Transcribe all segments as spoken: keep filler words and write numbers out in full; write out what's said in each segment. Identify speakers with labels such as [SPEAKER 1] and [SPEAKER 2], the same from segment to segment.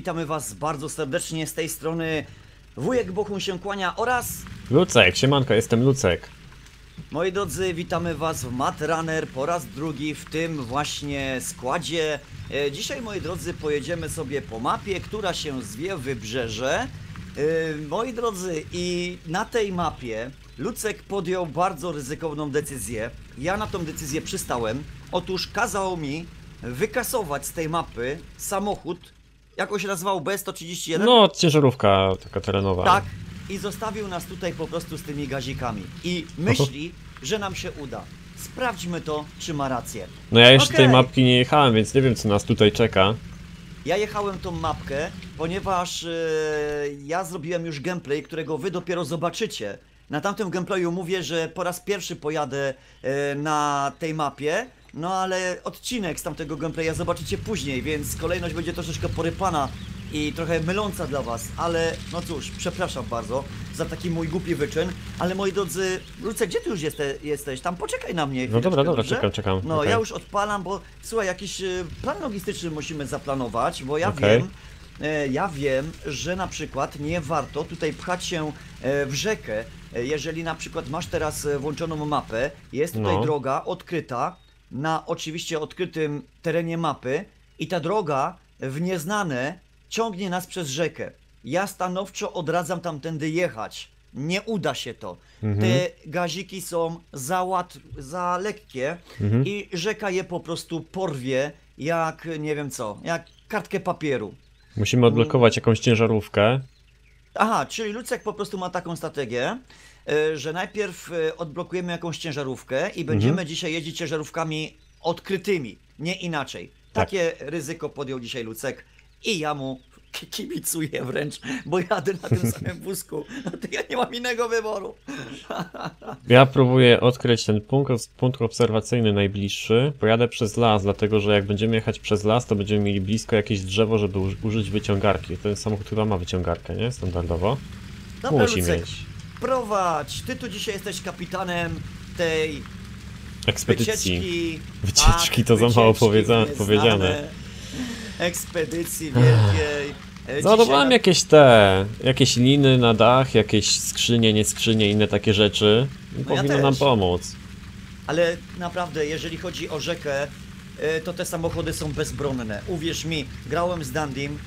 [SPEAKER 1] Witamy was bardzo serdecznie z tej strony. Wujek Bochun się kłania oraz...
[SPEAKER 2] Lucek, siemanko, jestem Lucek.
[SPEAKER 1] Moi drodzy, witamy was w Mad Runner po raz drugi w tym właśnie składzie. E, dzisiaj, moi drodzy, pojedziemy sobie po mapie, która się zwie Wybrzeże. E, moi drodzy, i na tej mapie Lucek podjął bardzo ryzykowną decyzję. Ja na tą decyzję przystałem. Otóż kazał mi wykasować z tej mapy samochód, jak się nazywał, B sto trzydzieści jeden?
[SPEAKER 2] No, ciężarówka taka terenowa.
[SPEAKER 1] Tak. I zostawił nas tutaj po prostu z tymi gazikami. I myśli, że nam się uda. Sprawdźmy to, czy ma rację.
[SPEAKER 2] No ja jeszcze
[SPEAKER 1] Okej.
[SPEAKER 2] tej mapki nie jechałem, więc nie wiem, co nas tutaj czeka.
[SPEAKER 1] Ja jechałem tą mapkę, ponieważ yy, ja zrobiłem już gameplay, którego wy dopiero zobaczycie. Na tamtym gameplayu mówię, że po raz pierwszy pojadę yy, na tej mapie. No ale odcinek z tamtego gameplaya zobaczycie później, więc kolejność będzie troszeczkę porypana i trochę myląca dla was, ale no cóż, przepraszam bardzo za taki mój głupi wyczyn, ale moi drodzy, Lucek, gdzie ty już jeste, jesteś? Tam poczekaj na mnie
[SPEAKER 2] No
[SPEAKER 1] chwileczkę,
[SPEAKER 2] dobra, dobra,
[SPEAKER 1] dobrze?
[SPEAKER 2] czekam, czekam.
[SPEAKER 1] No
[SPEAKER 2] Okej.
[SPEAKER 1] ja już odpalam, bo słuchaj, jakiś y, plan logistyczny musimy zaplanować, bo ja
[SPEAKER 2] Okej.
[SPEAKER 1] wiem, e, ja wiem, że na przykład nie warto tutaj pchać się e, w rzekę, e, jeżeli na przykład masz teraz e, włączoną mapę, jest tutaj
[SPEAKER 2] No.
[SPEAKER 1] droga odkryta, na oczywiście odkrytym terenie mapy i ta droga w nieznane ciągnie nas przez rzekę. Ja stanowczo odradzam tamtędy jechać. Nie uda się to.
[SPEAKER 2] Mhm.
[SPEAKER 1] Te gaziki są za, łat... za lekkie
[SPEAKER 2] Mhm.
[SPEAKER 1] i rzeka je po prostu porwie jak nie wiem co, jak kartkę papieru.
[SPEAKER 2] Musimy odblokować jakąś ciężarówkę.
[SPEAKER 1] Aha, czyli Lucek po prostu ma taką strategię, y, że najpierw y, odblokujemy jakąś ciężarówkę i będziemy
[SPEAKER 2] Mhm.
[SPEAKER 1] dzisiaj jeździć ciężarówkami odkrytymi, nie inaczej.
[SPEAKER 2] Tak.
[SPEAKER 1] Takie ryzyko podjął dzisiaj Lucek i ja mu ki- kibicuję wręcz, bo jadę na tym samym wózku. No to ja nie mam innego wyboru.
[SPEAKER 2] Ja próbuję odkryć ten punkt, punkt obserwacyjny najbliższy. Pojadę przez las, dlatego że jak będziemy jechać przez las, to będziemy mieli blisko jakieś drzewo, żeby uż- użyć wyciągarki. Ten samochód chyba ma wyciągarkę, nie? Standardowo.
[SPEAKER 1] Dobra,
[SPEAKER 2] Musi
[SPEAKER 1] Lucek,
[SPEAKER 2] mieć.
[SPEAKER 1] prowadź. Ty tu dzisiaj jesteś kapitanem tej
[SPEAKER 2] Ekspedycji.
[SPEAKER 1] wycieczki.
[SPEAKER 2] Wycieczki
[SPEAKER 1] tak,
[SPEAKER 2] to za mało
[SPEAKER 1] wycieczki
[SPEAKER 2] powiedziane-
[SPEAKER 1] w nieznane,
[SPEAKER 2] powiedziane.
[SPEAKER 1] Ekspedycji wielkiej. E,
[SPEAKER 2] Załadowałem
[SPEAKER 1] dzisiaj
[SPEAKER 2] jakieś te, jakieś liny na dach, jakieś skrzynie, nie skrzynie, inne takie rzeczy.
[SPEAKER 1] ja
[SPEAKER 2] Powinno
[SPEAKER 1] też.
[SPEAKER 2] nam pomóc.
[SPEAKER 1] Ale naprawdę, jeżeli chodzi o rzekę, e, to te samochody są bezbronne. Uwierz mi, grałem z Dandim e,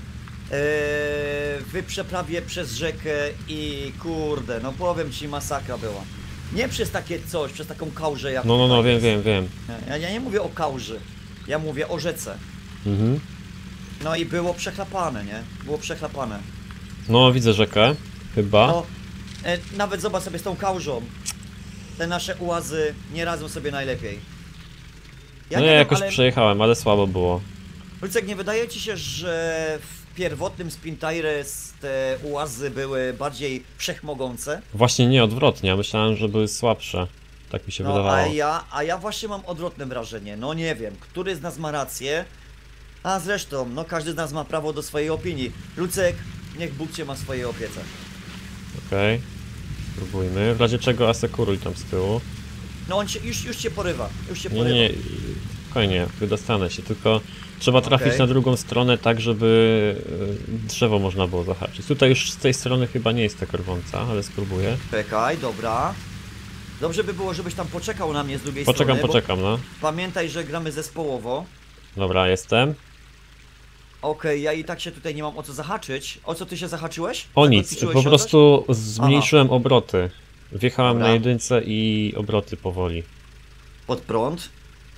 [SPEAKER 1] w przeprawie przez rzekę i kurde, no powiem ci, masakra była. Nie przez takie coś, przez taką kałżę jak
[SPEAKER 2] No, no, no,
[SPEAKER 1] tutaj
[SPEAKER 2] wiem,
[SPEAKER 1] jest.
[SPEAKER 2] wiem, wiem.
[SPEAKER 1] Ja, ja nie mówię o kałży, ja mówię o rzece.
[SPEAKER 2] Mhm.
[SPEAKER 1] No i było przechlapane, nie? Było przechlapane.
[SPEAKER 2] No, widzę rzekę, chyba.
[SPEAKER 1] No, e, nawet zobacz sobie z tą kałżą. Te nasze ułazy nie radzą sobie najlepiej. Ja
[SPEAKER 2] no
[SPEAKER 1] nie
[SPEAKER 2] ja
[SPEAKER 1] wiem,
[SPEAKER 2] jakoś
[SPEAKER 1] ale
[SPEAKER 2] przejechałem, ale słabo było.
[SPEAKER 1] Lucek, nie wydaje ci się, że w pierwotnym Spintaires te ułazy były bardziej wszechmogące?
[SPEAKER 2] Właśnie nie, odwrotnie, ja myślałem, że były słabsze. Tak mi się
[SPEAKER 1] No, a
[SPEAKER 2] wydawało.
[SPEAKER 1] ja, a ja właśnie mam odwrotne wrażenie. No nie wiem, który z nas ma rację. A zresztą, no każdy z nas ma prawo do swojej opinii. Lucek, niech Bóg cię ma w swojej opiece.
[SPEAKER 2] Okej. Spróbujmy. W razie czego asekuruj tam z tyłu.
[SPEAKER 1] No on cię, już, już cię porywa, już cię
[SPEAKER 2] Nie,
[SPEAKER 1] porywa.
[SPEAKER 2] nie, nie. Spokojnie, wydostanę się, tylko trzeba trafić
[SPEAKER 1] Okej.
[SPEAKER 2] na drugą stronę tak, żeby e, drzewo można było zahaczyć. Tutaj już z tej strony chyba nie jest tak rwąca, ale spróbuję.
[SPEAKER 1] Czekaj, dobra. Dobrze by było, żebyś tam poczekał na mnie z drugiej
[SPEAKER 2] Poczekam,
[SPEAKER 1] strony. bo
[SPEAKER 2] poczekam, no.
[SPEAKER 1] Pamiętaj, że gramy zespołowo.
[SPEAKER 2] Dobra, jestem.
[SPEAKER 1] Okej, ja i tak się tutaj nie mam o co zahaczyć. O co ty się zahaczyłeś?
[SPEAKER 2] O nic,
[SPEAKER 1] Zakotwiczyłeś
[SPEAKER 2] po
[SPEAKER 1] się o
[SPEAKER 2] prostu zmniejszyłem obroty. Wjechałem
[SPEAKER 1] Dobra.
[SPEAKER 2] na jedynce i obroty powoli.
[SPEAKER 1] coś? Pod prąd.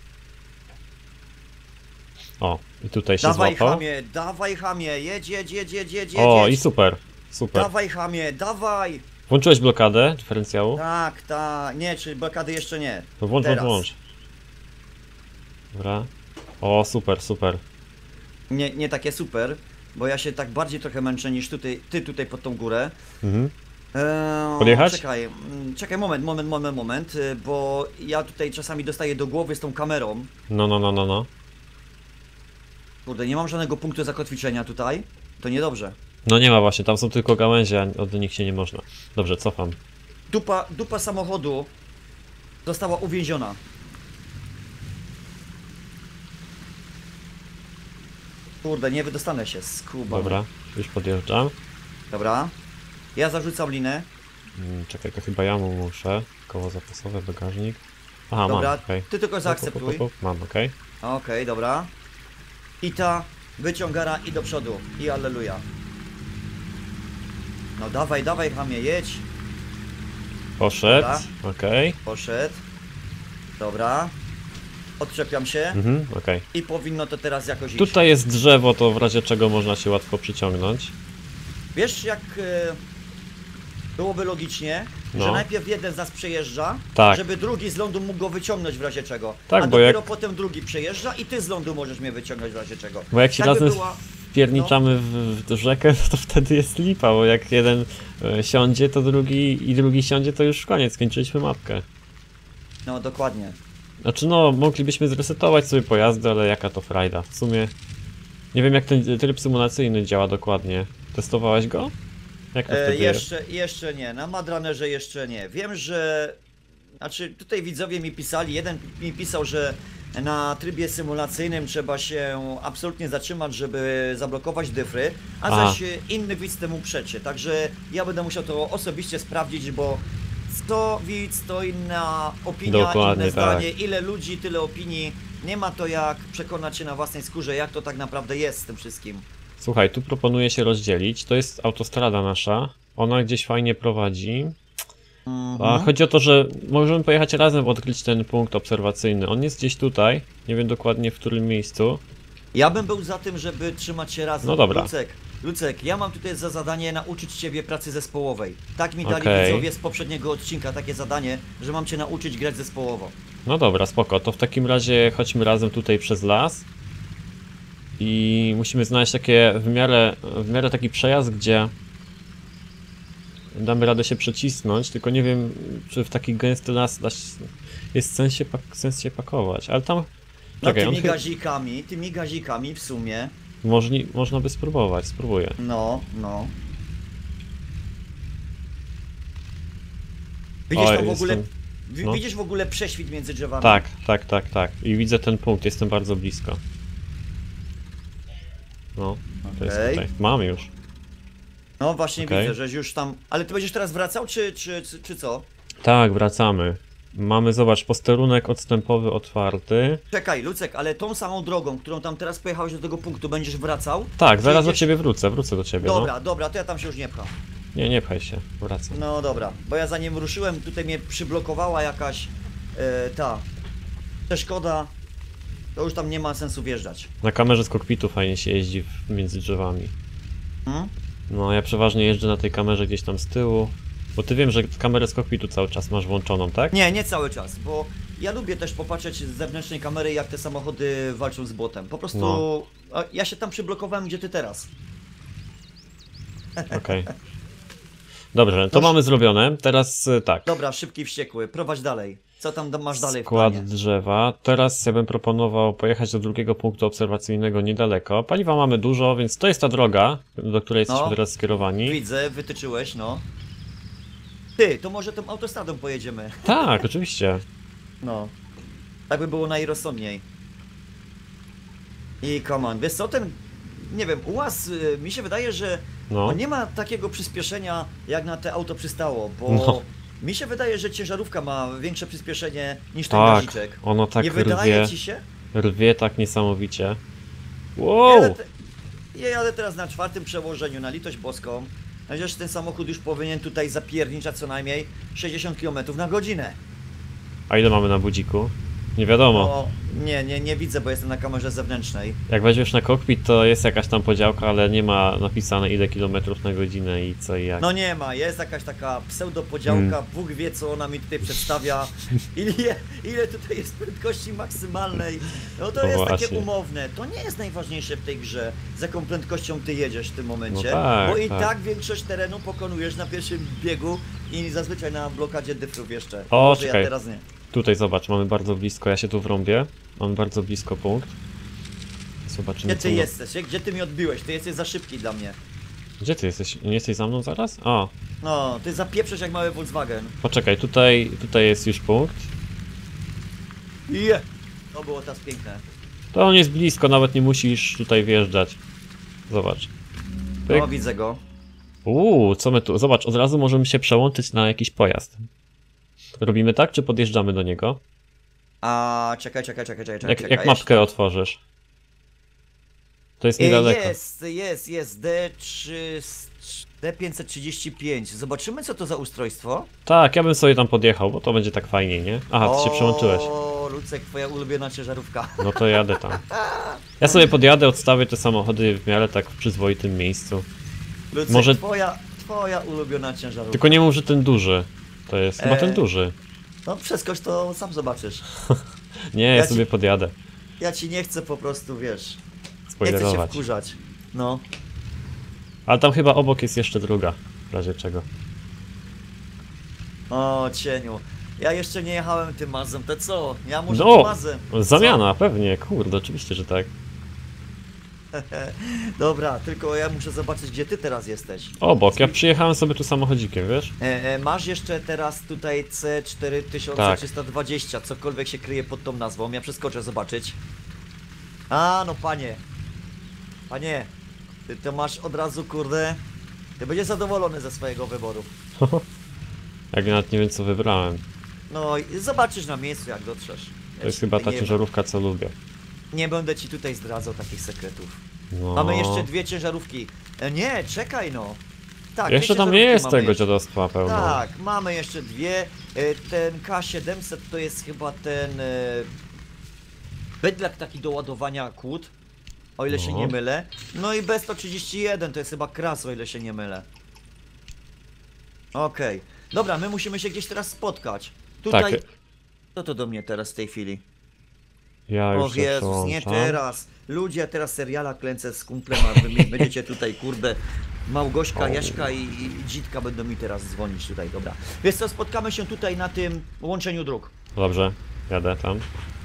[SPEAKER 2] O, i tutaj się
[SPEAKER 1] Dawaj
[SPEAKER 2] złapał.
[SPEAKER 1] chamie, dawaj chamie, jedź, jedź, jedź, jedź, jedź,
[SPEAKER 2] O,
[SPEAKER 1] jedź.
[SPEAKER 2] i super, super.
[SPEAKER 1] Dawaj chamie, dawaj!
[SPEAKER 2] Włączyłeś blokadę dyferencjału?
[SPEAKER 1] Tak, tak, nie, czy blokady jeszcze nie.
[SPEAKER 2] To włącz, włącz,
[SPEAKER 1] Teraz.
[SPEAKER 2] włącz. Dobra. O, super, super.
[SPEAKER 1] Nie, nie takie super, bo ja się tak bardziej trochę męczę niż tutaj, ty tutaj pod tą górę.
[SPEAKER 2] Mhm.
[SPEAKER 1] Eee,
[SPEAKER 2] Podjechać?
[SPEAKER 1] Czekaj, mm, czekaj, moment, moment, moment, moment, y, bo ja tutaj czasami dostaję do głowy z tą kamerą.
[SPEAKER 2] No, no, no, no, no.
[SPEAKER 1] Kurde, nie mam żadnego punktu zakotwiczenia tutaj. To niedobrze.
[SPEAKER 2] No nie ma właśnie, tam są tylko gałęzie, a od nich się nie można. Dobrze, cofam.
[SPEAKER 1] Dupa, dupa samochodu została uwięziona. Kurde, nie wydostanę się, skuba.
[SPEAKER 2] Dobra, już podjeżdżam.
[SPEAKER 1] Dobra. Ja zarzucam linę.
[SPEAKER 2] Mm, Czekaj, to chyba ja mu muszę. Koło zapasowe, bagażnik. Aha,
[SPEAKER 1] Dobra,
[SPEAKER 2] mam, okej.
[SPEAKER 1] ty tylko
[SPEAKER 2] Up, up,
[SPEAKER 1] zaakceptuj.
[SPEAKER 2] up, up, Mam, okej.
[SPEAKER 1] Okej, dobra. I ta wyciągara i do przodu. I alleluja. No dawaj, dawaj, chamie, jedź.
[SPEAKER 2] Poszedł,
[SPEAKER 1] Dobra.
[SPEAKER 2] okej.
[SPEAKER 1] Poszedł. Dobra. Odczepiam się.
[SPEAKER 2] Mhm, okej.
[SPEAKER 1] I powinno to teraz jakoś iść.
[SPEAKER 2] Tutaj jest drzewo, to w razie czego można się łatwo przyciągnąć.
[SPEAKER 1] Wiesz jak e, byłoby logicznie, że
[SPEAKER 2] No.
[SPEAKER 1] najpierw jeden z nas przejeżdża,
[SPEAKER 2] Tak.
[SPEAKER 1] żeby drugi z lądu mógł go wyciągnąć w razie czego.
[SPEAKER 2] Tak,
[SPEAKER 1] a
[SPEAKER 2] bo
[SPEAKER 1] dopiero
[SPEAKER 2] jak-
[SPEAKER 1] potem drugi przejeżdża i ty z lądu możesz mnie wyciągnąć w razie czego.
[SPEAKER 2] Bo jak się
[SPEAKER 1] Tak by
[SPEAKER 2] razem
[SPEAKER 1] była-
[SPEAKER 2] wpierniczamy w, w rzekę, to wtedy jest lipa, bo jak jeden e, siądzie, to drugi i drugi siądzie, to już koniec, skończyliśmy mapkę.
[SPEAKER 1] No dokładnie.
[SPEAKER 2] Znaczy no, moglibyśmy zresetować sobie pojazdy, ale jaka to frajda. W sumie nie wiem jak ten tryb symulacyjny działa dokładnie. Testowałeś go? Jak to
[SPEAKER 1] E,
[SPEAKER 2] wtedy jest?
[SPEAKER 1] jeszcze, jeszcze nie, na Madranerze jeszcze nie. Wiem, że... Znaczy tutaj widzowie mi pisali, jeden mi pisał, że na trybie symulacyjnym trzeba się absolutnie zatrzymać, żeby zablokować dyfry, a
[SPEAKER 2] Aha.
[SPEAKER 1] zaś inny widz temu przeczy. Także ja będę musiał to osobiście sprawdzić, bo sto widz to inna opinia,
[SPEAKER 2] Dokładnie,
[SPEAKER 1] inne
[SPEAKER 2] tak.
[SPEAKER 1] zdanie, ile ludzi, tyle opinii. Nie ma to jak przekonać się na własnej skórze, jak to tak naprawdę jest z tym wszystkim.
[SPEAKER 2] Słuchaj, tu proponuję się rozdzielić. To jest autostrada nasza. Ona gdzieś fajnie prowadzi. A
[SPEAKER 1] Mhm.
[SPEAKER 2] chodzi o to, że możemy pojechać razem odkryć ten punkt obserwacyjny. On jest gdzieś tutaj. Nie wiem dokładnie w którym miejscu.
[SPEAKER 1] Ja bym był za tym, żeby trzymać się razem.
[SPEAKER 2] No dobra.
[SPEAKER 1] Lucek, Lucek, ja mam tutaj za zadanie nauczyć ciebie pracy zespołowej. Tak mi dali
[SPEAKER 2] Okej.
[SPEAKER 1] widzowie z poprzedniego odcinka takie zadanie, że mam cię nauczyć grać zespołowo.
[SPEAKER 2] No dobra, spoko. To w takim razie chodźmy razem tutaj przez las. I musimy znaleźć takie w miarę, w miarę taki przejazd, gdzie damy radę się przecisnąć, tylko nie wiem, czy w taki gęsty las da się, jest sens się, pak, sens się pakować, ale tam...
[SPEAKER 1] No
[SPEAKER 2] Czekaj, on
[SPEAKER 1] tymi
[SPEAKER 2] chy-
[SPEAKER 1] gazikami, tymi gazikami w sumie.
[SPEAKER 2] możni, można by spróbować, spróbuję.
[SPEAKER 1] No, no. Widzisz
[SPEAKER 2] Oj,
[SPEAKER 1] to w ogóle,
[SPEAKER 2] jestem-
[SPEAKER 1] wi-
[SPEAKER 2] no.
[SPEAKER 1] widzisz w ogóle prześwit między drzewami?
[SPEAKER 2] Tak, tak, tak, tak. I widzę ten punkt, jestem bardzo blisko. No, to jest
[SPEAKER 1] Okej.
[SPEAKER 2] tutaj. Mam już.
[SPEAKER 1] No właśnie
[SPEAKER 2] Okej.
[SPEAKER 1] widzę, żeś już tam... Ale ty będziesz teraz wracał, czy, czy, czy, czy co?
[SPEAKER 2] Tak, wracamy. Mamy, zobacz, posterunek odstępowy otwarty.
[SPEAKER 1] Czekaj, Lucek, ale tą samą drogą, którą tam teraz pojechałeś do tego punktu, będziesz wracał?
[SPEAKER 2] Tak, zaraz do
[SPEAKER 1] Jedziesz-
[SPEAKER 2] ciebie wrócę, wrócę do ciebie,
[SPEAKER 1] Dobra,
[SPEAKER 2] no.
[SPEAKER 1] dobra, to ja tam się już nie pcham.
[SPEAKER 2] Nie, nie pchaj się, wracam.
[SPEAKER 1] No dobra, bo ja zanim ruszyłem, tutaj mnie przyblokowała jakaś e, ta przeszkoda, to już tam nie ma sensu wjeżdżać.
[SPEAKER 2] Na kamerze z kokpitu fajnie się jeździ w- między drzewami.
[SPEAKER 1] Hmm?
[SPEAKER 2] No, ja przeważnie jeżdżę na tej kamerze gdzieś tam z tyłu. Bo ty wiem, że kamerę z kokpitu cały czas masz włączoną, tak?
[SPEAKER 1] Nie, nie cały czas, bo ja lubię też popatrzeć z zewnętrznej kamery, jak te samochody walczą z błotem. Po prostu
[SPEAKER 2] No.
[SPEAKER 1] a ja się tam przyblokowałem, gdzie ty teraz.
[SPEAKER 2] Okej. Dobrze, to
[SPEAKER 1] No,
[SPEAKER 2] mamy zrobione. Teraz y, tak.
[SPEAKER 1] Dobra, szybki wściekły, prowadź dalej. Co tam masz dalej w
[SPEAKER 2] Skład
[SPEAKER 1] planie?
[SPEAKER 2] drzewa. Teraz ja bym proponował pojechać do drugiego punktu obserwacyjnego niedaleko. Paliwa mamy dużo, więc to jest ta droga, do której jesteśmy
[SPEAKER 1] No.
[SPEAKER 2] teraz skierowani.
[SPEAKER 1] Widzę, wytyczyłeś, no. Ty, to może tą autostradą pojedziemy.
[SPEAKER 2] Tak, oczywiście.
[SPEAKER 1] No. Tak by było najrozsądniej. I come on, wiesz co, ten, nie wiem, ułaz, y, mi się wydaje, że
[SPEAKER 2] No.
[SPEAKER 1] on nie ma takiego przyspieszenia, jak na te auto przystało, bo
[SPEAKER 2] No.
[SPEAKER 1] mi się wydaje, że ciężarówka ma większe przyspieszenie niż ten
[SPEAKER 2] Tak,
[SPEAKER 1] gaziczek.
[SPEAKER 2] ono tak
[SPEAKER 1] nie wydaje
[SPEAKER 2] rwie,
[SPEAKER 1] ci się?
[SPEAKER 2] rwie tak niesamowicie.
[SPEAKER 1] Ja
[SPEAKER 2] Wow!
[SPEAKER 1] jadę, te, ja jadę teraz na czwartym przełożeniu, na litość boską. Chociaż ten samochód już powinien tutaj zapierniczać co najmniej sześćdziesiąt kilometrów na godzinę.
[SPEAKER 2] A ile mamy na budziku? Nie wiadomo.
[SPEAKER 1] No, nie, nie, nie widzę, bo jestem na kamerze zewnętrznej.
[SPEAKER 2] Jak weźmiesz na kokpit, to jest jakaś tam podziałka, ale nie ma napisane ile kilometrów na godzinę i co i jak.
[SPEAKER 1] No nie ma, jest jakaś taka pseudopodziałka,
[SPEAKER 2] Hmm.
[SPEAKER 1] Bóg wie co ona mi tutaj przedstawia, ile, ile tutaj jest prędkości maksymalnej, no to
[SPEAKER 2] No
[SPEAKER 1] jest takie
[SPEAKER 2] właśnie.
[SPEAKER 1] umowne, to nie jest najważniejsze w tej grze, z jaką prędkością ty jedziesz w tym momencie,
[SPEAKER 2] No tak,
[SPEAKER 1] bo i
[SPEAKER 2] tak.
[SPEAKER 1] tak większość terenu pokonujesz na pierwszym biegu i zazwyczaj na blokadzie dyfrów jeszcze,
[SPEAKER 2] O,
[SPEAKER 1] może
[SPEAKER 2] czekaj.
[SPEAKER 1] ja teraz nie.
[SPEAKER 2] Tutaj zobacz, mamy bardzo blisko, ja się tu wrąbię. Mam bardzo blisko punkt. Zobaczymy
[SPEAKER 1] Gdzie
[SPEAKER 2] co
[SPEAKER 1] ty
[SPEAKER 2] ma-
[SPEAKER 1] jesteś, gdzie ty mi odbiłeś, ty jesteś za szybki dla mnie,
[SPEAKER 2] Gdzie ty jesteś? Nie jesteś za mną zaraz? A,
[SPEAKER 1] no, ty zapieprzysz jak mały Volkswagen.
[SPEAKER 2] poczekaj, tutaj, tutaj jest już punkt.
[SPEAKER 1] Je! To było teraz piękne.
[SPEAKER 2] To on jest blisko, nawet nie musisz tutaj wjeżdżać. Zobacz. Pyk.
[SPEAKER 1] No, widzę go.
[SPEAKER 2] Uuu, co my tu? Zobacz, od razu możemy się przełączyć na jakiś pojazd. Robimy tak, czy podjeżdżamy do niego?
[SPEAKER 1] A czekaj, czekaj, czekaj, czekaj.
[SPEAKER 2] Jak,
[SPEAKER 1] czekaj
[SPEAKER 2] jak mapkę
[SPEAKER 1] jeszcze.
[SPEAKER 2] otworzysz. To jest
[SPEAKER 1] E,
[SPEAKER 2] niedaleko.
[SPEAKER 1] Jest, jest, jest D trzy, D pięćset trzydzieści pięć. Zobaczymy, co to za ustrojstwo.
[SPEAKER 2] Tak, ja bym sobie tam podjechał, bo to będzie tak fajniej, nie? Aha, ty się przełączyłeś.
[SPEAKER 1] O, Lucek, twoja ulubiona ciężarówka.
[SPEAKER 2] No to jadę tam. Ja sobie podjadę, odstawię te samochody w miarę tak w przyzwoitym miejscu.
[SPEAKER 1] Lucek,
[SPEAKER 2] Może-
[SPEAKER 1] twoja, twoja ulubiona ciężarówka.
[SPEAKER 2] Tylko nie mów, że ten duży. To jest chyba
[SPEAKER 1] E,
[SPEAKER 2] ten duży.
[SPEAKER 1] No przeskoś, to sam zobaczysz.
[SPEAKER 2] Nie, ja
[SPEAKER 1] ja ci-
[SPEAKER 2] sobie podjadę.
[SPEAKER 1] Ja ci nie chcę po prostu, wiesz, nie chcę się
[SPEAKER 2] Spoilerować.
[SPEAKER 1] wkurzać. No.
[SPEAKER 2] Ale tam chyba obok jest jeszcze druga. W razie czego.
[SPEAKER 1] O, cieniu. Ja jeszcze nie jechałem tym mazem, to co? Ja muszę
[SPEAKER 2] No,
[SPEAKER 1] tym mazem.
[SPEAKER 2] zamiana, pewnie, kurde, oczywiście, że tak.
[SPEAKER 1] Dobra, tylko ja muszę zobaczyć, gdzie ty teraz jesteś.
[SPEAKER 2] Obok, ja przyjechałem sobie tu samochodzikiem, wiesz?
[SPEAKER 1] E, e, masz jeszcze teraz tutaj C cztery tysiące trzysta dwadzieścia, cokolwiek się kryje pod tą nazwą. Ja przeskoczę zobaczyć. A, no panie. Panie, ty to masz od razu, kurde. Ty będziesz zadowolony ze swojego wyboru.
[SPEAKER 2] Jak nawet nie wiem, co wybrałem.
[SPEAKER 1] No i zobaczysz na miejscu, jak dotrzesz. Ja
[SPEAKER 2] To jest
[SPEAKER 1] ci
[SPEAKER 2] chyba
[SPEAKER 1] tutaj
[SPEAKER 2] ta
[SPEAKER 1] nie,
[SPEAKER 2] ciężarówka, co lubię.
[SPEAKER 1] nie będę ci tutaj zdradzał takich sekretów.
[SPEAKER 2] No.
[SPEAKER 1] Mamy jeszcze dwie ciężarówki. E, nie, czekaj no. Tak,
[SPEAKER 2] Jeszcze
[SPEAKER 1] dwie
[SPEAKER 2] tam nie
[SPEAKER 1] ciężarówki
[SPEAKER 2] jest
[SPEAKER 1] mamy
[SPEAKER 2] tego
[SPEAKER 1] jeszcze.
[SPEAKER 2] dziadostwa pełno.
[SPEAKER 1] Tak, mamy jeszcze dwie. E, Ten K siedemset to jest chyba ten e, bydlak taki do ładowania kłód, o ile się
[SPEAKER 2] No.
[SPEAKER 1] nie mylę. No i B sto trzydzieści jeden to jest chyba Kras, o ile się nie mylę. Okej. Dobra, my musimy się gdzieś teraz spotkać. Tutaj...
[SPEAKER 2] Tak.
[SPEAKER 1] Co to do mnie teraz w tej chwili?
[SPEAKER 2] Ja
[SPEAKER 1] O
[SPEAKER 2] już się
[SPEAKER 1] Jezus, nie
[SPEAKER 2] przełączam.
[SPEAKER 1] teraz. Ludzie, ja teraz seriala klęcę z kumplem, a wy mi będziecie tutaj, kurde, Małgośka,
[SPEAKER 2] O.
[SPEAKER 1] Jaśka i, i Dzitka będą mi teraz dzwonić tutaj, dobra. Więc co, spotkamy się tutaj na tym łączeniu dróg.
[SPEAKER 2] Dobrze, jadę tam.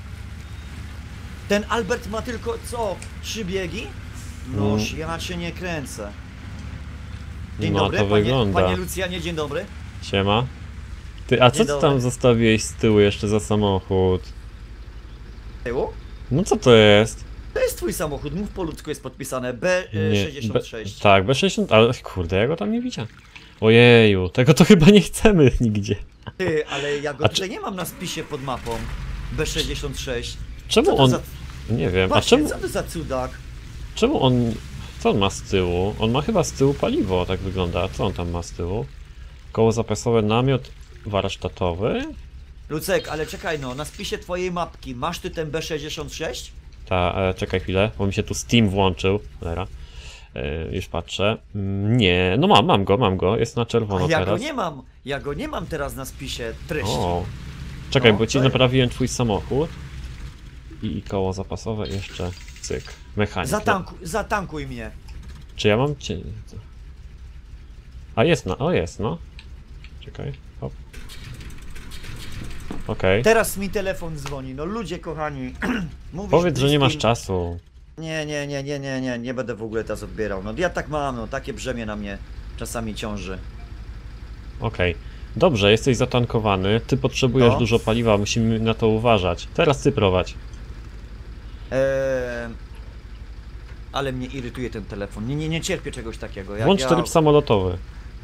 [SPEAKER 1] Ten Albert ma tylko, co, trzy biegi? Noż, ja cię nie kręcę. Dzień
[SPEAKER 2] No,
[SPEAKER 1] dobry,
[SPEAKER 2] to
[SPEAKER 1] panie,
[SPEAKER 2] wygląda.
[SPEAKER 1] panie Lucjanie, dzień dobry.
[SPEAKER 2] Siema. Ty, a co
[SPEAKER 1] Dzień
[SPEAKER 2] ty
[SPEAKER 1] dobry.
[SPEAKER 2] tam zostawiłeś z tyłu jeszcze za samochód?
[SPEAKER 1] Tyłu?
[SPEAKER 2] No co to jest?
[SPEAKER 1] To jest twój samochód, mów po ludzku, jest podpisane B sześćdziesiąt sześć.
[SPEAKER 2] B, tak, B sześćdziesiąt, ale kurde, ja go tam nie widziałem. Ojeju, tego to chyba nie chcemy nigdzie.
[SPEAKER 1] Ty, ale ja go
[SPEAKER 2] A
[SPEAKER 1] tutaj nie mam na spisie pod mapą. B sześćdziesiąt sześć.
[SPEAKER 2] Czemu
[SPEAKER 1] Co to
[SPEAKER 2] on...
[SPEAKER 1] za...
[SPEAKER 2] Nie wiem, a
[SPEAKER 1] Właśnie,
[SPEAKER 2] czemu,
[SPEAKER 1] co to za cudak?
[SPEAKER 2] czemu on... Co on ma z tyłu? On ma chyba z tyłu paliwo, tak wygląda. Co on tam ma z tyłu? Koło zapasowe, namiot warsztatowy?
[SPEAKER 1] Lucek, ale czekaj no, na spisie twojej mapki masz ty ten B sześćdziesiąt sześć?
[SPEAKER 2] Ta, e, czekaj chwilę, bo mi się tu Steam włączył. Lera. E, już patrzę. Mm, Nie, no mam, mam go, mam go. Jest na czerwono
[SPEAKER 1] A ja
[SPEAKER 2] teraz.
[SPEAKER 1] go nie mam, ja go nie mam teraz na spisie treści.
[SPEAKER 2] O. Czekaj,
[SPEAKER 1] No,
[SPEAKER 2] bo ci
[SPEAKER 1] to-
[SPEAKER 2] naprawiłem twój samochód. I, I koło zapasowe jeszcze cyk. Mechanik.
[SPEAKER 1] Zatanku, zatankuj mnie.
[SPEAKER 2] Czy ja mam cię... A jest no, o jest no. Czekaj, hop. Okej.
[SPEAKER 1] Teraz mi telefon dzwoni, no ludzie kochani. Mówisz
[SPEAKER 2] Powiedz, że nie masz
[SPEAKER 1] bliskim-
[SPEAKER 2] czasu.
[SPEAKER 1] Nie, nie, nie, nie, nie, nie, nie będę w ogóle teraz odbierał. No ja tak mam, no takie brzemię na mnie czasami ciąży.
[SPEAKER 2] Okej. Dobrze, jesteś zatankowany. Ty potrzebujesz
[SPEAKER 1] No.
[SPEAKER 2] dużo paliwa, musimy na to uważać. Teraz ty prowadź.
[SPEAKER 1] Eee... Ale mnie irytuje ten telefon. Nie, nie, nie cierpię czegoś takiego. Jak
[SPEAKER 2] Włącz
[SPEAKER 1] ja...
[SPEAKER 2] tryb samolotowy.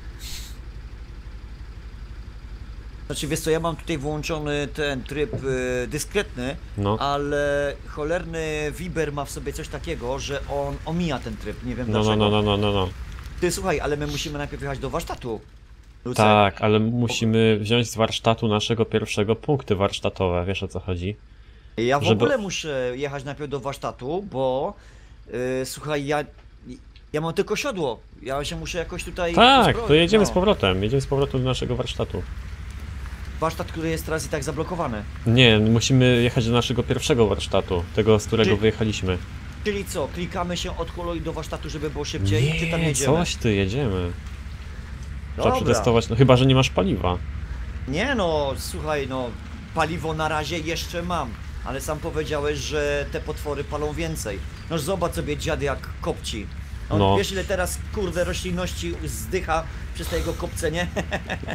[SPEAKER 1] Znaczy wiesz co, ja mam tutaj włączony ten tryb y, dyskretny,
[SPEAKER 2] No.
[SPEAKER 1] ale cholerny Viber ma w sobie coś takiego, że on omija ten tryb, nie wiem
[SPEAKER 2] No, no,
[SPEAKER 1] dlaczego.
[SPEAKER 2] no, no, no, no, no.
[SPEAKER 1] Ty słuchaj, ale my musimy najpierw jechać do warsztatu. Lucek.
[SPEAKER 2] Tak, ale musimy wziąć z warsztatu naszego pierwszego punkty warsztatowe, wiesz o co chodzi?
[SPEAKER 1] Ja w
[SPEAKER 2] żeby-
[SPEAKER 1] ogóle muszę jechać najpierw do warsztatu, bo y, słuchaj, ja, ja mam tylko siodło. Ja się muszę jakoś tutaj
[SPEAKER 2] Tak,
[SPEAKER 1] uzbroić,
[SPEAKER 2] to jedziemy
[SPEAKER 1] no.
[SPEAKER 2] z powrotem, jedziemy z powrotem do naszego warsztatu.
[SPEAKER 1] Warsztat, który jest teraz i tak zablokowany.
[SPEAKER 2] Nie, musimy jechać do naszego pierwszego warsztatu, tego, z którego
[SPEAKER 1] Ty-
[SPEAKER 2] wyjechaliśmy.
[SPEAKER 1] Czyli co, klikamy się od kolei do warsztatu, żeby było szybciej, czy tam
[SPEAKER 2] Nie,
[SPEAKER 1] jedziemy?
[SPEAKER 2] coś ty, jedziemy. Trzeba
[SPEAKER 1] Dobra.
[SPEAKER 2] przetestować, no chyba, że nie masz paliwa.
[SPEAKER 1] Nie no, słuchaj no, paliwo na razie jeszcze mam, ale sam powiedziałeś, że te potwory palą więcej. No zobacz sobie dziady jak kopci. No,
[SPEAKER 2] No.
[SPEAKER 1] Wiesz ile teraz kurde roślinności zdycha przez te jego kopcenie?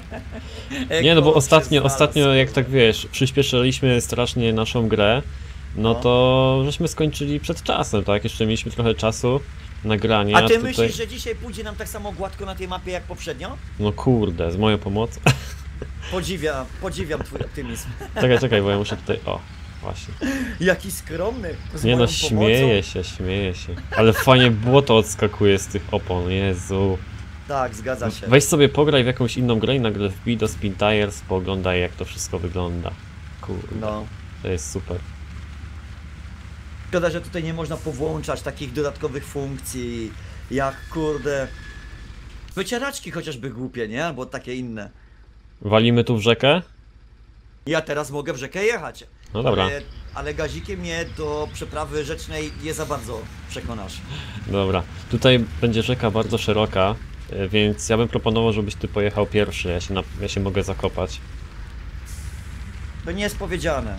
[SPEAKER 2] Nie, no bo
[SPEAKER 1] Ekolo
[SPEAKER 2] ostatnio,
[SPEAKER 1] się znalazł,
[SPEAKER 2] ostatnio jak
[SPEAKER 1] kurde.
[SPEAKER 2] tak wiesz, przyspieszyliśmy strasznie naszą grę No
[SPEAKER 1] No.
[SPEAKER 2] to żeśmy skończyli przed czasem, tak? Jeszcze mieliśmy trochę czasu nagrania.
[SPEAKER 1] A ty
[SPEAKER 2] tutaj...
[SPEAKER 1] myślisz, że dzisiaj pójdzie nam tak samo gładko na tej mapie jak poprzednio?
[SPEAKER 2] No kurde, z moją pomocą.
[SPEAKER 1] Podziwiam, podziwiam twój optymizm.
[SPEAKER 2] Czekaj, czekaj, bo ja muszę tutaj... O, właśnie.
[SPEAKER 1] Jaki skromny. Z
[SPEAKER 2] Nie no,
[SPEAKER 1] moją
[SPEAKER 2] śmieję
[SPEAKER 1] pomocą.
[SPEAKER 2] się, śmieję się. Ale fajnie błoto odskakuje z tych opon, Jezu.
[SPEAKER 1] Tak, zgadza się.
[SPEAKER 2] Weź sobie pograj w jakąś inną grę i nagle wbij do Spin Tires, pooglądaj jak to wszystko wygląda. Kurde,
[SPEAKER 1] No.
[SPEAKER 2] to jest super.
[SPEAKER 1] Szkoda, że tutaj nie można powłączać takich dodatkowych funkcji, jak kurde... Wycieraczki chociażby głupie, nie? Albo takie inne.
[SPEAKER 2] Walimy tu w rzekę?
[SPEAKER 1] Ja teraz mogę w rzekę jechać.
[SPEAKER 2] No dobra,
[SPEAKER 1] Ale, ale gazikiem mnie do przeprawy rzecznej nie za bardzo przekonasz.
[SPEAKER 2] dobra. Tutaj będzie rzeka bardzo szeroka, y, więc ja bym proponował, żebyś ty pojechał pierwszy, ja się, na... ja się mogę zakopać.
[SPEAKER 1] To nie jest powiedziane.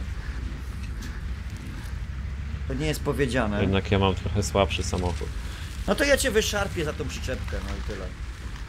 [SPEAKER 1] To nie jest powiedziane.
[SPEAKER 2] Jednak ja mam trochę słabszy samochód.
[SPEAKER 1] No to ja cię wyszarpię za tą przyczepkę, no i tyle.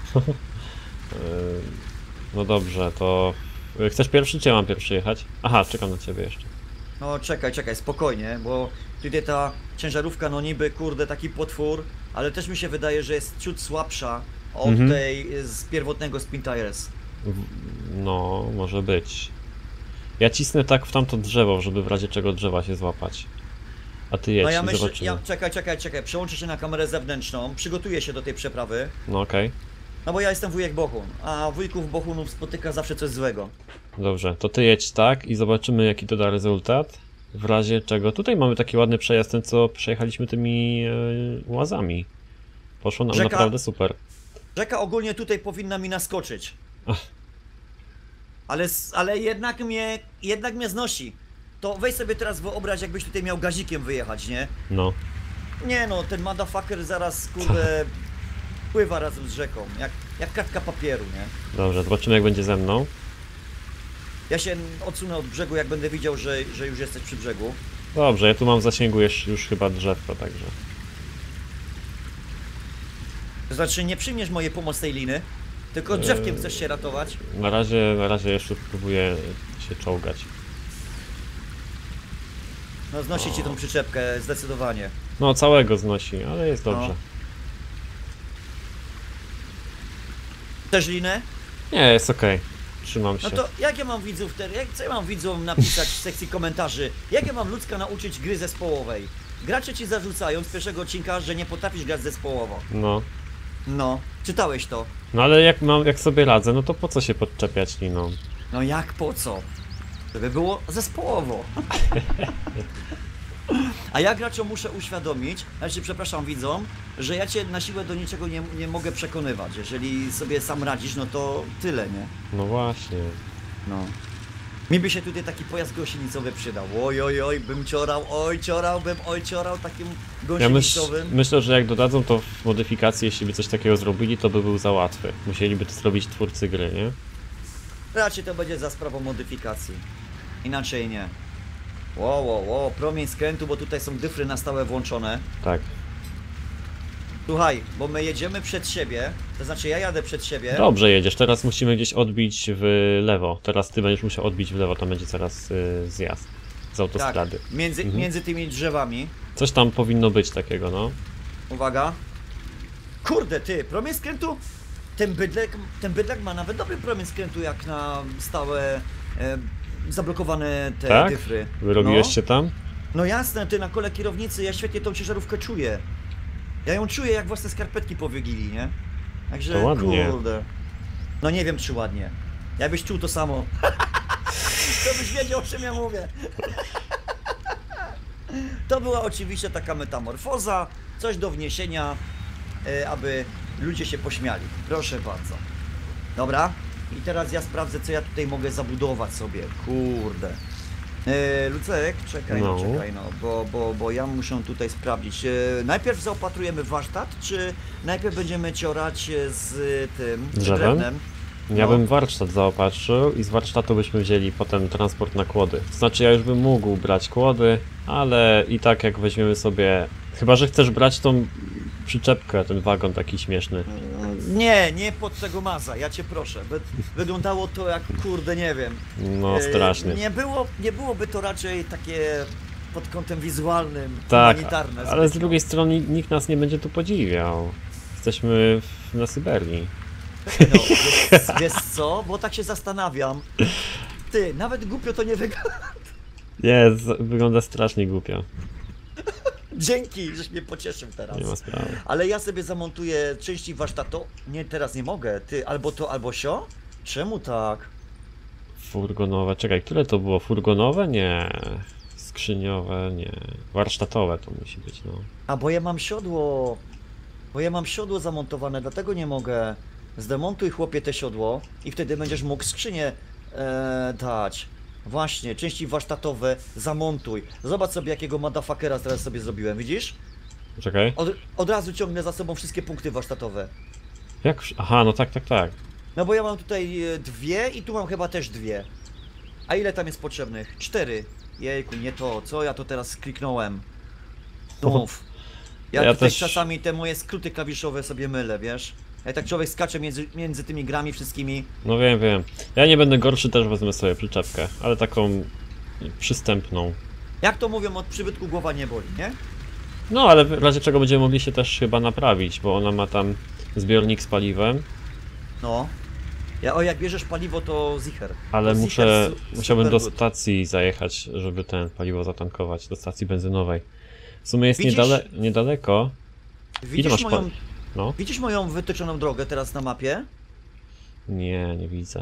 [SPEAKER 2] Y, No dobrze, to... y, Chcesz pierwszy, czy ja mam pierwszy jechać? Aha, czekam na ciebie jeszcze.
[SPEAKER 1] No czekaj, czekaj, spokojnie, bo tutaj ta ciężarówka, no niby kurde taki potwór, ale też mi się wydaje, że jest ciut słabsza od
[SPEAKER 2] Mhm.
[SPEAKER 1] tej z pierwotnego Spin Tires.
[SPEAKER 2] W- No, może być. Ja cisnę tak w tamto drzewo, żeby w razie czego drzewa się złapać. A ty jedź
[SPEAKER 1] No ja
[SPEAKER 2] i
[SPEAKER 1] myślę,
[SPEAKER 2] zobaczymy.
[SPEAKER 1] ja, czekaj, czekaj, czekaj, przełączę się na kamerę zewnętrzną, przygotuję się do tej przeprawy,
[SPEAKER 2] No okej,
[SPEAKER 1] no bo ja jestem wujek Bohun, a wujków Bohunów spotyka zawsze coś złego.
[SPEAKER 2] dobrze. To ty jedź tak i zobaczymy jaki to da rezultat. W razie czego... Tutaj mamy taki ładny przejazd, ten co przejechaliśmy tymi e, łazami. Poszło nam
[SPEAKER 1] Rzeka-
[SPEAKER 2] naprawdę super.
[SPEAKER 1] Rzeka ogólnie tutaj powinna mi naskoczyć.
[SPEAKER 2] Ach.
[SPEAKER 1] Ale, s- ale jednak mnie, jednak mnie znosi. To weź sobie teraz wyobraź, jakbyś tutaj miał gazikiem wyjechać, nie?
[SPEAKER 2] No.
[SPEAKER 1] Nie no, ten motherfucker zaraz, kurde, pływa razem z rzeką, jak, jak kartka papieru, nie?
[SPEAKER 2] Dobrze, zobaczymy jak będzie ze mną.
[SPEAKER 1] Ja się odsunę od brzegu, jak będę widział, że, że już jesteś przy brzegu.
[SPEAKER 2] Dobrze, ja tu mam w zasięgu już, już chyba drzewko, także...
[SPEAKER 1] To znaczy, nie przyjmiesz mojej pomocy tej liny, tylko drzewkiem chcesz się ratować.
[SPEAKER 2] Na razie, na razie jeszcze próbuję się czołgać.
[SPEAKER 1] No znosi ci tą przyczepkę, zdecydowanie.
[SPEAKER 2] No, całego znosi, ale jest dobrze.
[SPEAKER 1] No. Chcesz linę?
[SPEAKER 2] Nie, jest okej. Trzymam się.
[SPEAKER 1] No to jak ja mam widzów, ter- jak, co ja mam widzom napisać w sekcji komentarzy? Jak ja mam ludzka nauczyć gry zespołowej? Gracze ci zarzucają z pierwszego odcinka, że nie potrafisz grać zespołowo.
[SPEAKER 2] No.
[SPEAKER 1] No, czytałeś to.
[SPEAKER 2] No ale jak mam, jak sobie radzę, no to po co się podczepiać liną?
[SPEAKER 1] No jak po co? Żeby było zespołowo. A ja graczom muszę uświadomić, znaczy przepraszam widzom, że ja cię na siłę do niczego nie, nie mogę przekonywać. Jeżeli sobie sam radzisz, no to tyle, nie?
[SPEAKER 2] No właśnie.
[SPEAKER 1] No. Mi by się tutaj taki pojazd gąsienicowy przydał. Oj, oj, oj, bym ciorał, oj, ciorałbym, oj, ciorał takim
[SPEAKER 2] Ja myśl,
[SPEAKER 1] gąsienicowym.
[SPEAKER 2] myślę, że jak dodadzą to w modyfikacji, jeśli by coś takiego zrobili, to by był za łatwy. Musieliby to zrobić twórcy gry, nie?
[SPEAKER 1] Raczej to będzie za sprawą modyfikacji. Inaczej nie. Ło, ło, ło, promień skrętu, bo tutaj są dyfry na stałe włączone.
[SPEAKER 2] Tak.
[SPEAKER 1] Słuchaj, bo my jedziemy przed siebie, to znaczy ja jadę przed siebie.
[SPEAKER 2] Dobrze jedziesz, teraz musimy gdzieś odbić w lewo. Teraz ty będziesz musiał odbić w lewo, tam będzie zaraz y, zjazd z
[SPEAKER 1] Tak,
[SPEAKER 2] autostrady.
[SPEAKER 1] między,
[SPEAKER 2] Mhm.
[SPEAKER 1] między tymi drzewami.
[SPEAKER 2] Coś tam powinno być takiego, no.
[SPEAKER 1] Uwaga. Kurde ty, promień skrętu? Ten bydlak, ten bydlak ma nawet dobry promień skrętu jak na stałe e, zablokowane te
[SPEAKER 2] Tak?
[SPEAKER 1] dyfry.
[SPEAKER 2] Wyrobiłeś
[SPEAKER 1] no.
[SPEAKER 2] się tam?
[SPEAKER 1] No jasne, ty na kole kierownicy, ja świetnie tą ciężarówkę czuję. Ja ją czuję jak własne skarpetki po Wigilii, nie? Także
[SPEAKER 2] To ładnie.
[SPEAKER 1] kurde. No nie wiem czy ładnie. Jakbyś czuł to samo. To byś wiedział o czym ja mówię. To była oczywiście taka metamorfoza, coś do wniesienia, e, aby ludzie się pośmiali. Proszę bardzo. Dobra. I teraz ja sprawdzę co ja tutaj mogę zabudować sobie. Kurde. E, Lucek, czekaj, no.
[SPEAKER 2] No.
[SPEAKER 1] czekaj, no, bo, bo, bo ja muszę tutaj sprawdzić. E, najpierw zaopatrujemy warsztat, czy najpierw będziemy ciorać e, z tym z
[SPEAKER 2] Drzewem?
[SPEAKER 1] drewnem?
[SPEAKER 2] Ja
[SPEAKER 1] No.
[SPEAKER 2] bym warsztat zaopatrzył i z warsztatu byśmy wzięli potem transport na kłody. To znaczy ja już bym mógł brać kłody, ale i tak jak weźmiemy sobie... Chyba, że chcesz brać tą przyczepkę, ten wagon taki śmieszny.
[SPEAKER 1] Nie, nie pod tego maza, ja cię proszę. Wy, wyglądało to jak kurde, nie wiem.
[SPEAKER 2] No
[SPEAKER 1] E,
[SPEAKER 2] strasznie.
[SPEAKER 1] Nie było, nie byłoby to raczej takie pod kątem wizualnym,
[SPEAKER 2] Tak,
[SPEAKER 1] humanitarne.
[SPEAKER 2] ale z
[SPEAKER 1] zbytnio.
[SPEAKER 2] drugiej strony nikt nas nie będzie tu podziwiał. Jesteśmy w, na Syberii.
[SPEAKER 1] No, wiesz, wiesz co? Bo tak się zastanawiam. Ty, nawet głupio to nie wygląda.
[SPEAKER 2] Nie, z- wygląda strasznie głupio.
[SPEAKER 1] Dzięki, żeś mnie pocieszył teraz.
[SPEAKER 2] Nie ma sprawy.
[SPEAKER 1] Ale ja sobie zamontuję części warsztatu. Nie, teraz nie mogę. Ty, albo to, albo sio? Czemu tak?
[SPEAKER 2] Furgonowe, czekaj, które to było? Furgonowe? Nie. Skrzyniowe? Nie. Warsztatowe to musi być, no.
[SPEAKER 1] A bo ja mam siodło. Bo ja mam siodło zamontowane, dlatego nie mogę. Zdemontuj chłopie te siodło i wtedy będziesz mógł skrzynię e, dać. Właśnie, części warsztatowe zamontuj. Zobacz sobie jakiego motherfuckera teraz sobie zrobiłem, widzisz?
[SPEAKER 2] Czekaj.
[SPEAKER 1] Od, od razu ciągnę za sobą wszystkie punkty warsztatowe.
[SPEAKER 2] Jak? Aha, no tak, tak, tak.
[SPEAKER 1] No bo ja mam tutaj e, dwie i tu mam chyba też dwie. A ile tam jest potrzebnych? Cztery. Jejku, nie to. Co ja to teraz kliknąłem? Mów. Ja,
[SPEAKER 2] Ja
[SPEAKER 1] tutaj
[SPEAKER 2] też-
[SPEAKER 1] czasami te moje skróty klawiszowe sobie mylę, wiesz? Jak tak człowiek skacze między, między tymi grami wszystkimi.
[SPEAKER 2] No wiem, wiem. Ja nie będę gorszy, też wezmę sobie przyczepkę, ale taką przystępną.
[SPEAKER 1] Jak to mówią, od przybytku głowa nie boli, nie?
[SPEAKER 2] No, ale w razie czego będziemy mogli się też chyba naprawić, bo ona ma tam zbiornik z paliwem,
[SPEAKER 1] No. Ja, o, jak bierzesz paliwo, to zicher.
[SPEAKER 2] ale
[SPEAKER 1] To
[SPEAKER 2] muszę,
[SPEAKER 1] zicher su-
[SPEAKER 2] musiałbym do
[SPEAKER 1] supergood.
[SPEAKER 2] stacji zajechać, żeby ten paliwo zatankować, do stacji benzynowej. W sumie jest
[SPEAKER 1] Widzisz?
[SPEAKER 2] niedale, niedaleko.
[SPEAKER 1] Widzisz
[SPEAKER 2] masz
[SPEAKER 1] moją,
[SPEAKER 2] pal- No?
[SPEAKER 1] widzisz moją wytyczoną drogę teraz na mapie?
[SPEAKER 2] Nie, nie widzę.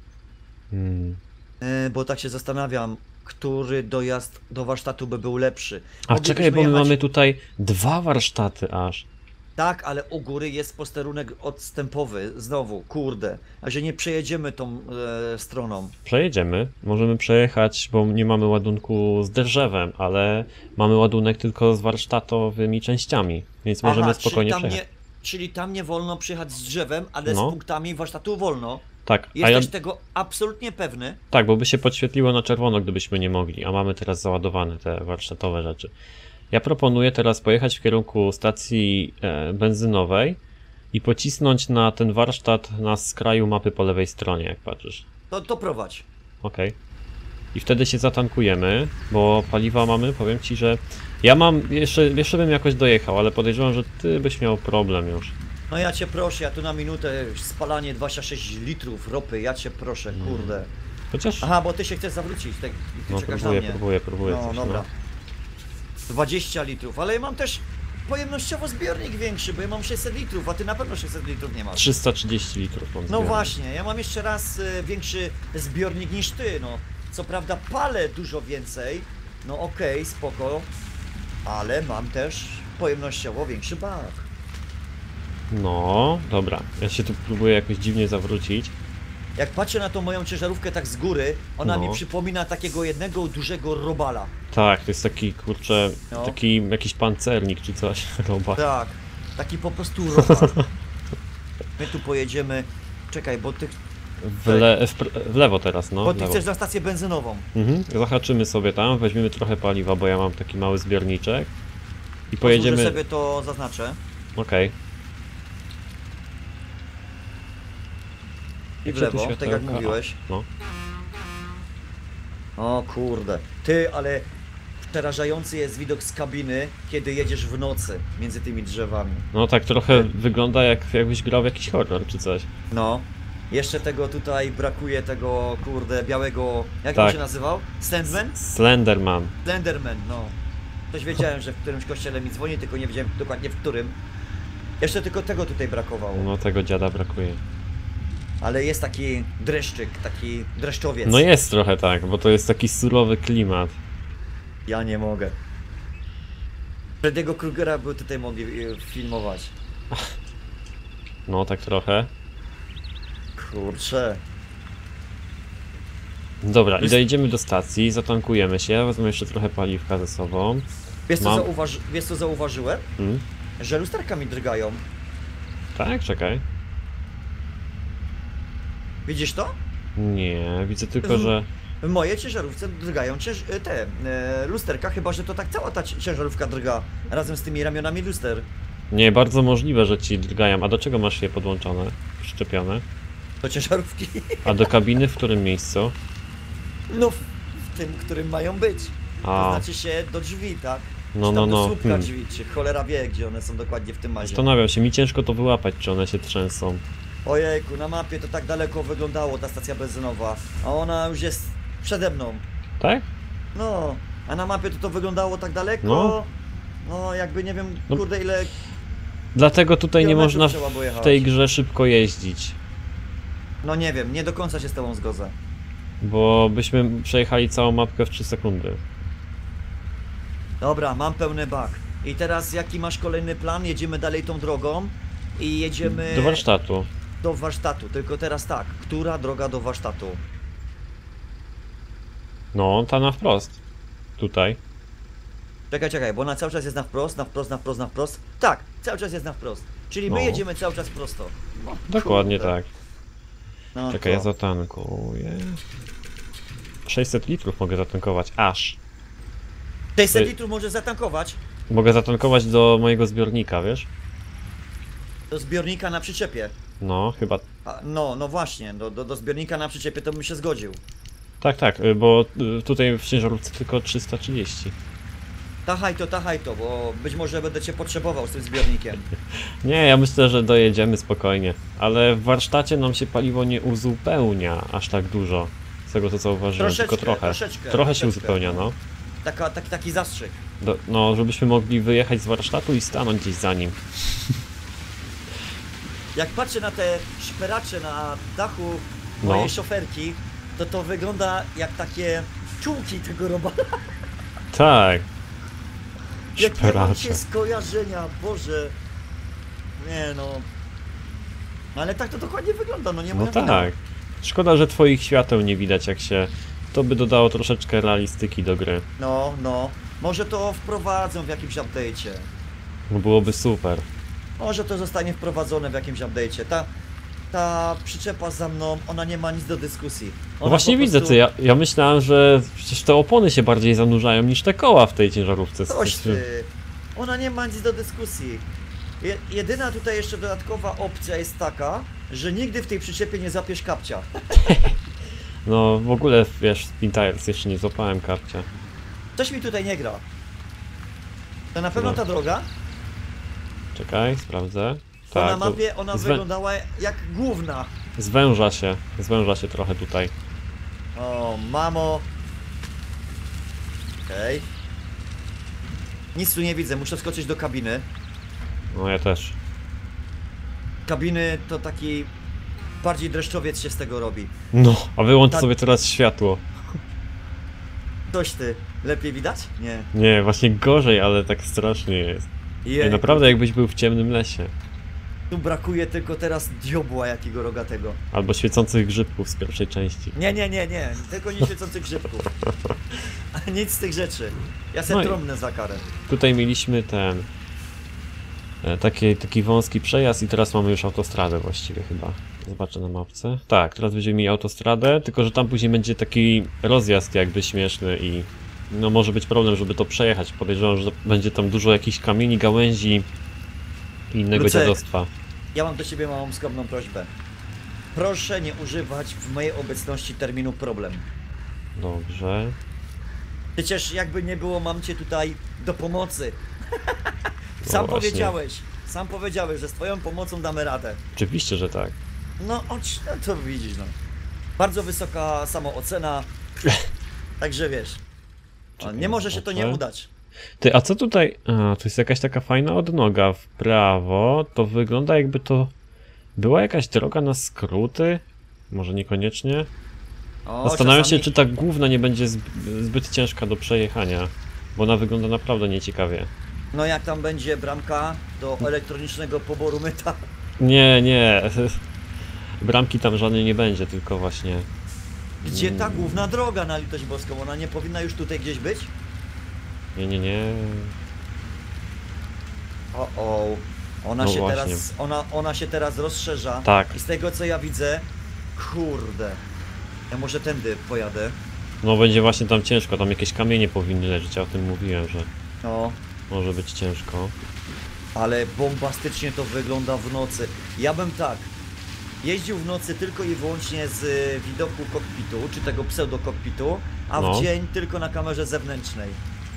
[SPEAKER 2] Hmm.
[SPEAKER 1] Yy, bo tak się zastanawiam, który dojazd do warsztatu by był lepszy.
[SPEAKER 2] A
[SPEAKER 1] Moglibyśmy
[SPEAKER 2] czekaj, bo my
[SPEAKER 1] jechać-
[SPEAKER 2] mamy tutaj dwa warsztaty aż.
[SPEAKER 1] Tak, ale u góry jest posterunek odstępowy, znowu, kurde. A że nie przejedziemy tą e, stroną.
[SPEAKER 2] Przejedziemy. Możemy przejechać, bo nie mamy ładunku z drzewem, ale mamy ładunek tylko z warsztatowymi częściami, więc możemy
[SPEAKER 1] Aha,
[SPEAKER 2] spokojnie
[SPEAKER 1] czyli tam,
[SPEAKER 2] przejechać.
[SPEAKER 1] nie, czyli tam nie wolno przyjechać z drzewem, ale
[SPEAKER 2] No.
[SPEAKER 1] z punktami warsztatu wolno.
[SPEAKER 2] Tak, a ja,
[SPEAKER 1] Jesteś tego absolutnie pewny?
[SPEAKER 2] tak, bo by się podświetliło na czerwono, gdybyśmy nie mogli, a mamy teraz załadowane te warsztatowe rzeczy. Ja proponuję teraz pojechać w kierunku stacji e, benzynowej i pocisnąć na ten warsztat na skraju mapy po lewej stronie, jak patrzysz.
[SPEAKER 1] To, to prowadź.
[SPEAKER 2] Okej. I wtedy się zatankujemy, bo paliwa mamy, powiem ci, że ja mam, jeszcze, jeszcze bym jakoś dojechał, ale podejrzewam, że ty byś miał problem już.
[SPEAKER 1] No ja cię proszę, ja tu na minutę spalanie dwadzieścia sześć litrów ropy, ja cię proszę, kurde.
[SPEAKER 2] Chociaż,
[SPEAKER 1] Aha, bo ty się chcesz zawrócić, tak, i ty
[SPEAKER 2] no
[SPEAKER 1] czekasz
[SPEAKER 2] próbuję,
[SPEAKER 1] na mnie.
[SPEAKER 2] próbuję, próbuję.
[SPEAKER 1] No
[SPEAKER 2] coś,
[SPEAKER 1] dobra. dwadzieścia litrów, ale ja mam też pojemnościowo zbiornik większy, bo ja mam sześćset litrów, a ty na pewno sześćset litrów nie masz.
[SPEAKER 2] trzysta trzydzieści litrów mam
[SPEAKER 1] No
[SPEAKER 2] zbierać.
[SPEAKER 1] właśnie, ja mam jeszcze raz y, większy zbiornik niż ty, no. Co prawda palę dużo więcej, no okej, spoko, ale mam też pojemnościowo większy bak.
[SPEAKER 2] No, dobra. Ja się tu próbuję jakoś dziwnie zawrócić.
[SPEAKER 1] Jak patrzę na tą moją ciężarówkę tak z góry, ona
[SPEAKER 2] No.
[SPEAKER 1] mi przypomina takiego jednego dużego robala.
[SPEAKER 2] Tak, to jest taki, kurczę,
[SPEAKER 1] No.
[SPEAKER 2] taki jakiś pancernik czy coś, robak.
[SPEAKER 1] Tak, taki po prostu robal. My tu pojedziemy, czekaj, bo ty,
[SPEAKER 2] W, le, w, pr- w lewo teraz, no.
[SPEAKER 1] bo
[SPEAKER 2] w
[SPEAKER 1] ty
[SPEAKER 2] lewo.
[SPEAKER 1] chcesz na stację benzynową.
[SPEAKER 2] Mhm. Zahaczymy sobie tam, weźmiemy trochę paliwa, bo ja mam taki mały zbiorniczek. I
[SPEAKER 1] Pojedziemy
[SPEAKER 2] pojedziemy.
[SPEAKER 1] sobie to zaznaczę.
[SPEAKER 2] Okej.
[SPEAKER 1] I w
[SPEAKER 2] Gdzie tu
[SPEAKER 1] lewo, tak jak
[SPEAKER 2] światełka?
[SPEAKER 1] mówiłeś.
[SPEAKER 2] No.
[SPEAKER 1] O kurde. Ty, ale przerażający jest widok z kabiny, kiedy jedziesz w nocy między tymi drzewami.
[SPEAKER 2] No tak trochę wygląda jak jakbyś grał w jakiś horror czy coś.
[SPEAKER 1] No. Jeszcze tego tutaj brakuje, tego kurde białego... Jak
[SPEAKER 2] Tak.
[SPEAKER 1] on się nazywał? Sandman?
[SPEAKER 2] Slenderman.
[SPEAKER 1] Slenderman, no. Coś wiedziałem, że w którymś kościele mi dzwoni, tylko nie wiedziałem dokładnie w którym. Jeszcze tylko tego tutaj brakowało.
[SPEAKER 2] No tego dziada brakuje.
[SPEAKER 1] Ale jest taki dreszczyk, taki dreszczowiec.
[SPEAKER 2] No jest trochę tak, bo to jest taki surowy klimat.
[SPEAKER 1] Ja nie mogę. Freddy'ego Krugera by tutaj mogli e, filmować.
[SPEAKER 2] No tak trochę.
[SPEAKER 1] Kurczę.
[SPEAKER 2] Dobra, i
[SPEAKER 1] Jest-
[SPEAKER 2] dojedziemy do stacji, zatankujemy się, ja wezmę jeszcze trochę paliwka ze sobą.
[SPEAKER 1] Wiesz co,
[SPEAKER 2] Mam-
[SPEAKER 1] zauważy... Wiesz co zauważyłem?
[SPEAKER 2] Hmm?
[SPEAKER 1] Że lusterka mi drgają.
[SPEAKER 2] Tak, czekaj.
[SPEAKER 1] Widzisz to?
[SPEAKER 2] Nie, widzę tylko,
[SPEAKER 1] Mhm.
[SPEAKER 2] że...
[SPEAKER 1] W mojej ciężarówce drgają cięż... e, te e, lusterka, chyba że to tak cała ta ci- ciężarówka drga. Razem z tymi ramionami luster.
[SPEAKER 2] Nie, bardzo możliwe, że ci drgają. A do czego masz je podłączone? Przyczepione?
[SPEAKER 1] Do ciężarówki.
[SPEAKER 2] A do kabiny w którym miejscu?
[SPEAKER 1] No w, w tym, którym mają być. To
[SPEAKER 2] A,
[SPEAKER 1] znaczy się do drzwi, tak?
[SPEAKER 2] no,
[SPEAKER 1] Czy
[SPEAKER 2] no,
[SPEAKER 1] tam do
[SPEAKER 2] no.
[SPEAKER 1] słupka
[SPEAKER 2] Hmm.
[SPEAKER 1] drzwi, czy cholera wie, gdzie one są dokładnie w tym mazie.
[SPEAKER 2] Zastanawiam się, mi ciężko to wyłapać, czy one się trzęsą.
[SPEAKER 1] Ojejku, na mapie to tak daleko wyglądało ta stacja benzynowa, a ona już jest przede mną.
[SPEAKER 2] Tak?
[SPEAKER 1] No, a na mapie to to wyglądało tak daleko.
[SPEAKER 2] No.
[SPEAKER 1] No, jakby nie wiem,
[SPEAKER 2] No.
[SPEAKER 1] kurde, ile
[SPEAKER 2] Dlatego tutaj nie
[SPEAKER 1] kilometrów
[SPEAKER 2] można
[SPEAKER 1] trzeba było
[SPEAKER 2] w
[SPEAKER 1] jechać.
[SPEAKER 2] tej grze szybko jeździć.
[SPEAKER 1] No nie wiem, nie do końca się z tobą zgodzę.
[SPEAKER 2] Bo byśmy przejechali całą mapkę w trzy sekundy.
[SPEAKER 1] Dobra, mam pełny bak. I teraz jaki masz kolejny plan? Jedziemy dalej tą drogą i jedziemy
[SPEAKER 2] Do warsztatu.
[SPEAKER 1] do warsztatu. Tylko teraz tak, która droga do warsztatu?
[SPEAKER 2] No, ta na wprost. Tutaj.
[SPEAKER 1] Czekaj, czekaj, bo ona cały czas jest na wprost, na wprost, na wprost, na wprost. Tak, cały czas jest na wprost. Czyli my
[SPEAKER 2] No.
[SPEAKER 1] jedziemy cały czas prosto. O,
[SPEAKER 2] Dokładnie
[SPEAKER 1] kurde.
[SPEAKER 2] tak.
[SPEAKER 1] No
[SPEAKER 2] Czekaj, ja
[SPEAKER 1] to.
[SPEAKER 2] zatankuję. sześćset litrów mogę zatankować, aż.
[SPEAKER 1] sześćset
[SPEAKER 2] to-
[SPEAKER 1] litrów może zatankować
[SPEAKER 2] Mogę zatankować do mojego zbiornika, wiesz?
[SPEAKER 1] do zbiornika na przyczepie.
[SPEAKER 2] No, chyba...
[SPEAKER 1] A, no, no właśnie, do, do, do zbiornika na przyczepie to bym się zgodził.
[SPEAKER 2] Tak, tak, y, bo y, tutaj w ciężarówce tylko trzysta trzydzieści.
[SPEAKER 1] Tachaj to, tachaj to, bo być może będę cię potrzebował z tym zbiornikiem.
[SPEAKER 2] Nie, ja myślę, że dojedziemy spokojnie. Ale w warsztacie nam się paliwo nie uzupełnia aż tak dużo. Z tego co zauważyłem,
[SPEAKER 1] Troszeczkę,
[SPEAKER 2] tylko trochę.
[SPEAKER 1] troszeczkę,
[SPEAKER 2] Trochę się
[SPEAKER 1] troszeczkę.
[SPEAKER 2] uzupełnia, no.
[SPEAKER 1] Taka, taki, taki zastrzyk.
[SPEAKER 2] Do, no, żebyśmy mogli wyjechać z warsztatu i stanąć gdzieś za nim.
[SPEAKER 1] Jak patrzę na te szperacze na dachu
[SPEAKER 2] No.
[SPEAKER 1] mojej szoferki, to to wygląda jak takie czułki tego robota.
[SPEAKER 2] Tak.
[SPEAKER 1] Jakie mam
[SPEAKER 2] Szperacze.
[SPEAKER 1] się skojarzenia, Boże. Nie no. Ale tak to dokładnie wygląda, no nie
[SPEAKER 2] No
[SPEAKER 1] moja wina.
[SPEAKER 2] tak. Szkoda, że twoich świateł nie widać jak się... To by dodało troszeczkę realistyki do gry.
[SPEAKER 1] No, no. Może to wprowadzą w jakimś update'cie.
[SPEAKER 2] No byłoby super.
[SPEAKER 1] Może to zostanie wprowadzone w jakimś update'cie. Ta, ta przyczepa za mną, ona nie ma nic do dyskusji. Ona
[SPEAKER 2] No właśnie
[SPEAKER 1] po
[SPEAKER 2] widzę,
[SPEAKER 1] prostu-
[SPEAKER 2] ty, ja, ja myślałem, że przecież te opony się bardziej zanurzają niż te koła w tej ciężarówce.
[SPEAKER 1] Coś ty. Ona nie ma nic do dyskusji. Je, jedyna tutaj jeszcze dodatkowa opcja jest taka, że nigdy w tej przyczepie nie zapiesz kapcia.
[SPEAKER 2] No w ogóle, wiesz, Spin Tires jeszcze nie złapałem kapcia.
[SPEAKER 1] Coś mi tutaj nie gra. To na pewno
[SPEAKER 2] No.
[SPEAKER 1] ta droga,
[SPEAKER 2] Czekaj, sprawdzę.
[SPEAKER 1] to na
[SPEAKER 2] Tak, to
[SPEAKER 1] mapie ona
[SPEAKER 2] zwę-
[SPEAKER 1] wyglądała jak główna.
[SPEAKER 2] zwęża się, zwęża się trochę tutaj.
[SPEAKER 1] O, mamo. Okej. Nic tu nie widzę, muszę skoczyć do kabiny.
[SPEAKER 2] No ja też.
[SPEAKER 1] Kabiny to taki bardziej dreszczowiec się z tego robi.
[SPEAKER 2] No, a wyłącz
[SPEAKER 1] Ta-
[SPEAKER 2] sobie teraz światło.
[SPEAKER 1] Coś ty, lepiej widać? Nie.
[SPEAKER 2] Nie, właśnie gorzej, ale tak strasznie jest.
[SPEAKER 1] Jej,
[SPEAKER 2] Ej, naprawdę jakbyś był w ciemnym lesie.
[SPEAKER 1] Tu brakuje tylko teraz diobła jakiego rogatego.
[SPEAKER 2] Albo świecących grzybków z pierwszej części.
[SPEAKER 1] Nie, nie, nie, nie, tylko nie świecących grzybków. Nic z tych rzeczy. Ja se
[SPEAKER 2] No i-
[SPEAKER 1] trąbnę za karę.
[SPEAKER 2] Tutaj mieliśmy ten... e, Taki, taki wąski przejazd i teraz mamy już autostradę właściwie chyba. Zobaczę na mapce. Tak, teraz będziemy mieli autostradę, tylko że tam później będzie taki rozjazd jakby śmieszny i... No może być problem, żeby to przejechać. Podejrzewam, że będzie tam dużo jakichś kamieni, gałęzi i innego
[SPEAKER 1] Lucek.
[SPEAKER 2] dziadostwa.
[SPEAKER 1] Ja mam do ciebie małą skromną prośbę. Proszę nie używać w mojej obecności terminu problem.
[SPEAKER 2] Dobrze.
[SPEAKER 1] Przecież jakby nie było, mam cię tutaj do pomocy. Sam
[SPEAKER 2] No właśnie.
[SPEAKER 1] powiedziałeś, sam powiedziałeś, że z twoją pomocą damy radę.
[SPEAKER 2] Oczywiście, że tak.
[SPEAKER 1] No, oczy- no to widzisz, no. Bardzo wysoka samoocena. Także wiesz. O,
[SPEAKER 2] Czekaj,
[SPEAKER 1] nie może się to nie
[SPEAKER 2] zobaczę.
[SPEAKER 1] udać.
[SPEAKER 2] Ty, a co tutaj? A, to jest jakaś taka fajna odnoga w prawo. To wygląda jakby to była jakaś droga na skróty? Może niekoniecznie?
[SPEAKER 1] O,
[SPEAKER 2] Zastanawiam
[SPEAKER 1] czasami-
[SPEAKER 2] się, czy ta główna nie będzie zb- zbyt ciężka do przejechania. Bo ona wygląda naprawdę nieciekawie.
[SPEAKER 1] No jak tam będzie bramka do elektronicznego poboru myta.
[SPEAKER 2] Nie, nie. Bramki tam żadnej nie będzie, tylko właśnie...
[SPEAKER 1] Gdzie ta główna droga, na litość boską? Ona nie powinna już tutaj gdzieś być?
[SPEAKER 2] Nie, nie, nie.
[SPEAKER 1] O, o. Ona
[SPEAKER 2] No
[SPEAKER 1] się
[SPEAKER 2] właśnie.
[SPEAKER 1] teraz, ona, ona się teraz rozszerza.
[SPEAKER 2] Tak.
[SPEAKER 1] I z tego co ja widzę, kurde. Ja może tędy pojadę.
[SPEAKER 2] No będzie właśnie tam ciężko, tam jakieś kamienie powinny leżeć, ja o tym mówiłem, że
[SPEAKER 1] No,
[SPEAKER 2] może być ciężko.
[SPEAKER 1] ale bombastycznie to wygląda w nocy. Ja bym tak jeździł w nocy tylko i wyłącznie z y, widoku kokpitu, czy tego pseudo kokpitu a
[SPEAKER 2] No.
[SPEAKER 1] w dzień tylko na kamerze zewnętrznej.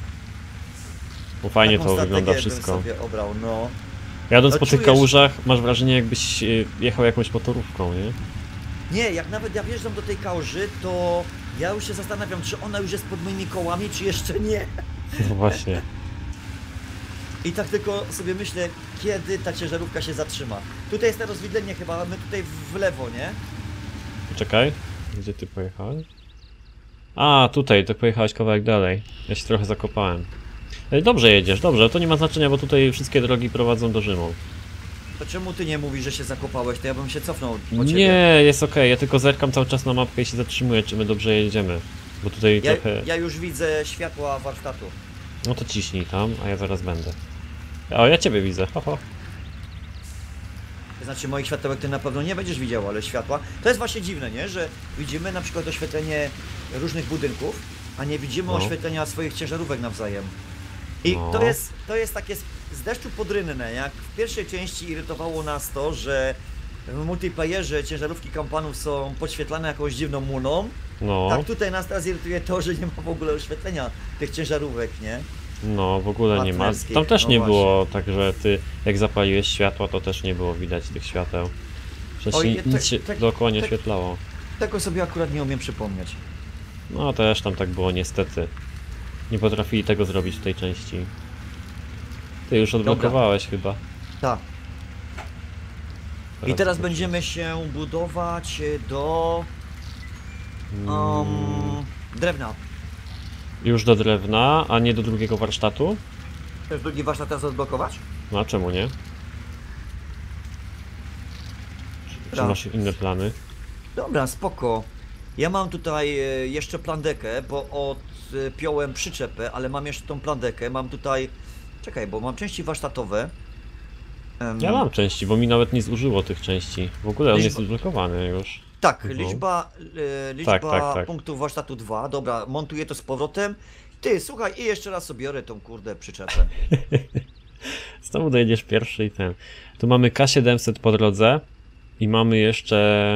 [SPEAKER 2] Bo fajnie
[SPEAKER 1] Taką
[SPEAKER 2] to
[SPEAKER 1] strategię
[SPEAKER 2] wygląda
[SPEAKER 1] bym
[SPEAKER 2] wszystko.
[SPEAKER 1] sobie obrał, no.
[SPEAKER 2] Jadąc
[SPEAKER 1] No
[SPEAKER 2] po tych
[SPEAKER 1] czujesz-
[SPEAKER 2] kałużach masz wrażenie, jakbyś y, jechał jakąś motorówką, nie?
[SPEAKER 1] Nie, jak nawet ja wjeżdżam do tej kałuży, to ja już się zastanawiam, czy ona już jest pod moimi kołami, czy jeszcze nie.
[SPEAKER 2] No właśnie.
[SPEAKER 1] I tak tylko sobie myślę, kiedy ta ciężarówka się zatrzyma. Tutaj jest to rozwidlenie chyba, my tutaj w lewo, nie?
[SPEAKER 2] Czekaj, gdzie ty pojechałeś? A, tutaj, to pojechałeś kawałek dalej. Ja się trochę zakopałem. Ej, dobrze jedziesz, dobrze, to nie ma znaczenia, bo tutaj wszystkie drogi prowadzą do Rzymu.
[SPEAKER 1] To czemu ty nie mówisz, że się zakopałeś? To ja bym się cofnął po ciebie.
[SPEAKER 2] Nie, jest okej, ja tylko zerkam cały czas na mapkę i się zatrzymuję, czy my dobrze jedziemy. Bo tutaj
[SPEAKER 1] Ja,
[SPEAKER 2] trochę...
[SPEAKER 1] ja już widzę światła warsztatu.
[SPEAKER 2] No to ciśnij tam, a ja zaraz będę. O, ja ciebie widzę, ho, ho.
[SPEAKER 1] To znaczy moich światełek ty na pewno nie będziesz widział, ale światła. To jest właśnie dziwne, nie? Że widzimy na przykład oświetlenie różnych budynków, a nie widzimy
[SPEAKER 2] No.
[SPEAKER 1] oświetlenia swoich ciężarówek nawzajem. I
[SPEAKER 2] No.
[SPEAKER 1] to jest, to jest takie z, z deszczu pod rynne, jak w pierwszej części irytowało nas to, że w multiplayerze ciężarówki kampanów są podświetlane jakąś dziwną muną.
[SPEAKER 2] No,
[SPEAKER 1] Tak tutaj nas teraz irytuje to, że nie ma w ogóle oświetlenia tych ciężarówek, nie?
[SPEAKER 2] no w ogóle nie ma.
[SPEAKER 1] Partnerskich,
[SPEAKER 2] Tam też
[SPEAKER 1] no
[SPEAKER 2] nie
[SPEAKER 1] właśnie.
[SPEAKER 2] było tak, że ty jak zapaliłeś światła, to też nie było widać tych świateł. Przecież
[SPEAKER 1] Oj,
[SPEAKER 2] ni-
[SPEAKER 1] tak-
[SPEAKER 2] nic się
[SPEAKER 1] tak-
[SPEAKER 2] dookoła nie
[SPEAKER 1] tak-
[SPEAKER 2] oświetlało.
[SPEAKER 1] Tego sobie akurat nie umiem przypomnieć.
[SPEAKER 2] No też tam tak było niestety. Nie potrafili tego zrobić w tej części. Ty już odblokowałeś chyba.
[SPEAKER 1] Tak. I teraz
[SPEAKER 2] zobaczymy.
[SPEAKER 1] będziemy się budować do
[SPEAKER 2] Mm,
[SPEAKER 1] um, drewna.
[SPEAKER 2] Już do drewna, a nie do drugiego warsztatu?
[SPEAKER 1] Chcesz drugi warsztat teraz odblokować?
[SPEAKER 2] No a czemu nie? Czy
[SPEAKER 1] Tak.
[SPEAKER 2] masz inne plany?
[SPEAKER 1] Dobra, spoko. Ja mam tutaj e, jeszcze plandekę, bo odpiąłem przyczepę, ale mam jeszcze tą plandekę. Mam tutaj... Czekaj, bo mam części warsztatowe. Em,
[SPEAKER 2] Ja mam części, bo mi nawet nie zużyło tych części. W ogóle on
[SPEAKER 1] Liczba-
[SPEAKER 2] jest odblokowany już.
[SPEAKER 1] Tak,
[SPEAKER 2] Mhm.
[SPEAKER 1] liczba, e, liczba
[SPEAKER 2] Tak, tak, tak.
[SPEAKER 1] punktów warsztatu dwa. Dobra, montuję to z powrotem. Ty, słuchaj, i jeszcze raz sobie biorę tą kurde przyczepę.
[SPEAKER 2] Znowu dojedziesz pierwszy i ten. Tu mamy K siedemset po drodze i mamy jeszcze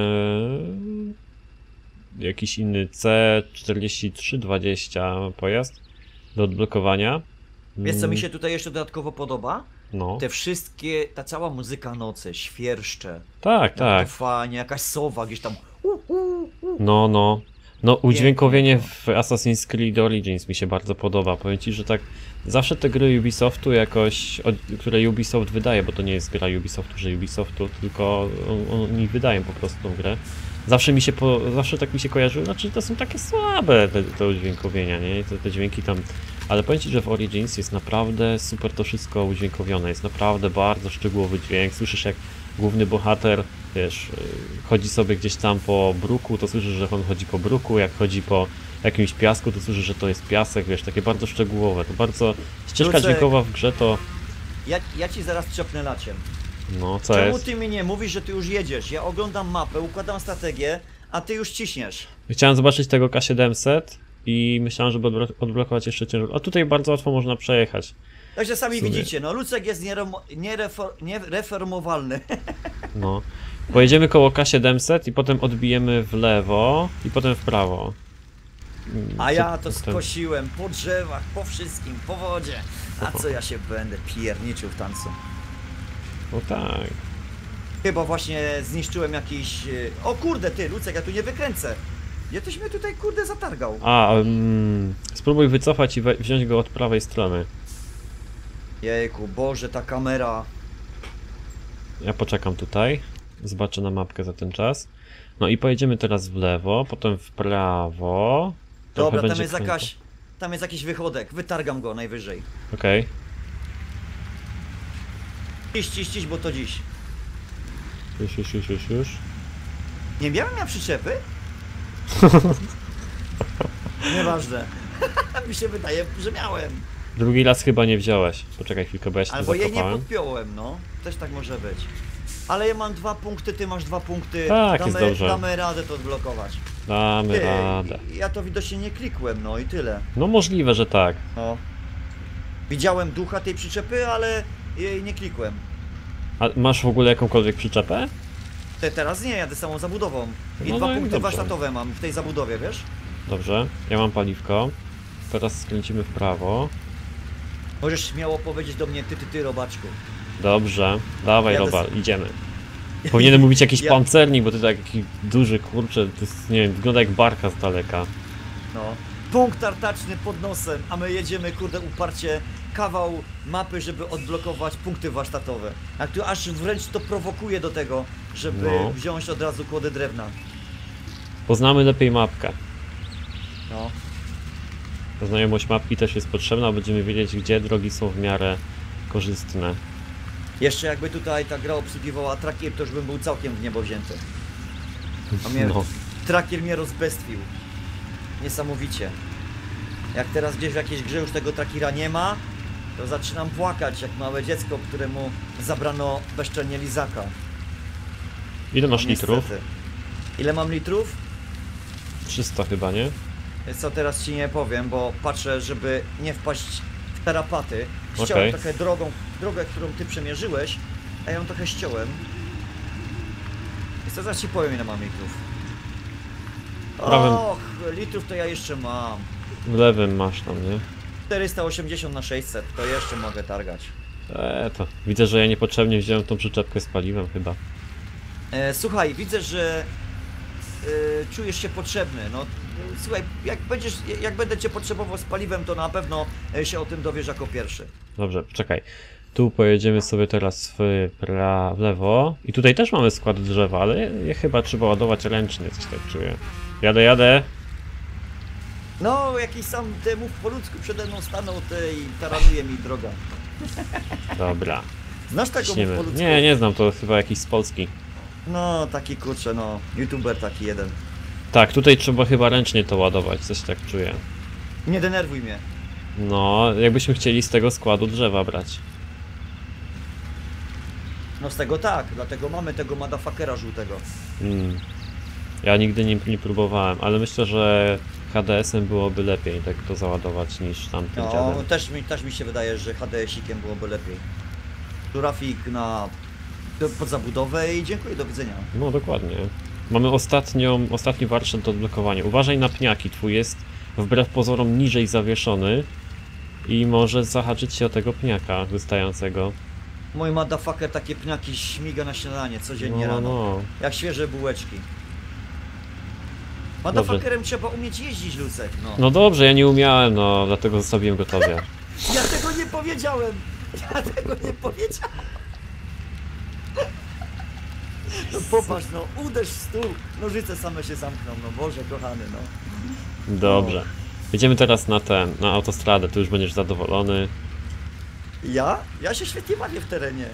[SPEAKER 2] jakiś inny C czterdzieści trzy dwadzieścia pojazd do odblokowania.
[SPEAKER 1] Wiesz co mi
[SPEAKER 2] Mm,
[SPEAKER 1] się tutaj jeszcze dodatkowo podoba?
[SPEAKER 2] No,
[SPEAKER 1] Te wszystkie, ta cała muzyka nocy, świerszcze.
[SPEAKER 2] tak,
[SPEAKER 1] Jak
[SPEAKER 2] tak.
[SPEAKER 1] to fajnie, jakaś sowa gdzieś tam. U, u, u.
[SPEAKER 2] No, no. No, udźwiękowienie
[SPEAKER 1] to.
[SPEAKER 2] w Assassin's Creed Origins mi się bardzo podoba. Powiem ci, że tak zawsze te gry Ubisoftu jakoś, od- które Ubisoft wydaje, bo to nie jest gra Ubisoftu, że Ubisoftu, tylko on- oni wydają po prostu tą grę. Zawsze mi się po, zawsze tak mi się kojarzyło, znaczy to są takie słabe te, te udźwiękowienia, nie? Te, te dźwięki tam. Ale powiem ci, że w Origins jest naprawdę super to wszystko udźwiękowione, jest naprawdę bardzo szczegółowy dźwięk. Słyszysz jak główny bohater, wiesz, yy, chodzi sobie gdzieś tam po bruku, to słyszysz, że on chodzi po bruku, jak chodzi po jakimś piasku, to słyszysz, że to jest piasek, wiesz, takie bardzo szczegółowe. To bardzo ścieżka
[SPEAKER 1] Lucek.
[SPEAKER 2] dźwiękowa w grze to,
[SPEAKER 1] Ja, ja ci zaraz trzepnę laciem.
[SPEAKER 2] no co
[SPEAKER 1] Czemu
[SPEAKER 2] jest?
[SPEAKER 1] ty mi nie mówisz, że ty już jedziesz? Ja oglądam mapę, układam strategię, a ty już ciśniesz.
[SPEAKER 2] Chciałem zobaczyć tego K siedemset i myślałem, żeby odblo- odblokować jeszcze ciężar. A tutaj bardzo łatwo można przejechać.
[SPEAKER 1] Także sami
[SPEAKER 2] W sumie.
[SPEAKER 1] widzicie, no Lucek jest nieremo- nierefor- niereformowalny.
[SPEAKER 2] No. Pojedziemy koło K siedemset i potem odbijemy w lewo i potem w prawo. Mm,
[SPEAKER 1] A
[SPEAKER 2] co
[SPEAKER 1] ja to
[SPEAKER 2] potem?
[SPEAKER 1] skosiłem po drzewach, po wszystkim, po wodzie. A co ja się będę pierniczył w tańcu?
[SPEAKER 2] No tak.
[SPEAKER 1] Chyba właśnie zniszczyłem jakiś... e, O kurde ty, Lucek, ja tu nie wykręcę. Ja tyś mnie tutaj kurde zatargał.
[SPEAKER 2] A, mm, spróbuj wycofać i we- wziąć go od prawej strony.
[SPEAKER 1] Jejku, Boże, ta kamera.
[SPEAKER 2] Ja poczekam tutaj. Zobaczę na mapkę za ten czas. No i pojedziemy teraz w lewo, potem w prawo. Trochę
[SPEAKER 1] Dobra, tam
[SPEAKER 2] będzie
[SPEAKER 1] jest
[SPEAKER 2] kręto.
[SPEAKER 1] jakaś... Tam jest jakiś wychodek, wytargam go najwyżej.
[SPEAKER 2] Okej.
[SPEAKER 1] Ciś, ciś, ciś, bo to dziś.
[SPEAKER 2] Już, już, już, już, już.
[SPEAKER 1] Nie miałem ja przyczepy? Nieważne. Mi się wydaje, że miałem.
[SPEAKER 2] Drugi raz chyba nie wziąłeś. Poczekaj chwilkę, bo ja się tu
[SPEAKER 1] Albo jej nie
[SPEAKER 2] zakopałem.
[SPEAKER 1] podpiąłem, no. Też tak może być. Ale ja mam dwa punkty, ty masz dwa punkty.
[SPEAKER 2] Tak,
[SPEAKER 1] damy,
[SPEAKER 2] jest dobrze.
[SPEAKER 1] Damy radę to odblokować.
[SPEAKER 2] Damy
[SPEAKER 1] Ty,
[SPEAKER 2] radę.
[SPEAKER 1] ja to widocznie nie klikłem, no i tyle.
[SPEAKER 2] No możliwe, że tak.
[SPEAKER 1] No. Widziałem ducha tej przyczepy, ale jej nie klikłem.
[SPEAKER 2] A masz w ogóle jakąkolwiek przyczepę?
[SPEAKER 1] Te, teraz nie, jadę samą zabudową. I
[SPEAKER 2] No,
[SPEAKER 1] dwa
[SPEAKER 2] no i
[SPEAKER 1] punkty
[SPEAKER 2] dobrze.
[SPEAKER 1] warsztatowe mam w tej zabudowie, wiesz?
[SPEAKER 2] Dobrze, ja mam paliwko. Teraz skręcimy w prawo.
[SPEAKER 1] Możesz śmiało powiedzieć do mnie ty, ty, ty, robaczku.
[SPEAKER 2] Dobrze, dawaj,
[SPEAKER 1] Jadę
[SPEAKER 2] Roba,
[SPEAKER 1] z-
[SPEAKER 2] idziemy. Powinienem mówić jakiś
[SPEAKER 1] Ja-
[SPEAKER 2] pancernik, bo ty taki duży, kurczę, to jest, nie wiem, wygląda jak barka z daleka.
[SPEAKER 1] No. Punkt tartaczny pod nosem, a my jedziemy, kurde, uparcie kawał mapy, żeby odblokować punkty warsztatowe. A tu aż wręcz to prowokuje do tego, żeby
[SPEAKER 2] No.
[SPEAKER 1] wziąć od razu kłody drewna.
[SPEAKER 2] Poznamy lepiej mapkę.
[SPEAKER 1] No.
[SPEAKER 2] Znajomość mapki też jest potrzebna, będziemy wiedzieć, gdzie drogi są w miarę korzystne.
[SPEAKER 1] Jeszcze jakby tutaj ta gra obsługiwała trakier, to już bym był całkiem w niebo wzięty. A mnie,
[SPEAKER 2] No,
[SPEAKER 1] trakier mnie rozbestwił. Niesamowicie. Jak teraz gdzieś w jakiejś grze już tego trakiera nie ma, to zaczynam płakać jak małe dziecko, któremu zabrano bezczelnie lizaka.
[SPEAKER 2] ile masz
[SPEAKER 1] No,
[SPEAKER 2] litrów?
[SPEAKER 1] niestety. Ile mam litrów?
[SPEAKER 2] trzysta chyba, nie?
[SPEAKER 1] Co teraz ci nie powiem, bo patrzę, żeby nie wpaść w tarapaty. Ściąłem
[SPEAKER 2] Okej.
[SPEAKER 1] trochę drogą, drogę, którą ty przemierzyłeś, a ja ją trochę ściąłem. Więc to zaraz ci powiem, ile mam litrów.
[SPEAKER 2] Prawym-
[SPEAKER 1] Och, litrów to ja jeszcze mam.
[SPEAKER 2] W lewym masz tam, nie?
[SPEAKER 1] czterysta osiemdziesiąt na sześćset, to jeszcze mogę targać.
[SPEAKER 2] Eee, to widzę, że ja niepotrzebnie wziąłem tą przyczepkę z paliwem chyba.
[SPEAKER 1] E, słuchaj, widzę, że e, czujesz się potrzebny. No, e, słuchaj, jak będziesz, jak będę cię potrzebował z paliwem, to na pewno e, się o tym dowiesz jako pierwszy.
[SPEAKER 2] Dobrze, czekaj. Tu pojedziemy sobie teraz w, pra... w lewo. I tutaj też mamy skład drzewa, ale je, je chyba trzeba ładować ręcznie, coś tak czuję. Jadę, jadę.
[SPEAKER 1] No, jakiś sam temu po ludzku przede mną stanął ty i taranuje mi droga.
[SPEAKER 2] Dobra.
[SPEAKER 1] Znasz tego mów
[SPEAKER 2] Ciśniemy.
[SPEAKER 1] po ludzku?
[SPEAKER 2] Nie, nie znam, to chyba jakiś z Polski.
[SPEAKER 1] No, taki kurczę, no, youtuber taki jeden.
[SPEAKER 2] Tak, tutaj trzeba chyba ręcznie to ładować, coś tak czuję.
[SPEAKER 1] Nie denerwuj mnie.
[SPEAKER 2] No, jakbyśmy chcieli z tego składu drzewa brać.
[SPEAKER 1] No z tego tak, dlatego mamy tego motherfuckera żółtego.
[SPEAKER 2] Mm. Ja nigdy nie, nie próbowałem, ale myślę, że H D S-em byłoby lepiej tak to załadować niż tamtym
[SPEAKER 1] No,
[SPEAKER 2] dziadem.
[SPEAKER 1] też mi, też mi się wydaje, że H D S-ikiem byłoby lepiej. Trafik na do, pod zabudowę i dziękuję, do widzenia.
[SPEAKER 2] No dokładnie. Mamy ostatnią, ostatni warsztat do odblokowania. Uważaj na pniaki, twój jest wbrew pozorom niżej zawieszony i może zahaczyć się o tego pniaka wystającego.
[SPEAKER 1] Mój motherfucker takie pniaki śmiga na śniadanie codziennie
[SPEAKER 2] No,
[SPEAKER 1] rano.
[SPEAKER 2] no.
[SPEAKER 1] Jak świeże bułeczki. Motherfuckerem trzeba umieć jeździć, Lucek, no.
[SPEAKER 2] No dobrze, ja nie umiałem, no dlatego zostawiłem go tobie.
[SPEAKER 1] Ja tego nie powiedziałem! Ja tego nie powiedziałem! No popatrz, no, uderz w stół, nożyce same się zamkną, no Boże kochany, no.
[SPEAKER 2] Dobrze. Jedziemy teraz na ten, na autostradę, tu już będziesz zadowolony.
[SPEAKER 1] Ja? Ja się świetnie bawię w terenie.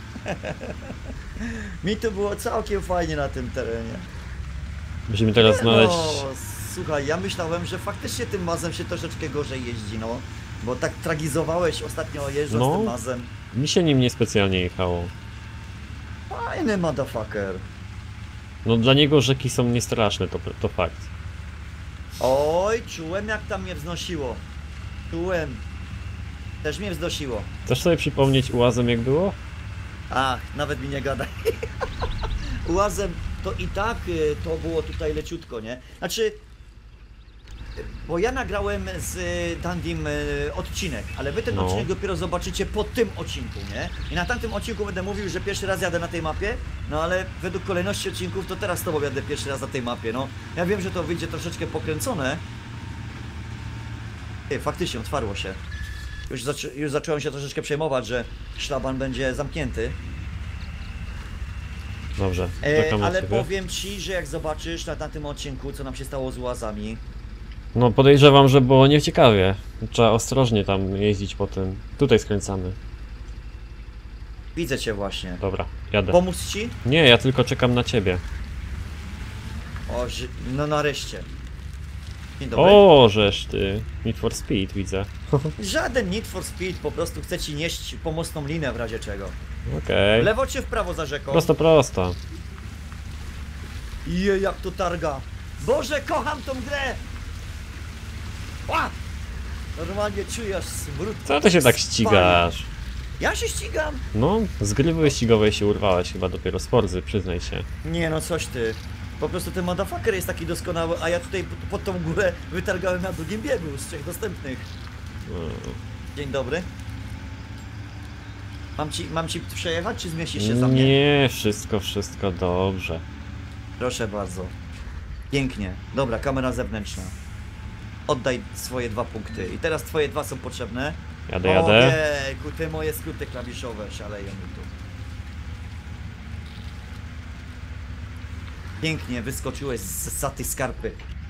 [SPEAKER 1] Mi to było całkiem fajnie na tym terenie.
[SPEAKER 2] Musimy teraz znaleźć...
[SPEAKER 1] No, słuchaj, ja myślałem, że faktycznie tym mazem się troszeczkę gorzej jeździ, no. Bo tak tragizowałeś ostatnio jeżdżąc
[SPEAKER 2] No.
[SPEAKER 1] tym mazem.
[SPEAKER 2] Mi się nim niespecjalnie jechało.
[SPEAKER 1] Fajny motherfucker.
[SPEAKER 2] No dla niego rzeki są niestraszne, to, to fakt.
[SPEAKER 1] Oj, czułem jak tam mnie wznosiło. Czułem. Też mnie wznosiło.
[SPEAKER 2] Chcesz sobie przypomnieć ułazem jak było?
[SPEAKER 1] Ach, nawet mi nie gadaj. Ułazem to i tak y, to było tutaj leciutko, nie? Znaczy, y, bo ja nagrałem z y, Dandim y, odcinek, ale wy ten
[SPEAKER 2] No.
[SPEAKER 1] odcinek dopiero zobaczycie po tym odcinku, nie? I na tamtym odcinku będę mówił, że pierwszy raz jadę na tej mapie, no ale według kolejności odcinków to teraz z tobą jadę pierwszy raz na tej mapie, no. Ja wiem, że to wyjdzie troszeczkę pokręcone. Ty, faktycznie otwarło się. Już, zaczę już zacząłem się troszeczkę przejmować, że szlaban będzie zamknięty.
[SPEAKER 2] Dobrze,
[SPEAKER 1] E,
[SPEAKER 2] czekam na
[SPEAKER 1] ale
[SPEAKER 2] ciebie.
[SPEAKER 1] powiem ci, że jak zobaczysz na, na tym odcinku, co nam się stało z łazami.
[SPEAKER 2] No podejrzewam, że było nieciekawie. Trzeba ostrożnie tam jeździć po tym. Tutaj skręcamy.
[SPEAKER 1] Widzę cię właśnie.
[SPEAKER 2] Dobra, jadę.
[SPEAKER 1] Pomóc ci?
[SPEAKER 2] Nie, ja tylko czekam na ciebie.
[SPEAKER 1] O, ży- no nareszcie. Dzień dobry.
[SPEAKER 2] O, żeż ty. Need for Speed widzę.
[SPEAKER 1] Żaden Need for Speed, po prostu chce ci nieść pomocną linę w razie czego. W
[SPEAKER 2] Okej.
[SPEAKER 1] lewo czy w prawo za rzeką?
[SPEAKER 2] Prosto, prosto.
[SPEAKER 1] Je, jak to targa. Boże, kocham tą grę! Ła! Normalnie czujesz smród.
[SPEAKER 2] Co ty się tak
[SPEAKER 1] spalin.
[SPEAKER 2] ścigasz?
[SPEAKER 1] Ja się ścigam?
[SPEAKER 2] No, z gry wyścigowej się urwałeś chyba dopiero z Forzy, przyznaj się.
[SPEAKER 1] Nie no, coś ty. Po prostu ten motherfucker jest taki doskonały, a ja tutaj pod, pod tą górę wytargałem na drugim biegu z trzech dostępnych.
[SPEAKER 2] No.
[SPEAKER 1] Dzień dobry. Mam ci, mam ci przejechać, czy zmieścisz się za mnie?
[SPEAKER 2] Nie, wszystko, wszystko dobrze.
[SPEAKER 1] Proszę bardzo. Pięknie. Dobra, kamera zewnętrzna. Oddaj swoje dwa punkty. I teraz twoje dwa są potrzebne.
[SPEAKER 2] Jadę, jadę.
[SPEAKER 1] Ojejku, te moje skróty klawiszowe szaleją mi tu. Pięknie wyskoczyłeś z, z tej skarpy.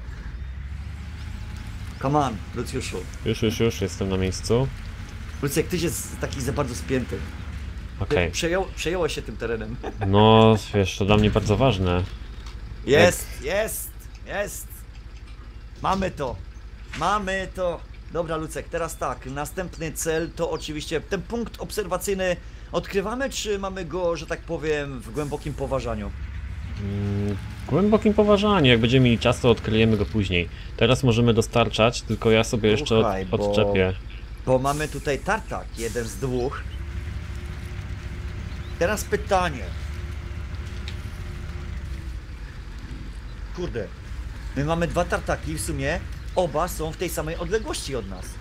[SPEAKER 1] Come on, Lucjuszu.
[SPEAKER 2] Już, już, już jestem na miejscu.
[SPEAKER 1] Lucjek, tyś jest taki za bardzo spięty.
[SPEAKER 2] Okej.
[SPEAKER 1] Ty Przejął, przejąłeś się tym terenem.
[SPEAKER 2] No, wiesz, to dla mnie bardzo ważne.
[SPEAKER 1] Jest, jest, jest. Mamy to. Mamy to. Dobra, Lucek, teraz tak. Następny cel to oczywiście ten punkt obserwacyjny odkrywamy, czy mamy go, że tak powiem, w głębokim poważaniu?
[SPEAKER 2] Mm, głębokim poważaniu, jak będziemy mieli czas, to odkryjemy go później. Teraz możemy dostarczać, tylko ja sobie jeszcze
[SPEAKER 1] Słuchaj,
[SPEAKER 2] od,
[SPEAKER 1] bo-
[SPEAKER 2] odczepię.
[SPEAKER 1] Bo mamy tutaj tartak, jeden z dwóch. Teraz pytanie. Kurde. My mamy dwa tartaki, w sumie oba są w tej samej odległości od nas.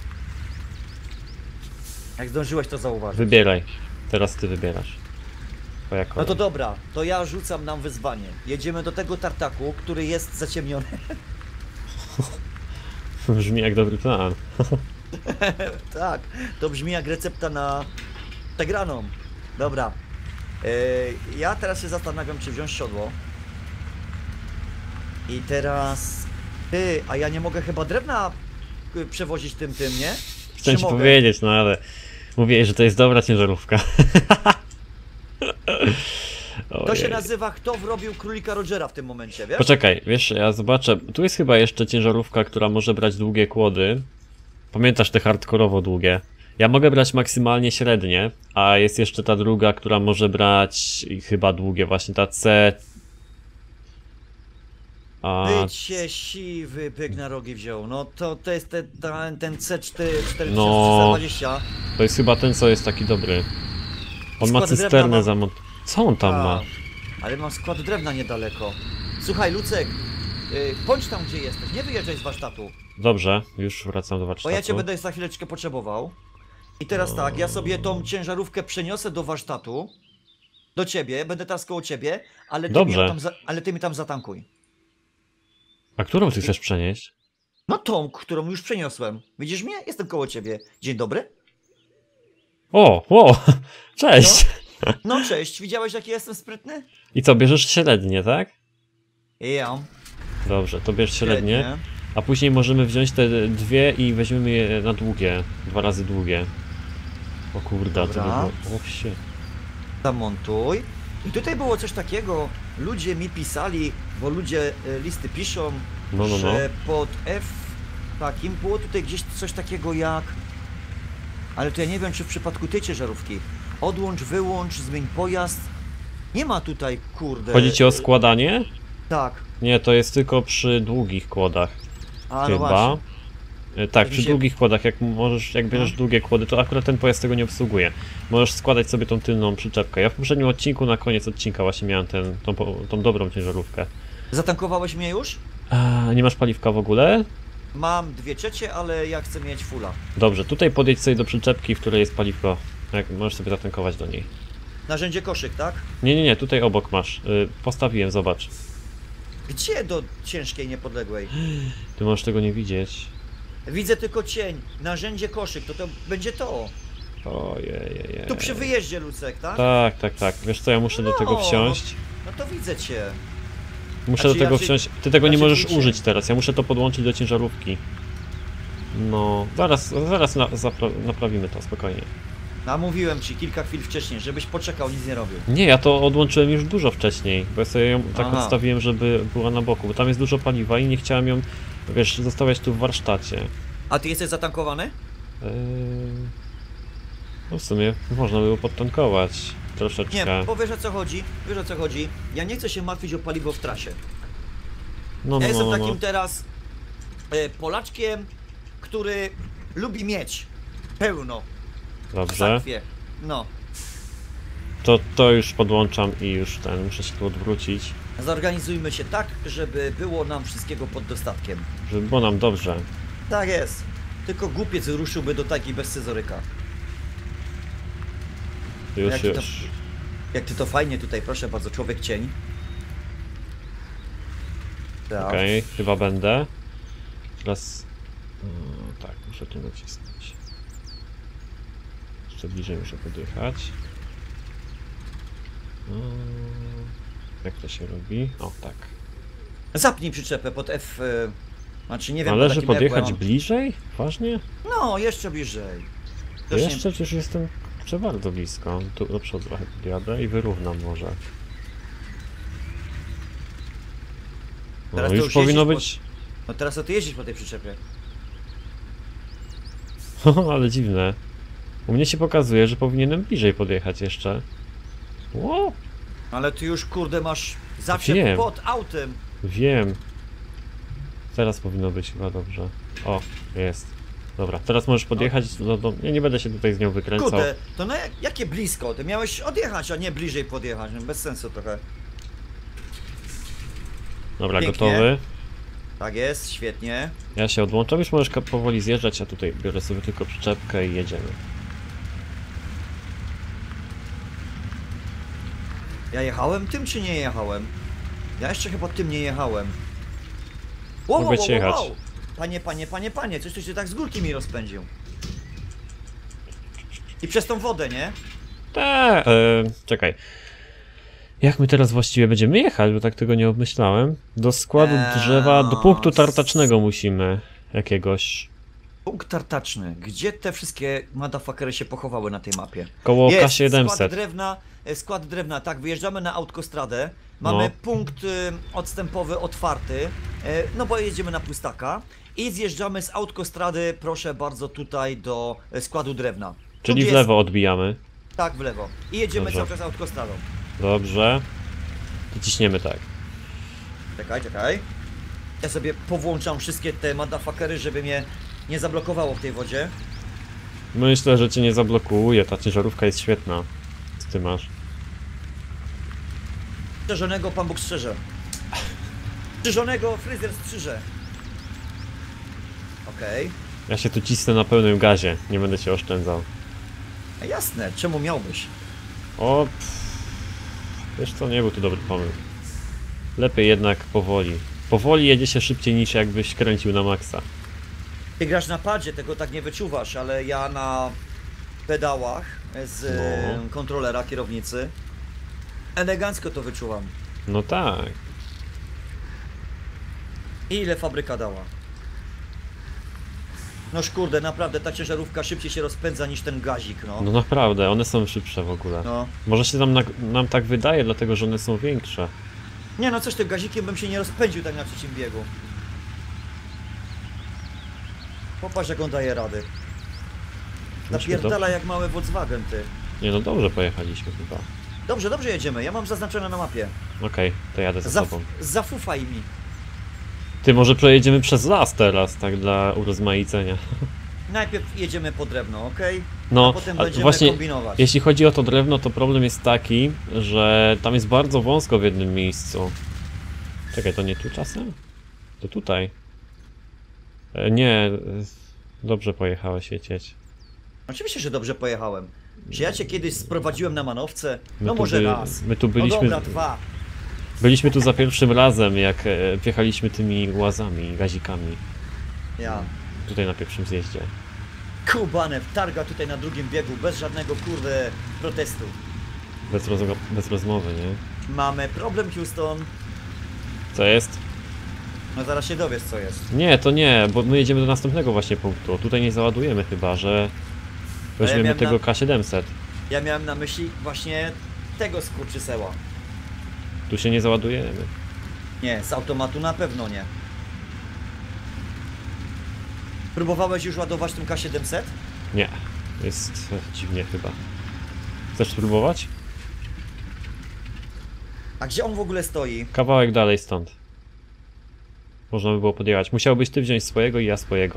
[SPEAKER 1] Jak zdążyłeś to zauważyć.
[SPEAKER 2] Wybieraj. Teraz ty wybierasz. Twoja
[SPEAKER 1] No
[SPEAKER 2] kolej.
[SPEAKER 1] to dobra, to ja rzucam nam wyzwanie. Jedziemy do tego tartaku, który jest zaciemniony.
[SPEAKER 2] Brzmi jak dobry plan.
[SPEAKER 1] Tak, to brzmi jak recepta na przegraną. Dobra. Yy, ja teraz się zastanawiam, czy wziąć siodło. I teraz... Ty, a ja nie mogę chyba drewna y, przewozić tym, tym, nie?
[SPEAKER 2] Chciałem
[SPEAKER 1] Czy
[SPEAKER 2] ci
[SPEAKER 1] mogę?
[SPEAKER 2] powiedzieć, no ale mówiłeś, że to jest dobra ciężarówka.
[SPEAKER 1] To się
[SPEAKER 2] Ojej.
[SPEAKER 1] nazywa Kto wrobił królika Rogera w tym momencie, wiesz?
[SPEAKER 2] Poczekaj, wiesz, ja zobaczę. Tu jest chyba jeszcze ciężarówka, która może brać długie kłody. Pamiętasz te hardkorowo długie? Ja mogę brać maksymalnie średnie, a jest jeszcze ta druga, która może brać chyba długie, właśnie ta C. A,
[SPEAKER 1] Bycie siwy byk na rogi wziął. No to, to jest te, ten, ten C cztery cztery
[SPEAKER 2] No.
[SPEAKER 1] trzysta dwadzieścia.
[SPEAKER 2] to jest chyba ten, co jest taki dobry. On ma
[SPEAKER 1] Skład drewna
[SPEAKER 2] cysternę
[SPEAKER 1] mam-
[SPEAKER 2] zamont... Co on tam ma?
[SPEAKER 1] A, ale mam skład drewna niedaleko. Słuchaj, Lucek, yy, bądź tam, gdzie jesteś. Nie wyjeżdżaj z warsztatu,
[SPEAKER 2] Dobrze, już wracam do
[SPEAKER 1] bo
[SPEAKER 2] warsztatu.
[SPEAKER 1] ja cię będę za chwileczkę potrzebował. I teraz tak, ja sobie tą ciężarówkę przeniosę do warsztatu. Do ciebie, będę teraz koło ciebie, ale ty, mi,
[SPEAKER 2] Dobrze.
[SPEAKER 1] ją tam za, ale ty mi tam zatankuj.
[SPEAKER 2] A którą ty chcesz przenieść?
[SPEAKER 1] No tą, którą już przeniosłem. Widzisz mnie? Jestem koło ciebie. Dzień dobry.
[SPEAKER 2] O, o, cześć!
[SPEAKER 1] No cześć, widziałeś jaki jestem sprytny?
[SPEAKER 2] I co, bierzesz średnie, tak?
[SPEAKER 1] Ja.
[SPEAKER 2] Dobrze, to bierz średnie. A później możemy wziąć te dwie i weźmiemy je na długie. Dwa razy długie. O kurde, to by
[SPEAKER 1] Dobra.
[SPEAKER 2] było... O się.
[SPEAKER 1] Zamontuj. I tutaj było coś takiego, ludzie mi pisali, bo ludzie e, listy piszą,
[SPEAKER 2] No, no, no.
[SPEAKER 1] że pod F takim było tutaj gdzieś coś takiego jak... Ale to ja nie wiem, czy w przypadku tej ciężarówki. Odłącz, wyłącz, zmień pojazd. Nie ma tutaj, kurde...
[SPEAKER 2] Chodzi ci o składanie?
[SPEAKER 1] Tak.
[SPEAKER 2] Nie, to jest tylko przy długich kłodach.
[SPEAKER 1] A no
[SPEAKER 2] Chyba.
[SPEAKER 1] właśnie.
[SPEAKER 2] E, Tak,
[SPEAKER 1] Mi
[SPEAKER 2] przy
[SPEAKER 1] się-
[SPEAKER 2] długich kłodach, jak możesz, jak bierzesz
[SPEAKER 1] No.
[SPEAKER 2] długie kłody, to akurat ten pojazd tego nie obsługuje. Możesz składać sobie tą tylną przyczepkę. Ja w poprzednim odcinku, na koniec odcinka właśnie miałem ten, tą, po- tą dobrą ciężarówkę.
[SPEAKER 1] Zatankowałeś mnie już?
[SPEAKER 2] A, nie masz paliwka w ogóle?
[SPEAKER 1] Mam dwie trzecie, ale ja chcę mieć fulla.
[SPEAKER 2] Dobrze, tutaj podjedź sobie do przyczepki, w której jest paliwko. Jak możesz sobie zatankować do niej.
[SPEAKER 1] Narzędzie koszyk, tak?
[SPEAKER 2] Nie, nie, nie, tutaj obok masz. Y, postawiłem, zobacz.
[SPEAKER 1] Gdzie do ciężkiej niepodległej?
[SPEAKER 2] Ty możesz tego nie widzieć.
[SPEAKER 1] Widzę tylko cień. Narzędzie koszyk, to to będzie to.
[SPEAKER 2] Ojej.
[SPEAKER 1] Tu przy wyjeździe, Lucek, tak?
[SPEAKER 2] Tak, tak, tak. Wiesz co, ja muszę do tego
[SPEAKER 1] No.
[SPEAKER 2] wsiąść.
[SPEAKER 1] No to widzę cię.
[SPEAKER 2] Muszę
[SPEAKER 1] Znaczy,
[SPEAKER 2] do tego
[SPEAKER 1] ja się-
[SPEAKER 2] wsiąść. Ty tego
[SPEAKER 1] ja
[SPEAKER 2] nie
[SPEAKER 1] się
[SPEAKER 2] możesz
[SPEAKER 1] kłócę.
[SPEAKER 2] użyć teraz. Ja muszę to podłączyć do ciężarówki. No, zaraz, zaraz na, zapra naprawimy to spokojnie.
[SPEAKER 1] A mówiłem ci kilka chwil wcześniej, żebyś poczekał, nic nie robił.
[SPEAKER 2] Nie, ja to odłączyłem już dużo wcześniej, bo ja sobie ją tak
[SPEAKER 1] Aha.
[SPEAKER 2] odstawiłem, żeby była na boku, bo tam jest dużo paliwa i nie chciałem ją, wiesz, zostawiać tu w warsztacie.
[SPEAKER 1] A ty jesteś zatankowany?
[SPEAKER 2] Eee... No w sumie można było podtankować troszeczkę.
[SPEAKER 1] Nie, bo wiesz o co chodzi, wiesz o co chodzi. Ja nie chcę się martwić o paliwo w trasie.
[SPEAKER 2] No,
[SPEAKER 1] Ja
[SPEAKER 2] no,
[SPEAKER 1] jestem
[SPEAKER 2] no,
[SPEAKER 1] takim
[SPEAKER 2] no.
[SPEAKER 1] teraz e, Polaczkiem, który lubi mieć pełno w
[SPEAKER 2] Dobrze.
[SPEAKER 1] sakwie. No.
[SPEAKER 2] To, to już podłączam i już ten, muszę się tu odwrócić,
[SPEAKER 1] Zorganizujmy się tak, żeby było nam wszystkiego pod dostatkiem.
[SPEAKER 2] żeby było nam dobrze.
[SPEAKER 1] Tak jest. Tylko głupiec ruszyłby do takiej bez scyzoryka.
[SPEAKER 2] Już,
[SPEAKER 1] Jak ty to-
[SPEAKER 2] już.
[SPEAKER 1] Jak ty to fajnie tutaj, proszę bardzo, człowiek cień. Tak.
[SPEAKER 2] Okej, chyba będę. Teraz... No, tak, muszę tu nacisnąć. Jeszcze bliżej muszę podjechać. No, jak to się robi? O, tak.
[SPEAKER 1] Zapnij przyczepę pod F... y, Znaczy nie wiem... po
[SPEAKER 2] Należy
[SPEAKER 1] takim
[SPEAKER 2] podjechać
[SPEAKER 1] jak, bo ja
[SPEAKER 2] bliżej? Ważnie?
[SPEAKER 1] mam- No, jeszcze bliżej.
[SPEAKER 2] To
[SPEAKER 1] Też nie-
[SPEAKER 2] jeszcze przecież jestem jeszcze bardzo blisko. Tu do przodu trochę podjadę i wyrównam może. No,
[SPEAKER 1] Teraz to
[SPEAKER 2] już
[SPEAKER 1] już
[SPEAKER 2] powinno
[SPEAKER 1] jeździsz
[SPEAKER 2] być...
[SPEAKER 1] No teraz to ty jeździsz po tej przyczepie.
[SPEAKER 2] Ale dziwne. U mnie się pokazuje, że powinienem bliżej podjechać jeszcze. Ło,
[SPEAKER 1] Ale ty już, kurde, masz zaczep
[SPEAKER 2] Wiem.
[SPEAKER 1] pod autem.
[SPEAKER 2] wiem. Teraz powinno być chyba dobrze. O, jest. Dobra, teraz możesz podjechać. No, no, ja nie będę się tutaj z nią wykręcał.
[SPEAKER 1] Kurde, to no jak, jakie blisko? Ty miałeś odjechać, a nie bliżej podjechać. No, bez sensu trochę.
[SPEAKER 2] Dobra,
[SPEAKER 1] pięknie.
[SPEAKER 2] gotowy.
[SPEAKER 1] Tak jest, świetnie.
[SPEAKER 2] Ja się odłączam, już możesz ka- powoli zjeżdżać, a tutaj biorę sobie tylko przyczepkę i jedziemy.
[SPEAKER 1] Ja jechałem tym, czy nie jechałem? Ja jeszcze chyba tym nie jechałem. Wow, wow,
[SPEAKER 2] Mogłeś
[SPEAKER 1] wow,
[SPEAKER 2] jechać.
[SPEAKER 1] wow. Panie, panie, panie, panie, coś tu się tak z górki mi rozpędził. I przez tą wodę, nie?
[SPEAKER 2] Te, e, czekaj. Jak my teraz właściwie będziemy jechać, bo tak tego nie obmyślałem. Do składu
[SPEAKER 1] Eee,
[SPEAKER 2] drzewa, do punktu tartacznego musimy jakiegoś.
[SPEAKER 1] Punkt tartaczny. Gdzie te wszystkie motherfuckery się pochowały na tej mapie?
[SPEAKER 2] Koło K
[SPEAKER 1] Jest,
[SPEAKER 2] siedemset.
[SPEAKER 1] skład drewna, e, skład drewna, tak, wyjeżdżamy na autostradę, mamy
[SPEAKER 2] No.
[SPEAKER 1] punkt y, odstępowy otwarty, e, no bo jedziemy na pustaka i zjeżdżamy z autostrady, proszę bardzo, tutaj do e, składu drewna.
[SPEAKER 2] Czyli
[SPEAKER 1] Tu
[SPEAKER 2] w
[SPEAKER 1] jest-
[SPEAKER 2] lewo odbijamy.
[SPEAKER 1] Tak, w lewo. I jedziemy
[SPEAKER 2] Dobrze.
[SPEAKER 1] cały czas autostradą.
[SPEAKER 2] Dobrze. I ciśniemy tak.
[SPEAKER 1] Czekaj, czekaj. Ja sobie powłączam wszystkie te motherfuckery, żeby mnie nie zablokowało w tej wodzie.
[SPEAKER 2] Myślę, że cię nie zablokuje, ta ciężarówka jest świetna. Co ty masz?
[SPEAKER 1] Strzeżonego Pan Bóg strzeże. Strzyżonego fryzjer strzyże. Okej.
[SPEAKER 2] Ja się tu cisnę na pełnym gazie, nie będę się oszczędzał.
[SPEAKER 1] A jasne, czemu miałbyś?
[SPEAKER 2] O, pff. Wiesz co, nie był to dobry pomysł. Lepiej jednak powoli. Powoli jedzie się szybciej niż jakbyś kręcił na maksa.
[SPEAKER 1] Ty grasz na padzie, tego tak nie wyczuwasz, ale ja na pedałach z
[SPEAKER 2] No.
[SPEAKER 1] no. kontrolera kierownicy elegancko to wyczuwam.
[SPEAKER 2] No tak.
[SPEAKER 1] I ile fabryka dała? Noż kurde, naprawdę ta ciężarówka szybciej się rozpędza niż ten gazik, no.
[SPEAKER 2] No naprawdę, one są szybsze w ogóle.
[SPEAKER 1] No.
[SPEAKER 2] Może się nam, na, nam tak wydaje, dlatego że one są większe.
[SPEAKER 1] Nie no, coś tym gazikiem bym się nie rozpędził tak na trzecim biegu. Popatrz jak on daje rady.
[SPEAKER 2] Myśmy
[SPEAKER 1] Napierdala
[SPEAKER 2] dobrze-
[SPEAKER 1] jak mały Volkswagen, ty.
[SPEAKER 2] Nie no, dobrze pojechaliśmy chyba.
[SPEAKER 1] Dobrze, dobrze jedziemy, ja mam zaznaczone na mapie.
[SPEAKER 2] Okej, to jadę za
[SPEAKER 1] Zaf
[SPEAKER 2] sobą.
[SPEAKER 1] zafufaj mi.
[SPEAKER 2] Ty, może przejedziemy przez las teraz, tak dla urozmaicenia.
[SPEAKER 1] Najpierw jedziemy po drewno, ok?
[SPEAKER 2] No,
[SPEAKER 1] A potem
[SPEAKER 2] a
[SPEAKER 1] będziemy
[SPEAKER 2] właśnie,
[SPEAKER 1] kombinować.
[SPEAKER 2] jeśli chodzi o to drewno, to problem jest taki, że tam jest bardzo wąsko w jednym miejscu. Czekaj, to nie tu czasem? To tutaj. E, nie, e, dobrze pojechałeś lecieć.
[SPEAKER 1] Oczywiście, że dobrze pojechałem. Czy ja cię kiedyś sprowadziłem na manowce?
[SPEAKER 2] My
[SPEAKER 1] No
[SPEAKER 2] tu
[SPEAKER 1] może
[SPEAKER 2] by-
[SPEAKER 1] raz.
[SPEAKER 2] my tu
[SPEAKER 1] No
[SPEAKER 2] byliśmy-
[SPEAKER 1] dobra, dwa.
[SPEAKER 2] Byliśmy tu za pierwszym razem, jak e, wjechaliśmy tymi łazami, gazikami.
[SPEAKER 1] Ja.
[SPEAKER 2] Tutaj na pierwszym zjeździe.
[SPEAKER 1] Kubanew targa tutaj na drugim biegu, bez żadnego kurde protestu.
[SPEAKER 2] Bez, rozmo- bez rozmowy, nie?
[SPEAKER 1] Mamy problem, Houston.
[SPEAKER 2] Co jest?
[SPEAKER 1] No zaraz się dowiesz co jest.
[SPEAKER 2] Nie, to nie, bo my jedziemy do następnego właśnie punktu. Tutaj nie załadujemy chyba, że weźmiemy
[SPEAKER 1] miałem
[SPEAKER 2] tego
[SPEAKER 1] na-
[SPEAKER 2] K siedemset.
[SPEAKER 1] Ja miałem na myśli właśnie tego skurczyseła.
[SPEAKER 2] Tu się nie załadujemy.
[SPEAKER 1] Nie, z automatu na pewno nie. Próbowałeś już ładować tym K siedemset?
[SPEAKER 2] Nie, jest e, dziwnie chyba. Chcesz spróbować?
[SPEAKER 1] A gdzie on w ogóle stoi?
[SPEAKER 2] Kawałek dalej stąd. Można by było podjechać. Musiałbyś ty wziąć swojego i ja swojego.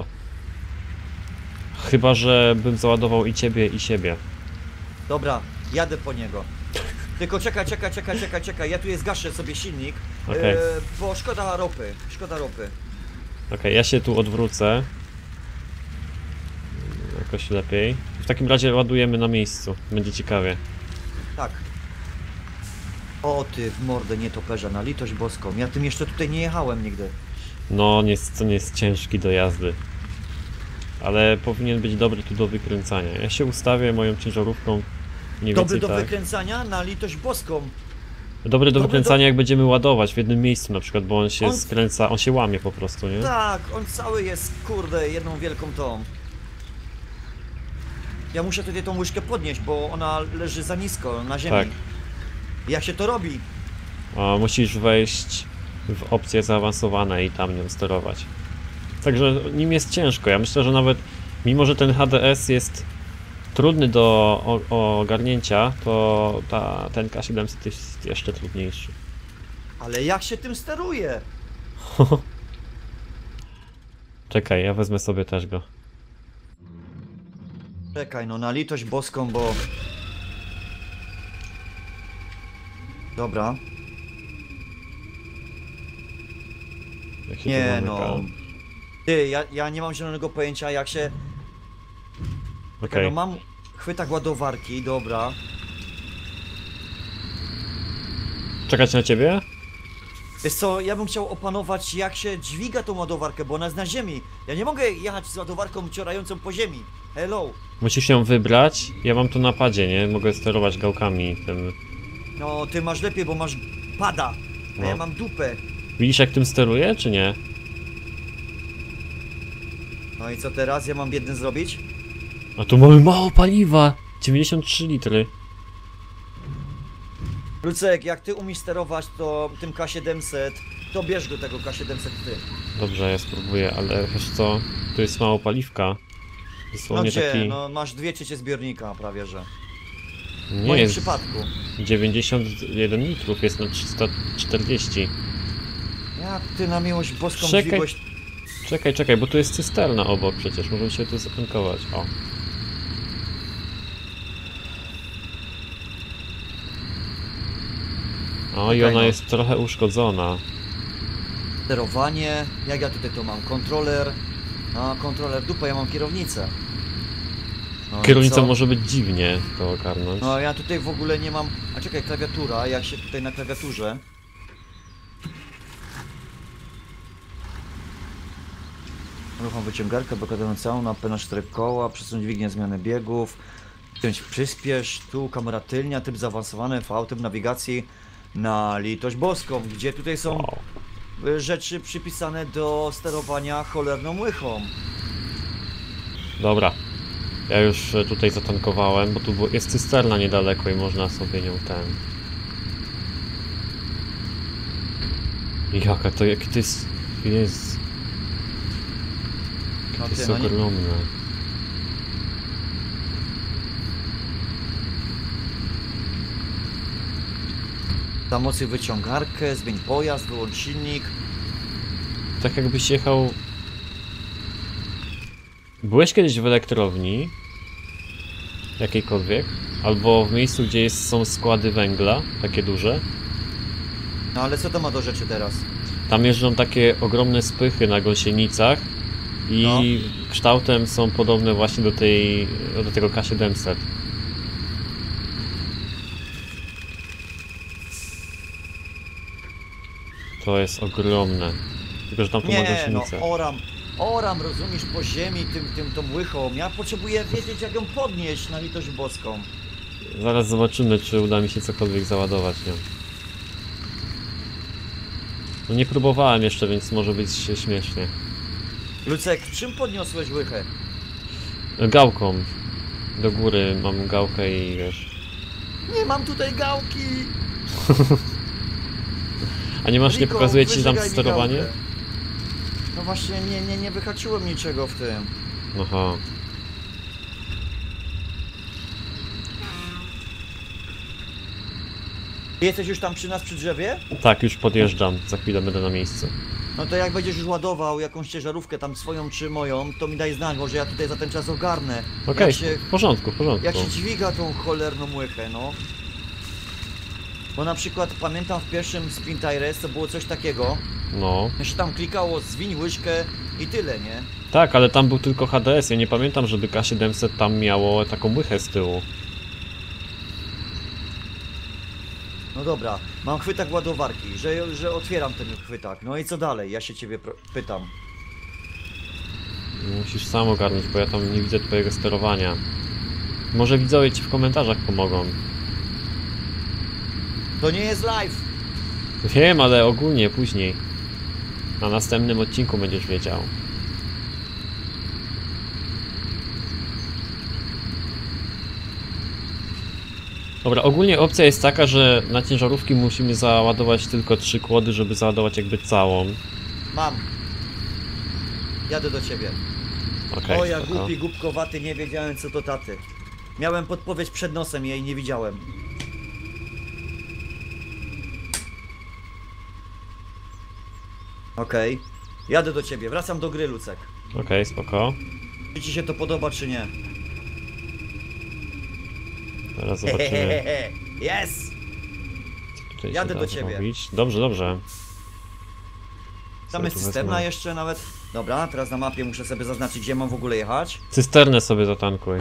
[SPEAKER 2] Chyba, że bym załadował i ciebie i siebie.
[SPEAKER 1] Dobra, jadę po niego. Tylko czekaj, czekaj, czekaj, czekaj, czekaj, ja tu jest gaszę sobie silnik,
[SPEAKER 2] Okej.
[SPEAKER 1] e, bo szkoda ropy, szkoda ropy.
[SPEAKER 2] Okej, okay, ja się tu odwrócę. Jakoś lepiej. W takim razie ładujemy na miejscu. Będzie ciekawie.
[SPEAKER 1] Tak. O ty w mordę nietoperza, na litość boską. Ja tym jeszcze tutaj nie jechałem nigdy.
[SPEAKER 2] No, nie jest, to nie jest ciężki do jazdy. Ale powinien być dobry tu do wykręcania. Ja się ustawię moją ciężarówką mniej
[SPEAKER 1] Dobry
[SPEAKER 2] więcej
[SPEAKER 1] do
[SPEAKER 2] tak.
[SPEAKER 1] wykręcania, na litość boską.
[SPEAKER 2] Dobry do
[SPEAKER 1] Dobry
[SPEAKER 2] wykręcania
[SPEAKER 1] do-
[SPEAKER 2] jak będziemy ładować w jednym miejscu na przykład, bo on się
[SPEAKER 1] On-
[SPEAKER 2] skręca, on się łamie po prostu, nie?
[SPEAKER 1] Tak, on cały jest, kurde, jedną wielką tą. Ja muszę tutaj tą łyżkę podnieść, bo ona leży za nisko, na ziemi.
[SPEAKER 2] Tak.
[SPEAKER 1] Jak się to robi?
[SPEAKER 2] A musisz wejść w opcje zaawansowane i tam nią sterować. Także nim jest ciężko. Ja myślę, że nawet mimo, że ten H D S jest trudny do o- ogarnięcia, to ta, ten K siedemset jest jeszcze trudniejszy.
[SPEAKER 1] Ale jak się tym steruje?
[SPEAKER 2] Czekaj, ja wezmę sobie też go.
[SPEAKER 1] Czekaj, no na litość boską, bo... Dobra.
[SPEAKER 2] Jak się
[SPEAKER 1] Nie
[SPEAKER 2] to
[SPEAKER 1] no.
[SPEAKER 2] zamyka.
[SPEAKER 1] Ty, ja, ja nie mam zielonego pojęcia jak się... Czekaj,
[SPEAKER 2] Okej.
[SPEAKER 1] no mam chwytak ładowarki, dobra.
[SPEAKER 2] Czekać na ciebie?
[SPEAKER 1] Wiesz co, ja bym chciał opanować jak się dźwiga tą ładowarkę, bo ona jest na ziemi. Ja nie mogę jechać z ładowarką ciorającą po ziemi. Hello.
[SPEAKER 2] Musisz się wybrać. Ja mam to na padzie, nie? Mogę sterować gałkami tym.
[SPEAKER 1] No, ty masz lepiej, bo masz pada. A
[SPEAKER 2] No.
[SPEAKER 1] ja mam dupę.
[SPEAKER 2] Widzisz jak tym steruję, czy nie?
[SPEAKER 1] No i co teraz? Ja mam biedny zrobić?
[SPEAKER 2] A tu mamy mało paliwa! dziewięćdziesiąt trzy litry.
[SPEAKER 1] Lucek, jak ty umiesz sterować to tym K siedemset, to bierz do tego K siedemset ty.
[SPEAKER 2] Dobrze, ja spróbuję, ale wiesz co? Tu jest mało paliwka.
[SPEAKER 1] No
[SPEAKER 2] Dosłownie
[SPEAKER 1] gdzie?
[SPEAKER 2] taki...
[SPEAKER 1] No masz dwie trzecie zbiornika prawie, że. W
[SPEAKER 2] Nie
[SPEAKER 1] moim
[SPEAKER 2] jest
[SPEAKER 1] przypadku.
[SPEAKER 2] dziewięćdziesiąt jeden litrów, jest na trzysta czterdzieści.
[SPEAKER 1] Jak ty na miłość boską
[SPEAKER 2] Czekaj.
[SPEAKER 1] dźwigłeś...
[SPEAKER 2] Czekaj, czekaj, bo tu jest cysterna obok przecież, możemy się tu zatankować. O. O, i
[SPEAKER 1] Czekaj,
[SPEAKER 2] ona
[SPEAKER 1] no.
[SPEAKER 2] jest trochę uszkodzona.
[SPEAKER 1] Sterowanie, jak ja tutaj to mam? Kontroler. A, kontroler dupa, ja mam kierownicę. No i
[SPEAKER 2] Kierownica
[SPEAKER 1] co?
[SPEAKER 2] może być dziwnie to ogarnąć.
[SPEAKER 1] No ja tutaj w ogóle nie mam... A czekaj, klawiatura, jak się tutaj na klawiaturze... Uruchom wyciągarkę blokadową na P na cztery koła, przesunąć dźwignię zmiany biegów, wziąć przyspiesz, tu kamera tylnia, typ zaawansowany, V, typ nawigacji na litość boską, gdzie tutaj są
[SPEAKER 2] Wow.
[SPEAKER 1] y, rzeczy przypisane do sterowania cholerną łychą.
[SPEAKER 2] Dobra. Ja już e, tutaj zatankowałem, bo tu było- jest cysterna niedaleko i można sobie nią ten... Jaka to, jaki to jest... jest...
[SPEAKER 1] No
[SPEAKER 2] To
[SPEAKER 1] ty,
[SPEAKER 2] jest
[SPEAKER 1] no nie,
[SPEAKER 2] ogromne.
[SPEAKER 1] zamocuj wyciągarkę, zmień pojazd, wyłącz silnik.
[SPEAKER 2] Tak jakbyś jechał... Byłeś kiedyś w elektrowni? Jakiejkolwiek? Albo w miejscu, gdzie jest, są składy węgla, takie duże.
[SPEAKER 1] No ale co to ma do rzeczy teraz?
[SPEAKER 2] Tam jeżdżą takie ogromne spychy na gąsienicach i
[SPEAKER 1] No.
[SPEAKER 2] kształtem są podobne właśnie do tej, do tego K siedemset. To jest ogromne. Tylko, że tam tu ma
[SPEAKER 1] Nie, no
[SPEAKER 2] gąsienicę.
[SPEAKER 1] oram, oram, rozumiesz, po ziemi tym, tym, tą łychą. Ja potrzebuję wiedzieć jak ją podnieść na litość boską.
[SPEAKER 2] Zaraz zobaczymy, czy uda mi się cokolwiek załadować nią. No nie próbowałem jeszcze, więc może być śmiesznie.
[SPEAKER 1] Lucek, czym podniosłeś łychę?
[SPEAKER 2] Gałką. Do góry mam gałkę i wiesz...
[SPEAKER 1] Nie mam tutaj gałki!
[SPEAKER 2] A nie masz, nie
[SPEAKER 1] Riko,
[SPEAKER 2] pokazuje ci tam
[SPEAKER 1] wyżegaj mi
[SPEAKER 2] sterowanie?
[SPEAKER 1] gałkę. No właśnie, nie, nie, nie wyhaczyłem niczego w tym.
[SPEAKER 2] Aha.
[SPEAKER 1] Jesteś już tam przy nas przy drzewie?
[SPEAKER 2] Tak, już podjeżdżam. Za chwilę będę na miejscu.
[SPEAKER 1] No to jak będziesz już ładował jakąś ciężarówkę tam swoją czy moją, to mi daj znać, może ja tutaj za ten czas ogarnę.
[SPEAKER 2] Okej,
[SPEAKER 1] Jak się,
[SPEAKER 2] w porządku, w porządku.
[SPEAKER 1] jak się dźwiga tą cholerną łychę, no. Bo na przykład pamiętam w pierwszym Spin Tires to było coś takiego,
[SPEAKER 2] No.
[SPEAKER 1] że się tam klikało zwiń łyżkę i tyle, nie?
[SPEAKER 2] Tak, ale tam był tylko H D S. Ja nie pamiętam, żeby K siedemset tam miało taką łychę z tyłu.
[SPEAKER 1] No dobra, mam chwytak ładowarki, że, że otwieram ten chwytak. No i co dalej? Ja się ciebie pro- pytam.
[SPEAKER 2] Musisz sam ogarnąć, bo ja tam nie widzę twojego sterowania. Może widzowie ci w komentarzach pomogą.
[SPEAKER 1] To nie jest live!
[SPEAKER 2] Wiem, ale ogólnie później. Na następnym odcinku będziesz wiedział. Dobra, ogólnie opcja jest taka, że na ciężarówki musimy załadować tylko trzy kłody, żeby załadować jakby całą.
[SPEAKER 1] Mam. Jadę do ciebie.
[SPEAKER 2] Okej,
[SPEAKER 1] O, ja
[SPEAKER 2] spoko.
[SPEAKER 1] głupi, głupkowaty, nie wiedziałem co to taty. Miałem podpowiedź przed nosem, jej nie widziałem. Okej. Jadę do ciebie, wracam do gry, Lucek.
[SPEAKER 2] Okej, spoko.
[SPEAKER 1] Czy ci się to podoba, czy nie?
[SPEAKER 2] Zaraz zobaczymy,
[SPEAKER 1] Yes!
[SPEAKER 2] co tutaj
[SPEAKER 1] Jadę
[SPEAKER 2] się da
[SPEAKER 1] do ciebie.
[SPEAKER 2] zrobić. Dobrze, dobrze.
[SPEAKER 1] Tam
[SPEAKER 2] Sobie
[SPEAKER 1] jest
[SPEAKER 2] tu
[SPEAKER 1] cysterna
[SPEAKER 2] wezmę.
[SPEAKER 1] jeszcze nawet. Dobra, teraz na mapie muszę sobie zaznaczyć, gdzie mam w ogóle jechać.
[SPEAKER 2] Cysternę sobie zatankuj.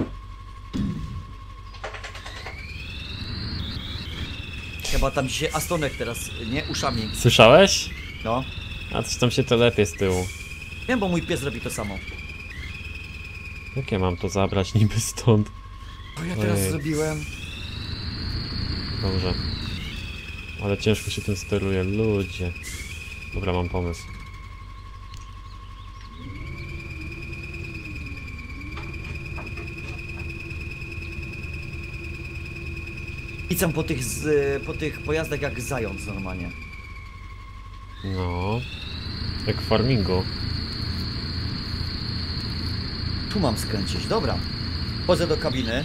[SPEAKER 1] Chyba tam dzisiaj Astonek teraz, nie? Uszami.
[SPEAKER 2] Słyszałeś?
[SPEAKER 1] No.
[SPEAKER 2] A coś tam się telepie z tyłu.
[SPEAKER 1] Wiem, bo mój pies robi to samo.
[SPEAKER 2] Jak ja mam to zabrać niby stąd?
[SPEAKER 1] Bo ja teraz
[SPEAKER 2] Ojej.
[SPEAKER 1] zrobiłem.
[SPEAKER 2] Dobrze. Ale ciężko się tym steruje, ludzie. Dobra, mam pomysł.
[SPEAKER 1] Icam po tych, z, po tych pojazdach jak zając normalnie.
[SPEAKER 2] No. Jak w farmingu.
[SPEAKER 1] Tu mam skręcić, dobra. Chodzę do kabiny.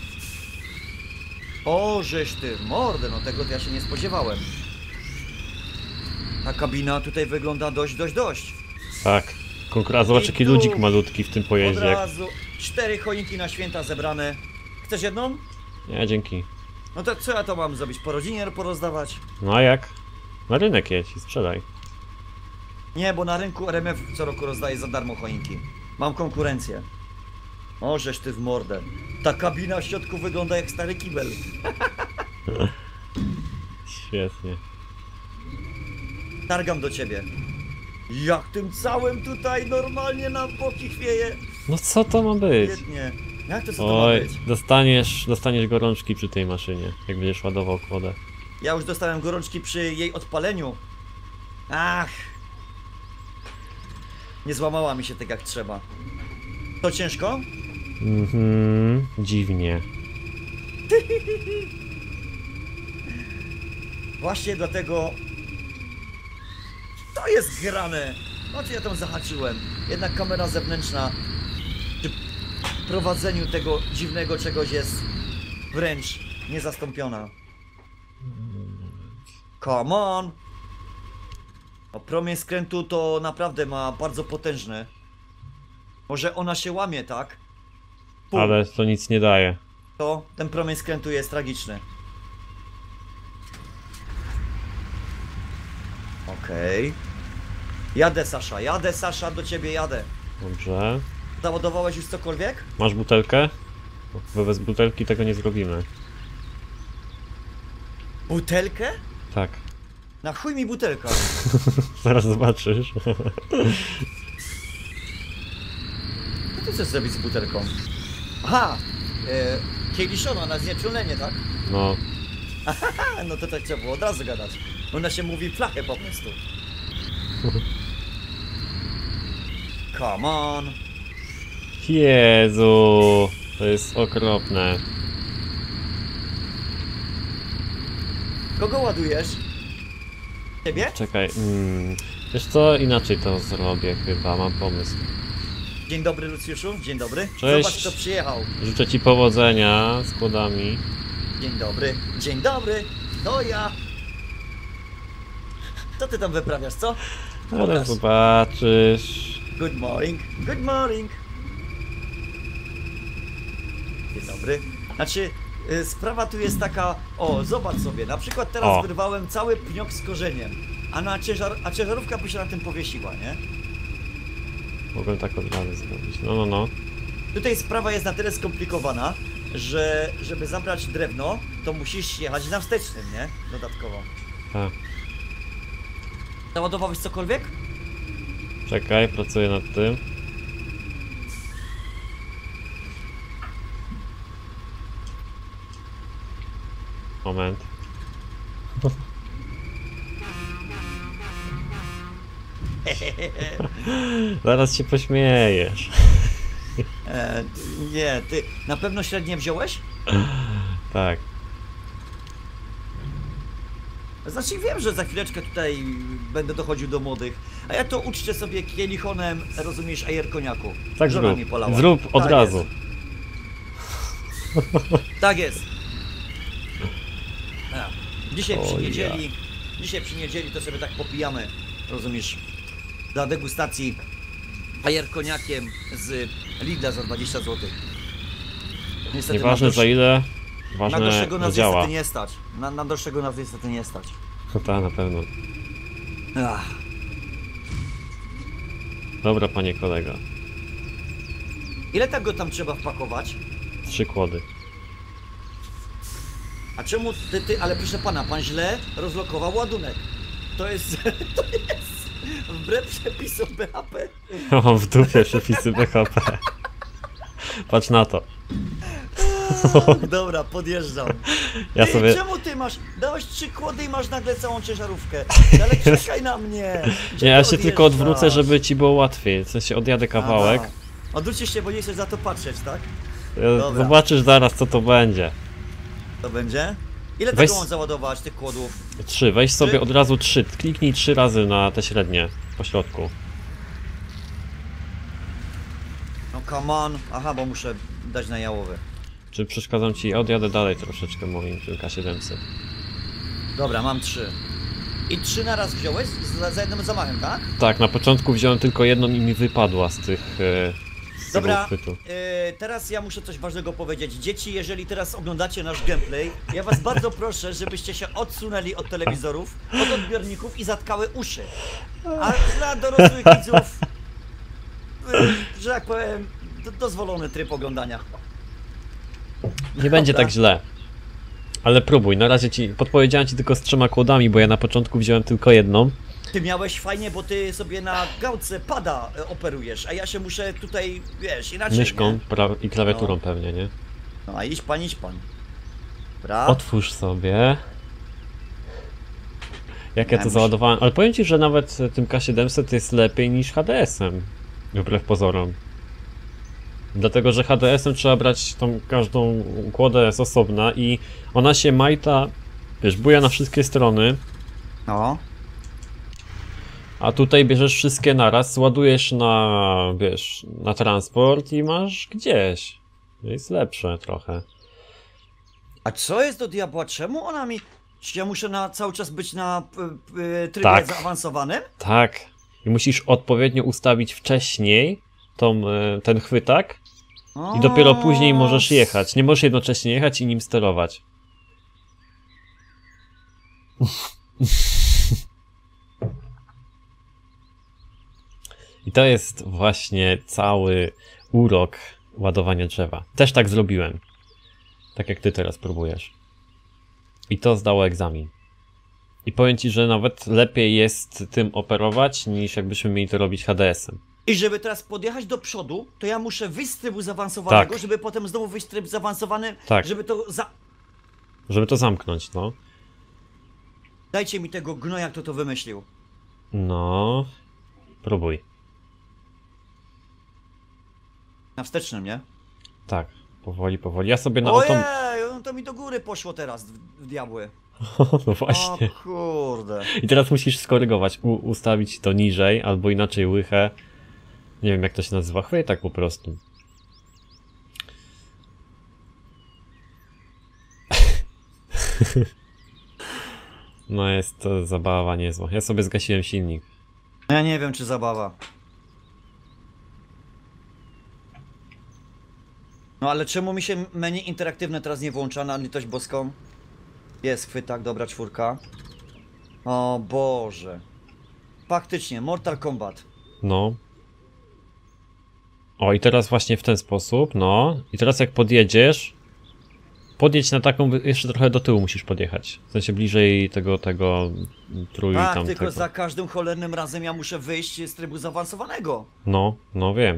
[SPEAKER 1] O, żeś ty, mordę, no tego to ja się nie spodziewałem. Ta kabina tutaj wygląda dość, dość, dość.
[SPEAKER 2] Tak. Konkurat, zobacz
[SPEAKER 1] I
[SPEAKER 2] jaki
[SPEAKER 1] tu
[SPEAKER 2] ludzik malutki w tym
[SPEAKER 1] Od
[SPEAKER 2] pojeździe. Jak...
[SPEAKER 1] razu cztery choinki na święta zebrane. Chcesz jedną?
[SPEAKER 2] Nie, dzięki.
[SPEAKER 1] No to co ja to mam zrobić? Po rodzinie porozdawać?
[SPEAKER 2] No a jak? Na rynek jedź i sprzedaj.
[SPEAKER 1] Nie, bo na rynku R M F co roku rozdaje za darmo choinki. Mam konkurencję. O, żeś ty w mordę. Ta kabina w środku wygląda jak stary kibel.
[SPEAKER 2] Świetnie.
[SPEAKER 1] Targam do ciebie. Jak tym całym tutaj normalnie na boki chwieje.
[SPEAKER 2] No co to ma być?
[SPEAKER 1] Świetnie. Jak to co to ma
[SPEAKER 2] Oj,
[SPEAKER 1] być?
[SPEAKER 2] dostaniesz, dostaniesz gorączki przy tej maszynie, jak będziesz ładował kłodę.
[SPEAKER 1] Ja już dostałem gorączki przy jej odpaleniu. Ach. Nie złamała mi się tak jak trzeba. To ciężko?
[SPEAKER 2] Mhm, dziwnie.
[SPEAKER 1] Właśnie dlatego... To jest grane! No czy ja tam zahaczyłem? Jednak kamera zewnętrzna przy prowadzeniu tego dziwnego czegoś jest wręcz niezastąpiona. Come on! O, promień skrętu to naprawdę ma bardzo potężny. Może ona się łamie, tak? Pół.
[SPEAKER 2] Ale to nic nie daje.
[SPEAKER 1] To ten promień skrętu jest tragiczny. Okej. Jadę, Sasza, jadę, Sasza, do ciebie jadę.
[SPEAKER 2] Dobrze.
[SPEAKER 1] Załadowałeś już cokolwiek?
[SPEAKER 2] Masz butelkę? Bo bez butelki tego nie zrobimy.
[SPEAKER 1] Butelkę?
[SPEAKER 2] Tak.
[SPEAKER 1] Na chuj mi butelka.
[SPEAKER 2] Zaraz zobaczysz.
[SPEAKER 1] Co ty chcesz zrobić z butelką? Aha! E, kieliszona na znieczulenie, tak?
[SPEAKER 2] No.
[SPEAKER 1] A, no to tak trzeba było od razu gadać. Ona się mówi flachę po prostu. Come on!
[SPEAKER 2] Jezu. To jest okropne.
[SPEAKER 1] Kogo ładujesz? Ciebie?
[SPEAKER 2] Czekaj. Mm. Wiesz co? Inaczej to zrobię chyba. Mam pomysł.
[SPEAKER 1] Dzień dobry, Lucjuszu, dzień dobry.
[SPEAKER 2] Cześć.
[SPEAKER 1] Zobacz, kto przyjechał.
[SPEAKER 2] Życzę ci powodzenia z kłodami.
[SPEAKER 1] Dzień dobry, dzień dobry, to ja. Co ty tam wyprawiasz, co?
[SPEAKER 2] Ale
[SPEAKER 1] Pokaż.
[SPEAKER 2] zobaczysz.
[SPEAKER 1] Good morning, good morning. Dzień dobry. Znaczy, y, sprawa tu jest taka, o, zobacz sobie, na przykład teraz
[SPEAKER 2] O.
[SPEAKER 1] wyrwałem cały pniok z korzeniem, a, na ciężar, a ciężarówka by się na tym powiesiła, nie?
[SPEAKER 2] Mogłem tak od razu zrobić. No, no, no.
[SPEAKER 1] Tutaj sprawa jest na tyle skomplikowana, że żeby zabrać drewno, to musisz jechać na wstecznym, nie? Dodatkowo.
[SPEAKER 2] Tak.
[SPEAKER 1] Załadowałeś cokolwiek?
[SPEAKER 2] Czekaj, pracuję nad tym. Moment. Zaraz się pośmiejesz.
[SPEAKER 1] E, nie, ty na pewno średnie wziąłeś?
[SPEAKER 2] Tak.
[SPEAKER 1] Znaczy wiem, że za chwileczkę tutaj będę dochodził do młodych, a ja to uczcie sobie kielichonem, rozumiesz, ajer koniaku.
[SPEAKER 2] Tak
[SPEAKER 1] Żona
[SPEAKER 2] zrób.
[SPEAKER 1] mi polała.
[SPEAKER 2] Zrób od
[SPEAKER 1] Tak
[SPEAKER 2] razu.
[SPEAKER 1] jest. Tak jest. A, dzisiaj przy
[SPEAKER 2] O
[SPEAKER 1] niedzieli, dzisiaj przy niedzieli to sobie tak popijamy, rozumiesz, dla degustacji ajer koniakiem z Lidla za dwadzieścia złotych. Niestety
[SPEAKER 2] Nieważne
[SPEAKER 1] na
[SPEAKER 2] za ile,
[SPEAKER 1] na
[SPEAKER 2] ważne,
[SPEAKER 1] droższego
[SPEAKER 2] że
[SPEAKER 1] nas
[SPEAKER 2] działa.
[SPEAKER 1] niestety nie stać. Na, na droższego nas niestety nie stać.
[SPEAKER 2] Tak, na pewno.
[SPEAKER 1] Ach.
[SPEAKER 2] Dobra, panie kolega.
[SPEAKER 1] Ile tego tam trzeba wpakować?
[SPEAKER 2] Trzy kłody.
[SPEAKER 1] A czemu ty, ty, ale proszę pana, pan źle rozlokował ładunek. To jest, to jest wbrew przepisom B H P.
[SPEAKER 2] Mam w dupie przepisy B H P. Patrz na to.
[SPEAKER 1] Dobra, podjeżdżam.
[SPEAKER 2] Ja
[SPEAKER 1] Ty,
[SPEAKER 2] sobie...
[SPEAKER 1] czemu ty masz, dałeś trzy kłody i masz nagle całą ciężarówkę? Ale czekaj na mnie. Gdzie
[SPEAKER 2] Nie, ja
[SPEAKER 1] ty
[SPEAKER 2] się tylko
[SPEAKER 1] odjeżdżasz?
[SPEAKER 2] odwrócę, żeby ci było łatwiej. W sensie odjadę kawałek.
[SPEAKER 1] Aha. Odwrócisz się, bo nie chcesz za to patrzeć, tak?
[SPEAKER 2] E,
[SPEAKER 1] Dobra.
[SPEAKER 2] Zobaczysz zaraz, co to będzie.
[SPEAKER 1] To będzie? Ile
[SPEAKER 2] Weź-
[SPEAKER 1] tego mam załadować, tych kłodów?
[SPEAKER 2] Trzy, weź sobie
[SPEAKER 1] Trzy?
[SPEAKER 2] od razu trzy. Kliknij trzy razy na te średnie po środku.
[SPEAKER 1] No come on. Aha, bo muszę dać na jałowy.
[SPEAKER 2] Czy przeszkadzam ci? Odjadę dalej troszeczkę moim K siedemset.
[SPEAKER 1] Dobra, mam trzy. I trzy na raz wziąłeś? Za, za jednym zamachem, tak?
[SPEAKER 2] Tak, na początku wziąłem tylko jedną i mi wypadła z tych... E, z tego
[SPEAKER 1] Dobra,
[SPEAKER 2] uchwytu.
[SPEAKER 1] yy, teraz ja muszę coś ważnego powiedzieć. Dzieci, jeżeli teraz oglądacie nasz gameplay, ja was bardzo proszę, żebyście się odsunęli od telewizorów, od odbiorników i zatkały uszy. A dla dorosłych widzów, yy, że tak powiem, do, dozwolony tryb oglądania.
[SPEAKER 2] Nie będzie
[SPEAKER 1] Dobra.
[SPEAKER 2] tak źle. Ale próbuj, na razie ci... Podpowiedziałem ci tylko z trzema kłodami, bo ja na początku wziąłem tylko jedną.
[SPEAKER 1] Ty miałeś fajnie, bo ty sobie na gałce pada e, operujesz, a ja się muszę tutaj, wiesz, inaczej,
[SPEAKER 2] Myszką
[SPEAKER 1] nie?
[SPEAKER 2] pra- i klawiaturą
[SPEAKER 1] No.
[SPEAKER 2] pewnie, nie?
[SPEAKER 1] No a idź pan, idź pan. Dobra.
[SPEAKER 2] Otwórz sobie. Jak ja
[SPEAKER 1] Ja
[SPEAKER 2] to
[SPEAKER 1] muszę-
[SPEAKER 2] załadowałem. Ale powiem ci, że nawet tym K siedemset jest lepiej niż H D S-em. Wbrew pozorom. Dlatego, że H D S-em trzeba brać tą każdą kłodę z osobna i ona się majta, wiesz, buja na wszystkie strony.
[SPEAKER 1] No.
[SPEAKER 2] A tutaj bierzesz wszystkie naraz, ładujesz na, wiesz, na transport i masz gdzieś. Jest lepsze trochę.
[SPEAKER 1] A co jest do diabła? Czemu ona mi... Czy ja muszę na, cały czas być na y, y, trybie
[SPEAKER 2] Tak.
[SPEAKER 1] zaawansowanym?
[SPEAKER 2] Tak. I musisz odpowiednio ustawić wcześniej tą, e, ten chwytak i dopiero później możesz jechać. Nie możesz jednocześnie jechać i nim sterować. I to jest właśnie cały urok ładowania drzewa. Też tak zrobiłem. Tak jak ty teraz próbujesz. I to zdało egzamin. I powiem ci, że nawet lepiej jest tym operować, niż jakbyśmy mieli to robić H D S-em.
[SPEAKER 1] I żeby teraz podjechać do przodu, to ja muszę wyjść z trybu zaawansowanego,
[SPEAKER 2] Tak.
[SPEAKER 1] żeby potem znowu wyjść z tryb zaawansowany,
[SPEAKER 2] Tak.
[SPEAKER 1] żeby to za...
[SPEAKER 2] Żeby to zamknąć, no.
[SPEAKER 1] Dajcie mi tego gnoja, kto to wymyślił.
[SPEAKER 2] No. Próbuj.
[SPEAKER 1] Na wstecznym, nie?
[SPEAKER 2] Tak. Powoli, powoli. Ja sobie na autom...
[SPEAKER 1] Ojej, no to mi do góry poszło teraz, w, w diabły.
[SPEAKER 2] No właśnie.
[SPEAKER 1] O kurde.
[SPEAKER 2] I teraz musisz skorygować, u, ustawić to niżej, albo inaczej łychę. Nie wiem jak to się nazywa, chwyj tak po prostu. No jest to zabawa niezła. Ja sobie zgasiłem silnik.
[SPEAKER 1] Ja nie wiem, czy zabawa. No ale czemu mi się menu interaktywne teraz nie włącza na litość boską? Jest chwytak, dobra, czwórka. O Boże. Faktycznie, Mortal Kombat.
[SPEAKER 2] No. O, i teraz właśnie w ten sposób, no. I teraz jak podjedziesz, podjedź na taką, jeszcze trochę do tyłu musisz podjechać. W sensie bliżej tego, tego trój
[SPEAKER 1] Tak,
[SPEAKER 2] tam
[SPEAKER 1] tylko
[SPEAKER 2] tego.
[SPEAKER 1] za każdym cholernym razem ja muszę wyjść z trybu zaawansowanego.
[SPEAKER 2] No, no wiem.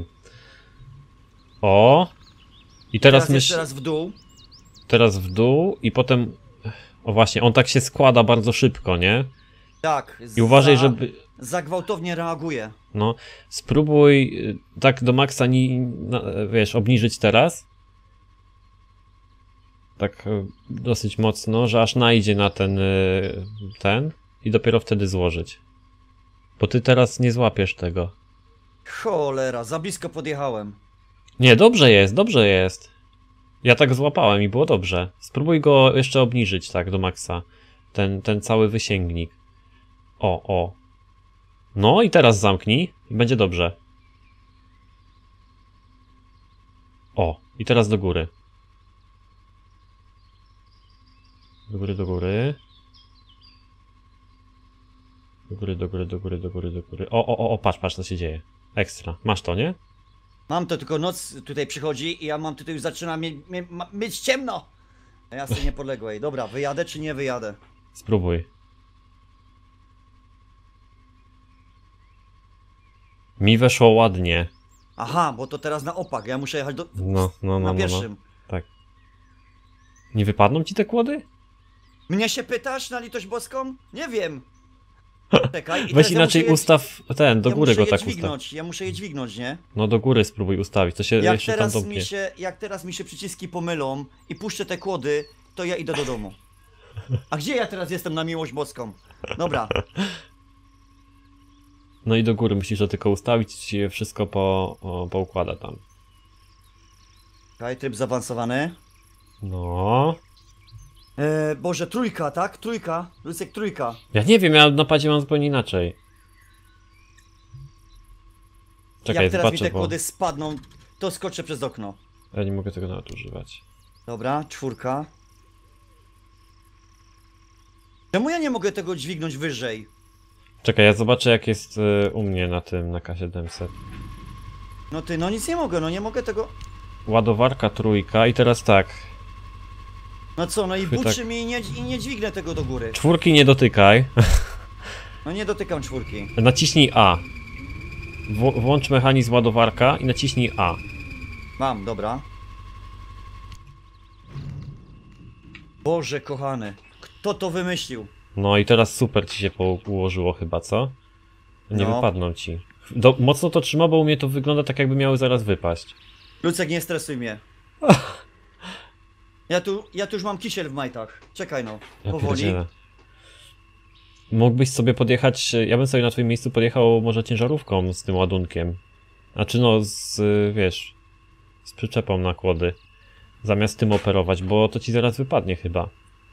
[SPEAKER 2] O! I teraz
[SPEAKER 1] Teraz
[SPEAKER 2] myśl...
[SPEAKER 1] jeszcze raz w dół.
[SPEAKER 2] Teraz w dół i potem... O właśnie, on tak się składa bardzo szybko, nie?
[SPEAKER 1] Tak.
[SPEAKER 2] I uważaj,
[SPEAKER 1] za,
[SPEAKER 2] żeby...
[SPEAKER 1] Za gwałtownie reaguje.
[SPEAKER 2] No, spróbuj y, tak do maksa, ni, na, wiesz, obniżyć teraz. Tak y, dosyć mocno, że aż najdzie na ten, y, ten i dopiero wtedy złożyć. Bo ty teraz nie złapiesz tego.
[SPEAKER 1] Cholera, za blisko podjechałem.
[SPEAKER 2] Nie, dobrze jest, dobrze jest. Ja tak złapałem i było dobrze. Spróbuj go jeszcze obniżyć tak do maksa. Ten, ten cały wysięgnik. O, o. No i teraz zamknij i będzie dobrze. O, i teraz do góry. Do góry, do góry. Do góry, do góry, do góry, do góry, do góry. O, o, o, o, patrz, patrz, co się dzieje. Ekstra. Masz to, nie?
[SPEAKER 1] Mam to, tylko noc tutaj przychodzi i ja mam tutaj już zaczyna mie mie ma mieć ciemno. A ja sobie niepodległej. Dobra, wyjadę czy nie wyjadę?
[SPEAKER 2] Spróbuj. Mi weszło ładnie.
[SPEAKER 1] Aha, bo to teraz na opak, ja muszę jechać do...
[SPEAKER 2] No, no, no,
[SPEAKER 1] na
[SPEAKER 2] no,
[SPEAKER 1] pierwszym.
[SPEAKER 2] no. Tak. Nie wypadną ci te kłody?
[SPEAKER 1] Mnie się pytasz na litość boską? Nie wiem. Czekaj, i
[SPEAKER 2] Weź
[SPEAKER 1] teraz ja
[SPEAKER 2] inaczej
[SPEAKER 1] muszę je-
[SPEAKER 2] ustaw ten, do
[SPEAKER 1] ja
[SPEAKER 2] góry
[SPEAKER 1] muszę
[SPEAKER 2] go
[SPEAKER 1] je
[SPEAKER 2] tak ustaw.
[SPEAKER 1] dźwignąć, ja muszę je dźwignąć, nie?
[SPEAKER 2] No do góry spróbuj ustawić, to się
[SPEAKER 1] Jak
[SPEAKER 2] jeszcze tam
[SPEAKER 1] teraz,
[SPEAKER 2] domknie.
[SPEAKER 1] mi się, jak teraz mi się przyciski pomylą i puszczę te kłody, to ja idę do domu. A gdzie ja teraz jestem na miłość boską? Dobra,
[SPEAKER 2] No i do góry musisz to tylko ustawić i ci się wszystko po, o, poukłada tam.
[SPEAKER 1] okej, tryb zaawansowany.
[SPEAKER 2] No.
[SPEAKER 1] E, Boże, trójka, tak? Trójka, Lucek, trójka.
[SPEAKER 2] Ja nie wiem, ja na padzie mam zupełnie inaczej. Czekaj,
[SPEAKER 1] Jak teraz mi
[SPEAKER 2] zobaczę,
[SPEAKER 1] te
[SPEAKER 2] bo
[SPEAKER 1] kłody spadną, to skoczę przez okno.
[SPEAKER 2] ja nie mogę tego nawet używać.
[SPEAKER 1] Dobra, czwórka. Czemu ja nie mogę tego dźwignąć wyżej?
[SPEAKER 2] Czekaj, ja zobaczę jak jest y, u mnie na tym, na K siedemset.
[SPEAKER 1] No ty, no nic nie mogę, no nie mogę tego...
[SPEAKER 2] Ładowarka trójka i teraz tak.
[SPEAKER 1] No co, no i
[SPEAKER 2] Chwytak.
[SPEAKER 1] buczy mi i nie, i nie dźwignę tego do góry.
[SPEAKER 2] Czwórki nie dotykaj.
[SPEAKER 1] No nie dotykam czwórki.
[SPEAKER 2] Naciśnij A. W włącz mechanizm ładowarka i naciśnij A.
[SPEAKER 1] Mam, dobra. Boże kochany, kto to wymyślił?
[SPEAKER 2] No i teraz super ci się ułożyło chyba, co? Nie
[SPEAKER 1] No.
[SPEAKER 2] wypadną ci. Do, mocno to trzyma, bo u mnie to wygląda tak jakby miały zaraz wypaść.
[SPEAKER 1] Lucek, nie stresuj mnie. Ja tu, ja tu już mam kisiel w majtach. Czekaj no,
[SPEAKER 2] Ja
[SPEAKER 1] powoli.
[SPEAKER 2] pierdzielę. Mógłbyś sobie podjechać, ja bym sobie na twoim miejscu podjechał może ciężarówką z tym ładunkiem. Znaczy no, z, wiesz, z przyczepą na kłody. Zamiast tym operować, bo to ci zaraz wypadnie chyba.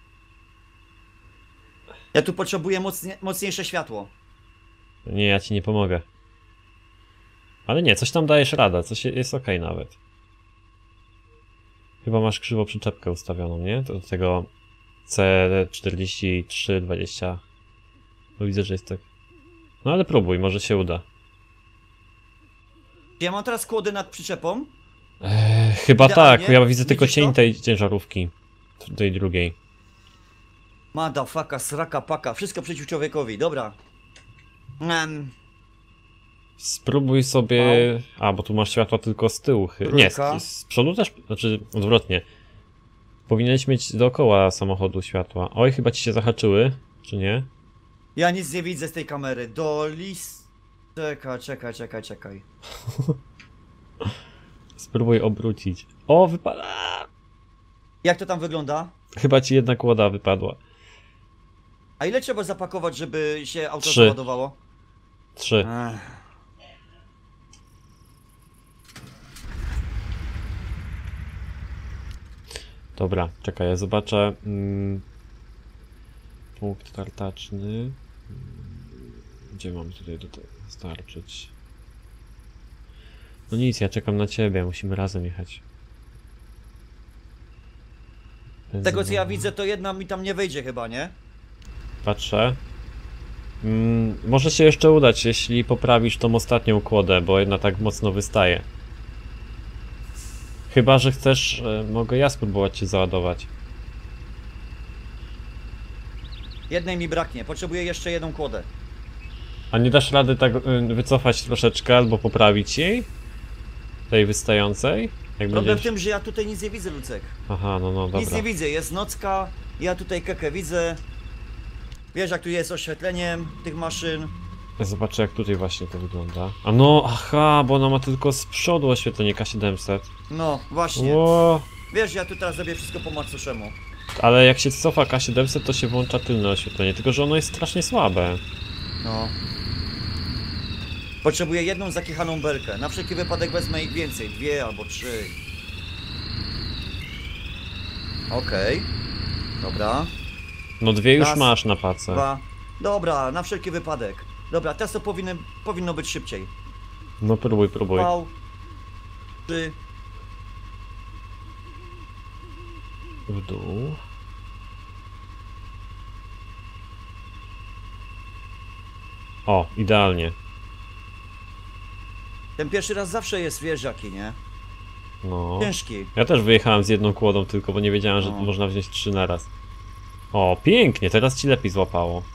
[SPEAKER 1] Ja tu potrzebuję mocnie, mocniejsze światło.
[SPEAKER 2] Nie, ja ci nie pomogę. Ale nie, coś tam dajesz radę, coś jest okej nawet. Chyba masz krzywo przyczepkę ustawioną, nie? Do tego C czterdzieści trzy dwadzieścia. No widzę, że jest tak. No ale próbuj, może się uda.
[SPEAKER 1] Ja mam teraz kłody nad przyczepą.
[SPEAKER 2] Eee, chyba
[SPEAKER 1] Idealnie.
[SPEAKER 2] tak, ja widzę tylko
[SPEAKER 1] Widzisz
[SPEAKER 2] cień
[SPEAKER 1] to?
[SPEAKER 2] tej ciężarówki. Tej drugiej.
[SPEAKER 1] Madafaka, sraka, paka, wszystko przeciw człowiekowi, dobra. Mm,
[SPEAKER 2] Spróbuj sobie... A, bo tu masz światła tylko z tyłu. chy- Nie, z,
[SPEAKER 1] Trójka.
[SPEAKER 2] z przodu też, znaczy odwrotnie. Powinieneś mieć dookoła samochodu światła. Oj, chyba ci się zahaczyły, czy nie?
[SPEAKER 1] ja nic nie widzę z tej kamery. Do list... Czekaj, czekaj, czekaj, czekaj.
[SPEAKER 2] Spróbuj obrócić. O, wypada!
[SPEAKER 1] Jak to tam wygląda?
[SPEAKER 2] Chyba ci jedna kłoda wypadła.
[SPEAKER 1] A ile trzeba zapakować, żeby się auto
[SPEAKER 2] Trzy.
[SPEAKER 1] załadowało?
[SPEAKER 2] Trzy.
[SPEAKER 1] Ech.
[SPEAKER 2] Dobra, czekaj, ja zobaczę. Mm, punkt tartaczny. Mm, Gdzie mam tutaj do tego starczyć? No nic, ja czekam na ciebie, musimy razem jechać.
[SPEAKER 1] Tego co ja widzę, to jedna mi tam nie wejdzie chyba, nie?
[SPEAKER 2] Patrzę. Mm, może się jeszcze udać, jeśli poprawisz tą ostatnią kłodę, bo jedna tak mocno wystaje. Chyba że chcesz, e, mogę ja spróbować cię załadować.
[SPEAKER 1] Jednej mi braknie, potrzebuję jeszcze jedną kłodę.
[SPEAKER 2] A nie dasz rady tak y, wycofać troszeczkę albo poprawić jej? Tej wystającej? Jak
[SPEAKER 1] Problem
[SPEAKER 2] będziesz...
[SPEAKER 1] w tym, że ja tutaj nic nie widzę, Lucek.
[SPEAKER 2] Aha, no no
[SPEAKER 1] Nic
[SPEAKER 2] dobra.
[SPEAKER 1] nie widzę, jest nocka, ja tutaj kekę widzę. Wiesz jak tu jest oświetleniem tych maszyn.
[SPEAKER 2] Zobaczę jak tutaj właśnie to wygląda. A no, aha, bo ona ma tylko z przodu oświetlenie K siedemset.
[SPEAKER 1] No, właśnie.
[SPEAKER 2] Ło,
[SPEAKER 1] Wiesz, ja tu teraz zrobię wszystko po macoszemu.
[SPEAKER 2] ale jak się cofa K siedemset, to się włącza tylne oświetlenie, tylko że ono jest strasznie słabe.
[SPEAKER 1] No. Potrzebuję jedną zakichaną belkę. Na wszelki wypadek wezmę ich więcej. Dwie albo trzy. Okej. Dobra.
[SPEAKER 2] No dwie już
[SPEAKER 1] Raz,
[SPEAKER 2] masz na pace.
[SPEAKER 1] Dwa. Dobra, na wszelki wypadek. Dobra, teraz to powinno, powinno być szybciej.
[SPEAKER 2] No próbuj, próbuj.
[SPEAKER 1] V. Trzy.
[SPEAKER 2] W dół. O, idealnie.
[SPEAKER 1] Ten pierwszy raz zawsze jest, wiesz jaki, nie?
[SPEAKER 2] No.
[SPEAKER 1] Ciężki.
[SPEAKER 2] Ja też wyjechałem z jedną kłodą tylko, bo nie wiedziałem, że
[SPEAKER 1] No.
[SPEAKER 2] można wziąć trzy na raz. O, pięknie, teraz ci lepiej złapało.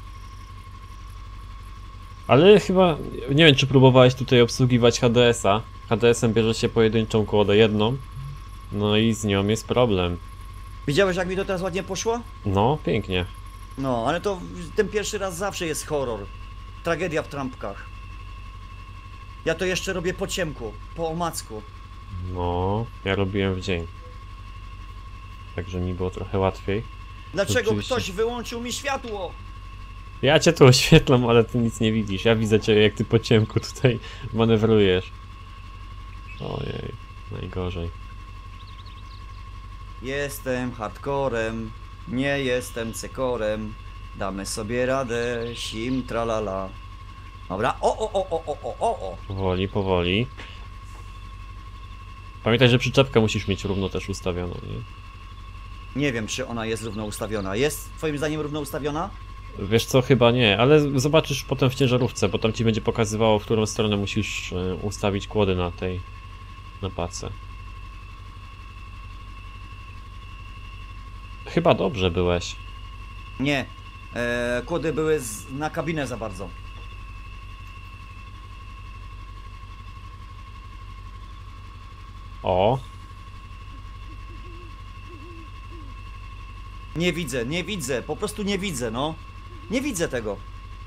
[SPEAKER 2] Ale chyba, nie wiem czy próbowałeś tutaj obsługiwać H D S a. H D S em bierze się pojedynczą kłodę, jedną. No i z nią jest problem.
[SPEAKER 1] Widziałeś jak mi to teraz ładnie poszło?
[SPEAKER 2] No, pięknie.
[SPEAKER 1] No, ale to ten pierwszy raz zawsze jest horror. Tragedia w trampkach. Ja to jeszcze robię po ciemku, po omacku.
[SPEAKER 2] No, ja robiłem w dzień. Także mi było trochę łatwiej.
[SPEAKER 1] Dlaczego
[SPEAKER 2] Oczywiście.
[SPEAKER 1] ktoś wyłączył mi światło?
[SPEAKER 2] Ja cię tu oświetlam, ale ty nic nie widzisz. Ja widzę cię, jak ty po ciemku tutaj manewrujesz. Ojej, najgorzej.
[SPEAKER 1] Jestem hardcorem, nie jestem cekorem. Damy sobie radę, sim tralala. Dobra, o o o o o o o o.
[SPEAKER 2] Powoli, powoli. Pamiętaj, że przyczepkę musisz mieć równo też ustawioną, nie?
[SPEAKER 1] Nie wiem czy ona jest równo ustawiona. Jest twoim zdaniem równo ustawiona?
[SPEAKER 2] Wiesz co, chyba nie, ale zobaczysz potem w ciężarówce, bo tam ci będzie pokazywało, w którą stronę musisz e, ustawić kłody na tej, na pace. Chyba dobrze byłeś.
[SPEAKER 1] Nie. Eee, kłody były z, na kabinę za bardzo.
[SPEAKER 2] O,
[SPEAKER 1] Nie widzę, nie widzę, po prostu nie widzę, no. Nie widzę tego.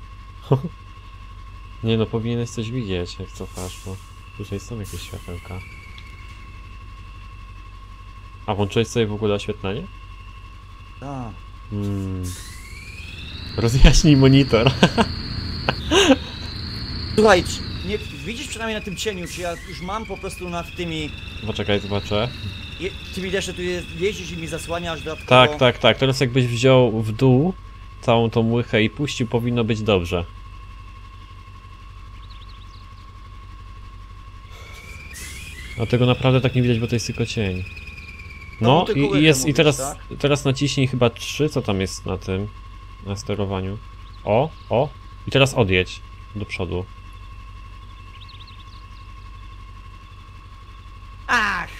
[SPEAKER 2] nie no, powinieneś coś widzieć, jak cofasz, bo tutaj są jakieś światełka. A włączyłeś sobie w ogóle oświetlenie?
[SPEAKER 1] Tak.
[SPEAKER 2] Hmm. Rozjaśnij monitor.
[SPEAKER 1] Słuchaj, czy nie, widzisz przynajmniej na tym cieniu, czy ja już mam po prostu nad tymi...
[SPEAKER 2] Poczekaj, zobaczę.
[SPEAKER 1] Je, ty mi jeszcze tu je, jeździsz i mi zasłaniasz dodatkowo...
[SPEAKER 2] Tak, tak, tak. Teraz jakbyś wziął w dół całą tą łychę i puścił, powinno być dobrze. A tego naprawdę tak nie widać, bo to jest tylko cień.
[SPEAKER 1] No,
[SPEAKER 2] No
[SPEAKER 1] tylko
[SPEAKER 2] i, i
[SPEAKER 1] łychę
[SPEAKER 2] jest i
[SPEAKER 1] mówisz,
[SPEAKER 2] teraz,
[SPEAKER 1] tak?
[SPEAKER 2] teraz naciśnij chyba trzy, co tam jest na tym, na sterowaniu. O, o. I teraz odjedź do przodu.
[SPEAKER 1] Ach!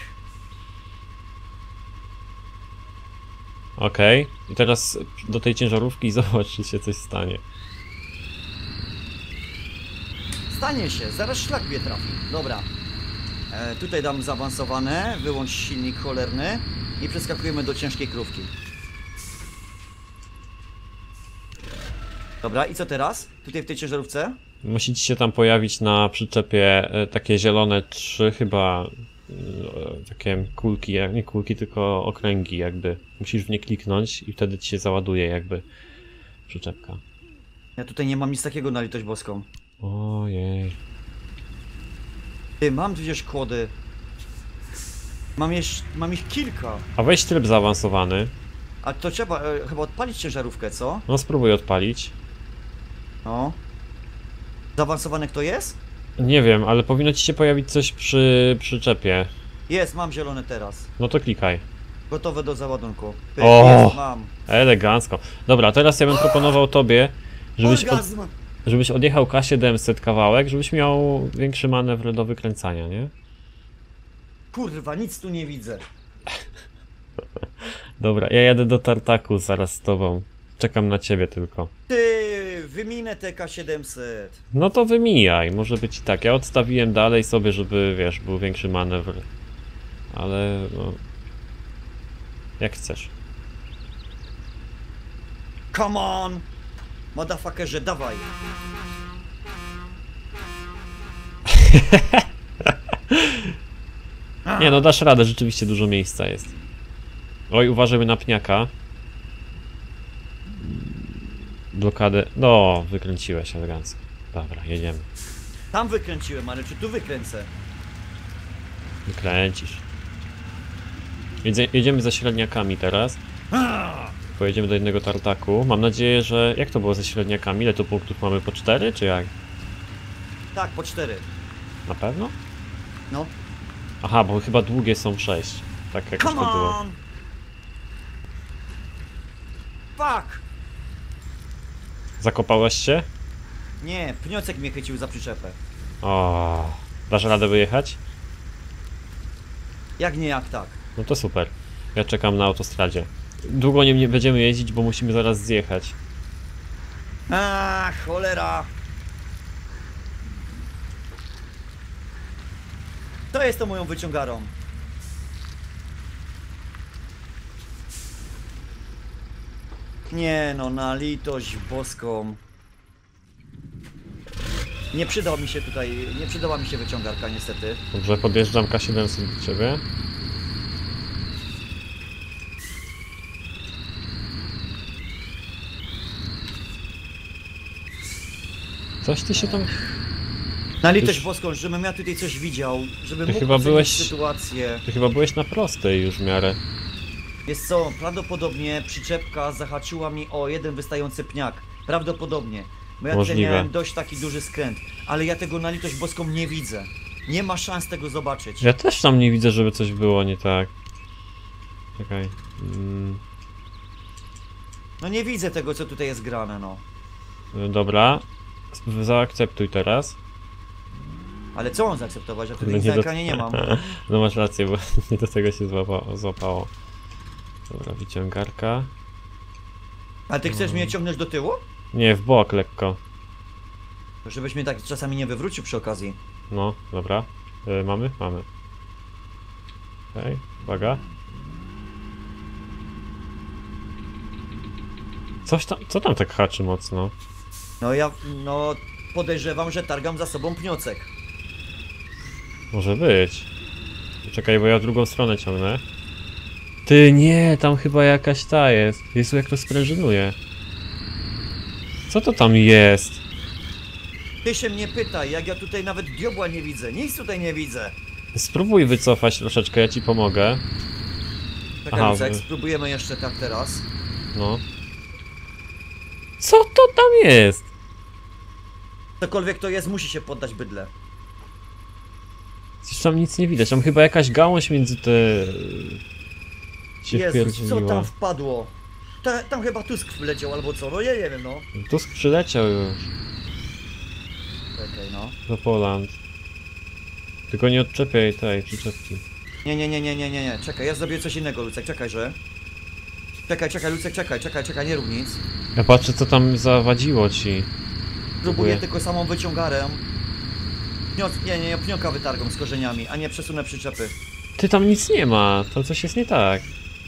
[SPEAKER 2] Okej. I teraz do tej ciężarówki i zobacz, czy się coś stanie.
[SPEAKER 1] Stanie się, zaraz szlak mnie trafi. Dobra. E, tutaj dam zaawansowane, wyłącz silnik cholerny i przeskakujemy do ciężkiej krówki. Dobra, i co teraz? Tutaj w tej ciężarówce?
[SPEAKER 2] Musi ci się tam pojawić na przyczepie e, takie zielone trzy chyba e, takie kulki, jak- nie kulki, tylko okręgi jakby. Musisz w nie kliknąć i wtedy ci się załaduje jakby przyczepka.
[SPEAKER 1] Ja tutaj nie mam nic takiego na litość boską.
[SPEAKER 2] Ojej.
[SPEAKER 1] Ty, mam gdzieś kłody. Mam, jeszcze, mam ich kilka.
[SPEAKER 2] A weź tryb zaawansowany.
[SPEAKER 1] A to trzeba e, chyba odpalić ciężarówkę, co?
[SPEAKER 2] No spróbuj odpalić.
[SPEAKER 1] No. Zaawansowane kto jest?
[SPEAKER 2] Nie wiem, ale powinno ci się pojawić coś przy przyczepie.
[SPEAKER 1] Jest, mam zielone teraz.
[SPEAKER 2] No to klikaj.
[SPEAKER 1] Gotowe do załadunku. Pyk,
[SPEAKER 2] O!
[SPEAKER 1] jest, mam.
[SPEAKER 2] Elegancko. Dobra, teraz ja bym proponował tobie, żebyś, od,
[SPEAKER 1] Orgazm!
[SPEAKER 2] żebyś odjechał K siedemset kawałek, żebyś miał większy manewr do wykręcania, nie?
[SPEAKER 1] Kurwa, nic tu nie widzę.
[SPEAKER 2] Dobra, ja jadę do Tartaku zaraz z tobą. Czekam na ciebie tylko.
[SPEAKER 1] Ty, wyminę te K siedemset.
[SPEAKER 2] No to wymijaj, może być i tak. Ja odstawiłem dalej sobie, żeby, wiesz, był większy manewr. Ale, no... Jak chcesz.
[SPEAKER 1] Come on! Motherfuckerze, dawaj!
[SPEAKER 2] Nie no, dasz radę, rzeczywiście dużo miejsca jest. Oj, uważajmy na pniaka. Blokadę... No, wykręciłeś elegancko. Dobra, jedziemy.
[SPEAKER 1] Tam wykręciłem, ale czy tu wykręcę?
[SPEAKER 2] Wykręcisz. Jedzie, jedziemy za średniakami teraz. Pojedziemy do jednego tartaku. Mam nadzieję, że... Jak to było ze średniakami? Ile tu punktów mamy? Po cztery, czy jak?
[SPEAKER 1] Tak, po cztery.
[SPEAKER 2] Na pewno?
[SPEAKER 1] No.
[SPEAKER 2] Aha, bo chyba długie są sześć. Tak jak
[SPEAKER 1] Come
[SPEAKER 2] to było.
[SPEAKER 1] on! Fuck!
[SPEAKER 2] Zakopałeś się?
[SPEAKER 1] Nie, pniocek mnie chycił za przyczepę.
[SPEAKER 2] O, dasz radę wyjechać?
[SPEAKER 1] Jak nie, jak tak.
[SPEAKER 2] No to super. Ja czekam na autostradzie. Długo nim nie będziemy jeździć, bo musimy zaraz zjechać.
[SPEAKER 1] A, cholera! To jest to moją wyciągarą. Nie no, na litość boską. Nie przydał mi się tutaj, nie przydała mi się wyciągarka niestety.
[SPEAKER 2] Dobrze, podjeżdżam K siedemset do ciebie. Coś ty się tam...
[SPEAKER 1] Na litość
[SPEAKER 2] Już-
[SPEAKER 1] boską, żebym ja tutaj coś widział, żebym
[SPEAKER 2] Ty
[SPEAKER 1] mógł
[SPEAKER 2] chyba
[SPEAKER 1] ocenić
[SPEAKER 2] byłeś-
[SPEAKER 1] sytuację.
[SPEAKER 2] Ty chyba byłeś na prostej już w miarę.
[SPEAKER 1] Jest co, prawdopodobnie przyczepka zahaczyła mi o jeden wystający pniak. Prawdopodobnie. Bo ja tutaj
[SPEAKER 2] Możliwe.
[SPEAKER 1] miałem dość taki duży skręt. Ale ja tego na litość boską nie widzę. Nie ma szans tego zobaczyć.
[SPEAKER 2] Ja też tam nie widzę, żeby coś było nie tak. Czekaj. Mm,
[SPEAKER 1] No nie widzę tego, co tutaj jest grane, no.
[SPEAKER 2] y, dobra. Sp- Zaakceptuj teraz.
[SPEAKER 1] Ale co on zaakceptować? Ja
[SPEAKER 2] No
[SPEAKER 1] tutaj nic
[SPEAKER 2] nie
[SPEAKER 1] na
[SPEAKER 2] do-
[SPEAKER 1] ekranie nie mam.
[SPEAKER 2] No masz rację, bo nie do tego się złapało. złapało. Dobra, wyciągarka.
[SPEAKER 1] Ale ty chcesz mnie ciągnąć do tyłu?
[SPEAKER 2] Nie, w bok lekko.
[SPEAKER 1] Żebyś mnie tak czasami nie wywrócił przy okazji.
[SPEAKER 2] No, dobra. Y, mamy? Mamy. Okej, uwaga. Coś tam, co tam tak haczy mocno?
[SPEAKER 1] No ja, no podejrzewam, że targam za sobą pniocek.
[SPEAKER 2] Może być. Czekaj, bo ja w drugą stronę ciągnę. Ty, nie, tam chyba jakaś ta jest. Jezu, jak to sprężynuje. Co to tam jest?
[SPEAKER 1] Ty się mnie pytaj, jak ja tutaj nawet diobła nie widzę. Nic tutaj nie widzę.
[SPEAKER 2] Spróbuj wycofać troszeczkę, ja ci pomogę.
[SPEAKER 1] Czekaj,
[SPEAKER 2] Aha,
[SPEAKER 1] Lucek,
[SPEAKER 2] wy-
[SPEAKER 1] spróbujemy jeszcze tak teraz.
[SPEAKER 2] No. Co to tam jest?
[SPEAKER 1] Cokolwiek to jest, musi się poddać bydle.
[SPEAKER 2] Przecież tam nic nie widać, tam chyba jakaś gałąź między te... się
[SPEAKER 1] Jezus, co
[SPEAKER 2] wpierdzieliła.
[SPEAKER 1] tam wpadło? Ta, tam chyba Tusk wleciał albo co, no ja nie wiem, no.
[SPEAKER 2] Tusk przyleciał już
[SPEAKER 1] Czekaj, no.
[SPEAKER 2] do Poland. Tylko nie odczepiaj tej przyczepki.
[SPEAKER 1] Nie, nie, nie, nie, nie, nie, nie, czekaj, ja zrobię coś innego, Lucek, czekaj, że... Czekaj, czekaj, Lucek, czekaj, czekaj, czekaj, nie rób nic.
[SPEAKER 2] Ja patrzę, co tam zawadziło ci.
[SPEAKER 1] Próbuję
[SPEAKER 2] Próbuję.
[SPEAKER 1] tylko samą wyciągarę. Pnioc, nie, nie, ja pnioka wytargam z korzeniami, a nie przesunę przyczepy.
[SPEAKER 2] Ty, tam nic nie ma, to coś jest nie tak.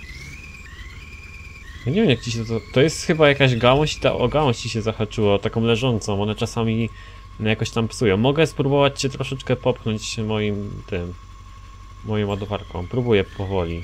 [SPEAKER 2] Ja nie wiem, jak ci się to... To jest chyba jakaś gałąź i ta o gałąź ci się zahaczyło, taką leżącą, one czasami no, jakoś tam psują. Mogę spróbować cię troszeczkę popchnąć moim tym... moją ładowarką. Próbuję powoli.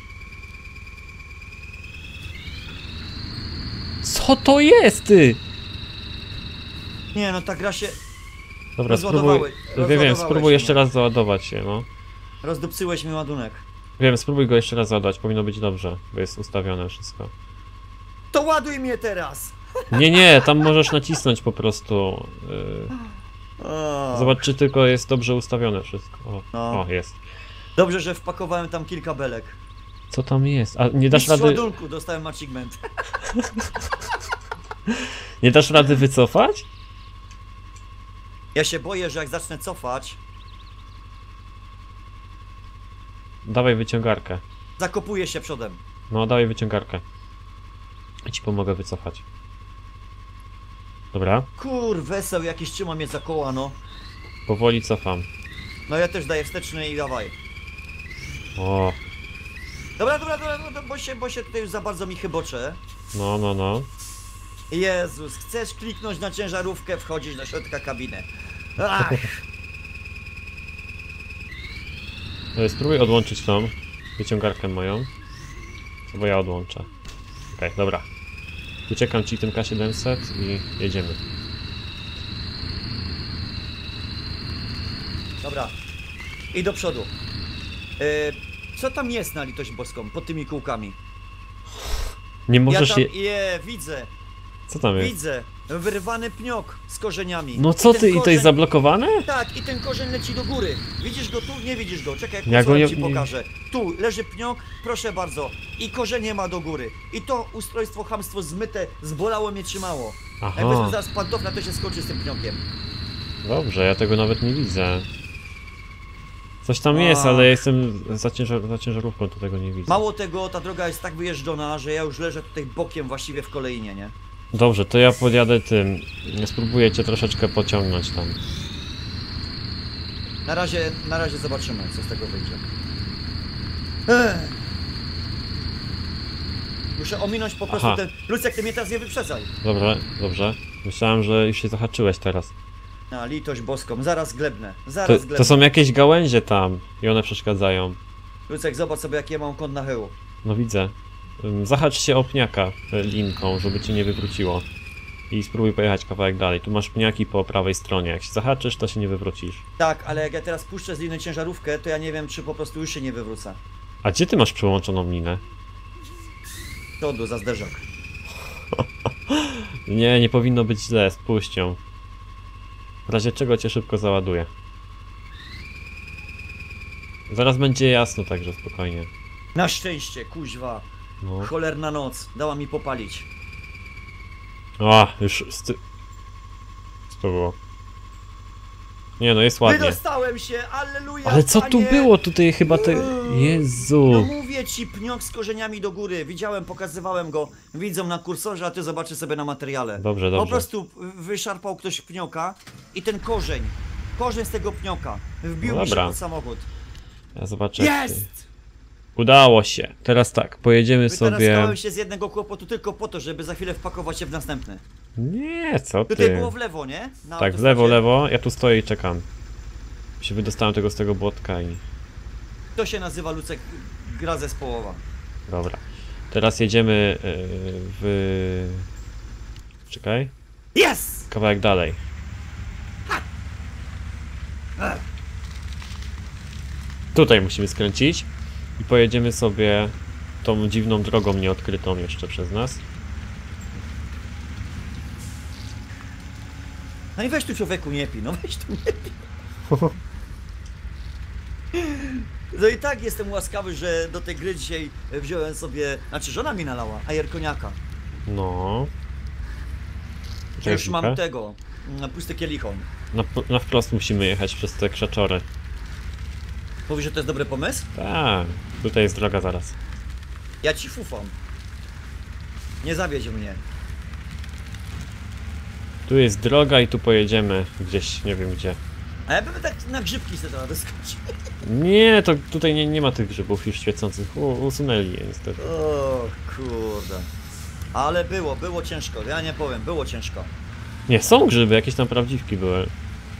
[SPEAKER 2] Co to jest, ty?
[SPEAKER 1] Nie, no ta gra się...
[SPEAKER 2] Dobra, spróbuj...
[SPEAKER 1] Rozładowałeś-
[SPEAKER 2] Wiem, wiem,
[SPEAKER 1] rozładowałeś
[SPEAKER 2] spróbuj
[SPEAKER 1] mnie.
[SPEAKER 2] jeszcze raz załadować się, no.
[SPEAKER 1] Rozdupcyłeś mi ładunek.
[SPEAKER 2] Wiem, spróbuj go jeszcze raz załadować, powinno być dobrze, bo jest ustawione wszystko.
[SPEAKER 1] To ładuj mnie teraz!
[SPEAKER 2] Nie, nie, tam możesz nacisnąć po prostu. Yy,
[SPEAKER 1] O,
[SPEAKER 2] zobacz, czy tylko jest dobrze ustawione wszystko. O,
[SPEAKER 1] No.
[SPEAKER 2] o jest.
[SPEAKER 1] Dobrze, że wpakowałem tam kilka belek.
[SPEAKER 2] Co tam jest? A nie dasz
[SPEAKER 1] Mistrz
[SPEAKER 2] rady...
[SPEAKER 1] ładunku, dostałem achievement.
[SPEAKER 2] Nie dasz rady wycofać?
[SPEAKER 1] Ja się boję, że jak zacznę cofać,
[SPEAKER 2] Dawaj wyciągarkę.
[SPEAKER 1] zakopuję się przodem.
[SPEAKER 2] No, dawaj wyciągarkę. Ja ci pomogę wycofać. Dobra,
[SPEAKER 1] Kurweseł, jakiś trzyma mnie za koła, no.
[SPEAKER 2] powoli cofam.
[SPEAKER 1] No ja też daję wsteczny i dawaj.
[SPEAKER 2] O,
[SPEAKER 1] Dobra, dobra, dobra, dobra, bo się, bo się tutaj już za bardzo mi chybocze.
[SPEAKER 2] no, no, no.
[SPEAKER 1] Jezus, chcesz kliknąć na ciężarówkę, wchodzić do środka kabiny. Ach,
[SPEAKER 2] E, Spróbuj odłączyć tą wyciągarkę moją. Bo ja odłączę. Okej, dobra. Uciekam ci tym K siedemset i jedziemy.
[SPEAKER 1] dobra. I do przodu. Yy, co tam jest na litość boską, pod tymi kółkami?
[SPEAKER 2] Nie możesz
[SPEAKER 1] ja tam,
[SPEAKER 2] je...
[SPEAKER 1] je, widzę,
[SPEAKER 2] Co tam jest?
[SPEAKER 1] widzę. Wyrwany pniok z korzeniami.
[SPEAKER 2] No co
[SPEAKER 1] ten
[SPEAKER 2] ty, i to
[SPEAKER 1] korzeń-
[SPEAKER 2] jest zablokowane?
[SPEAKER 1] Tak, i ten korzeń leci do góry. Widzisz go tu? Nie widzisz go. Czekaj, jak
[SPEAKER 2] Ja go nie-
[SPEAKER 1] ci
[SPEAKER 2] nie-
[SPEAKER 1] pokażę. Tu leży pniok, proszę bardzo. I korzenie ma do góry. I to ustrojstwo, chamstwo zmyte, zbolało mnie, trzymało.
[SPEAKER 2] Aha.
[SPEAKER 1] Jak wezmę zaraz pantofla, to się skoczy z tym pniokiem.
[SPEAKER 2] Dobrze, ja tego nawet nie widzę. Coś tam jest,
[SPEAKER 1] A.
[SPEAKER 2] ale ja jestem za, ciężar, za ciężarówką, to tego nie widzę.
[SPEAKER 1] Mało tego, ta droga jest tak wyjeżdżona, że ja już leżę tutaj bokiem właściwie w kolejnie, nie?
[SPEAKER 2] Dobrze, to ja podjadę tym. Spróbuję cię troszeczkę pociągnąć tam.
[SPEAKER 1] Na razie, na razie zobaczymy, co z tego wyjdzie. Ech. Muszę ominąć po prostu
[SPEAKER 2] Aha.
[SPEAKER 1] ten... Lucek, ty mnie teraz nie wyprzedzaj.
[SPEAKER 2] Dobrze, dobrze. Myślałem, że już się zahaczyłeś teraz.
[SPEAKER 1] Na litość boską, zaraz glebnę,
[SPEAKER 2] To,
[SPEAKER 1] zaraz glebnę.
[SPEAKER 2] to są jakieś gałęzie tam i one przeszkadzają.
[SPEAKER 1] Lucek, zobacz sobie, jaki ja mam kąt nachyłu.
[SPEAKER 2] No widzę. Ym, Zahacz się o pniaka e, linką, żeby ci nie wywróciło. I spróbuj pojechać kawałek dalej. Tu masz pniaki po prawej stronie. Jak się zahaczysz, to się nie wywrócisz.
[SPEAKER 1] Tak, ale jak ja teraz puszczę z liny ciężarówkę, to ja nie wiem, czy po prostu już się nie wywrócę.
[SPEAKER 2] A gdzie ty masz przyłączoną linę?
[SPEAKER 1] Przodu, za zderzak.
[SPEAKER 2] Nie, nie powinno być źle, spuść ją. W razie czego cię szybko załaduję. Zaraz będzie jasno, także spokojnie.
[SPEAKER 1] Na szczęście, kuźwa.
[SPEAKER 2] No.
[SPEAKER 1] Cholerna noc, dała mi popalić.
[SPEAKER 2] A, już sty... Co to było? Nie no, jest ładnie.
[SPEAKER 1] Wydostałem się, alleluja,
[SPEAKER 2] Ale co tu
[SPEAKER 1] panie!
[SPEAKER 2] było tutaj chyba te...
[SPEAKER 1] No
[SPEAKER 2] Jezu!
[SPEAKER 1] mówię ci, pniok z korzeniami do góry. Widziałem, pokazywałem go. Widzą na kursorze, a ty zobaczysz sobie na materiale.
[SPEAKER 2] Dobrze,
[SPEAKER 1] Po
[SPEAKER 2] dobrze.
[SPEAKER 1] prostu wyszarpał ktoś pnioka i ten korzeń, korzeń z tego pnioka wbił
[SPEAKER 2] No
[SPEAKER 1] mi się
[SPEAKER 2] dobra.
[SPEAKER 1] pod samochód.
[SPEAKER 2] Ja zobaczę. jak ty-
[SPEAKER 1] Jest!
[SPEAKER 2] Udało się. Teraz tak, pojedziemy sobie...
[SPEAKER 1] Wytaraskałem się z jednego kłopotu tylko po to, żeby za chwilę wpakować się w następny.
[SPEAKER 2] Nie, co ty?
[SPEAKER 1] Tutaj było w lewo, nie? Na
[SPEAKER 2] Tak, w
[SPEAKER 1] autostradzie.
[SPEAKER 2] lewo, lewo. Ja tu stoję i czekam. Się wydostałem tego z tego błotka i...
[SPEAKER 1] To się nazywa, Lucek, gra zespołowa.
[SPEAKER 2] Dobra. Teraz jedziemy yy, w... Czekaj.
[SPEAKER 1] Jest!
[SPEAKER 2] Kawałek dalej. Tutaj musimy skręcić. I pojedziemy sobie tą dziwną drogą nieodkrytą jeszcze przez nas.
[SPEAKER 1] No i weź tu, człowieku, nie pij, no weź tu nie pij. No i tak jestem łaskawy, że do tej gry dzisiaj wziąłem sobie, znaczy żona mi nalała, ajerkoniaka.
[SPEAKER 2] No.
[SPEAKER 1] Ja już
[SPEAKER 2] chwilkę.
[SPEAKER 1] mam tego, na pusty kielichon.
[SPEAKER 2] Na, na wprost musimy jechać przez te krzaczory.
[SPEAKER 1] Powiesz, że to jest dobry pomysł?
[SPEAKER 2] Tak, tutaj jest droga zaraz.
[SPEAKER 1] Ja ci fufam. Nie zawiedź mnie.
[SPEAKER 2] Tu jest droga i tu pojedziemy gdzieś, nie wiem gdzie.
[SPEAKER 1] A ja bym tak na grzybki sobie teraz wyskoczył.
[SPEAKER 2] Nie, to tutaj nie, nie ma tych grzybów już świecących. U, usunęli je niestety.
[SPEAKER 1] O kurde. Ale było, było ciężko, ja nie powiem, było ciężko.
[SPEAKER 2] Nie, są grzyby, jakieś tam prawdziwki były.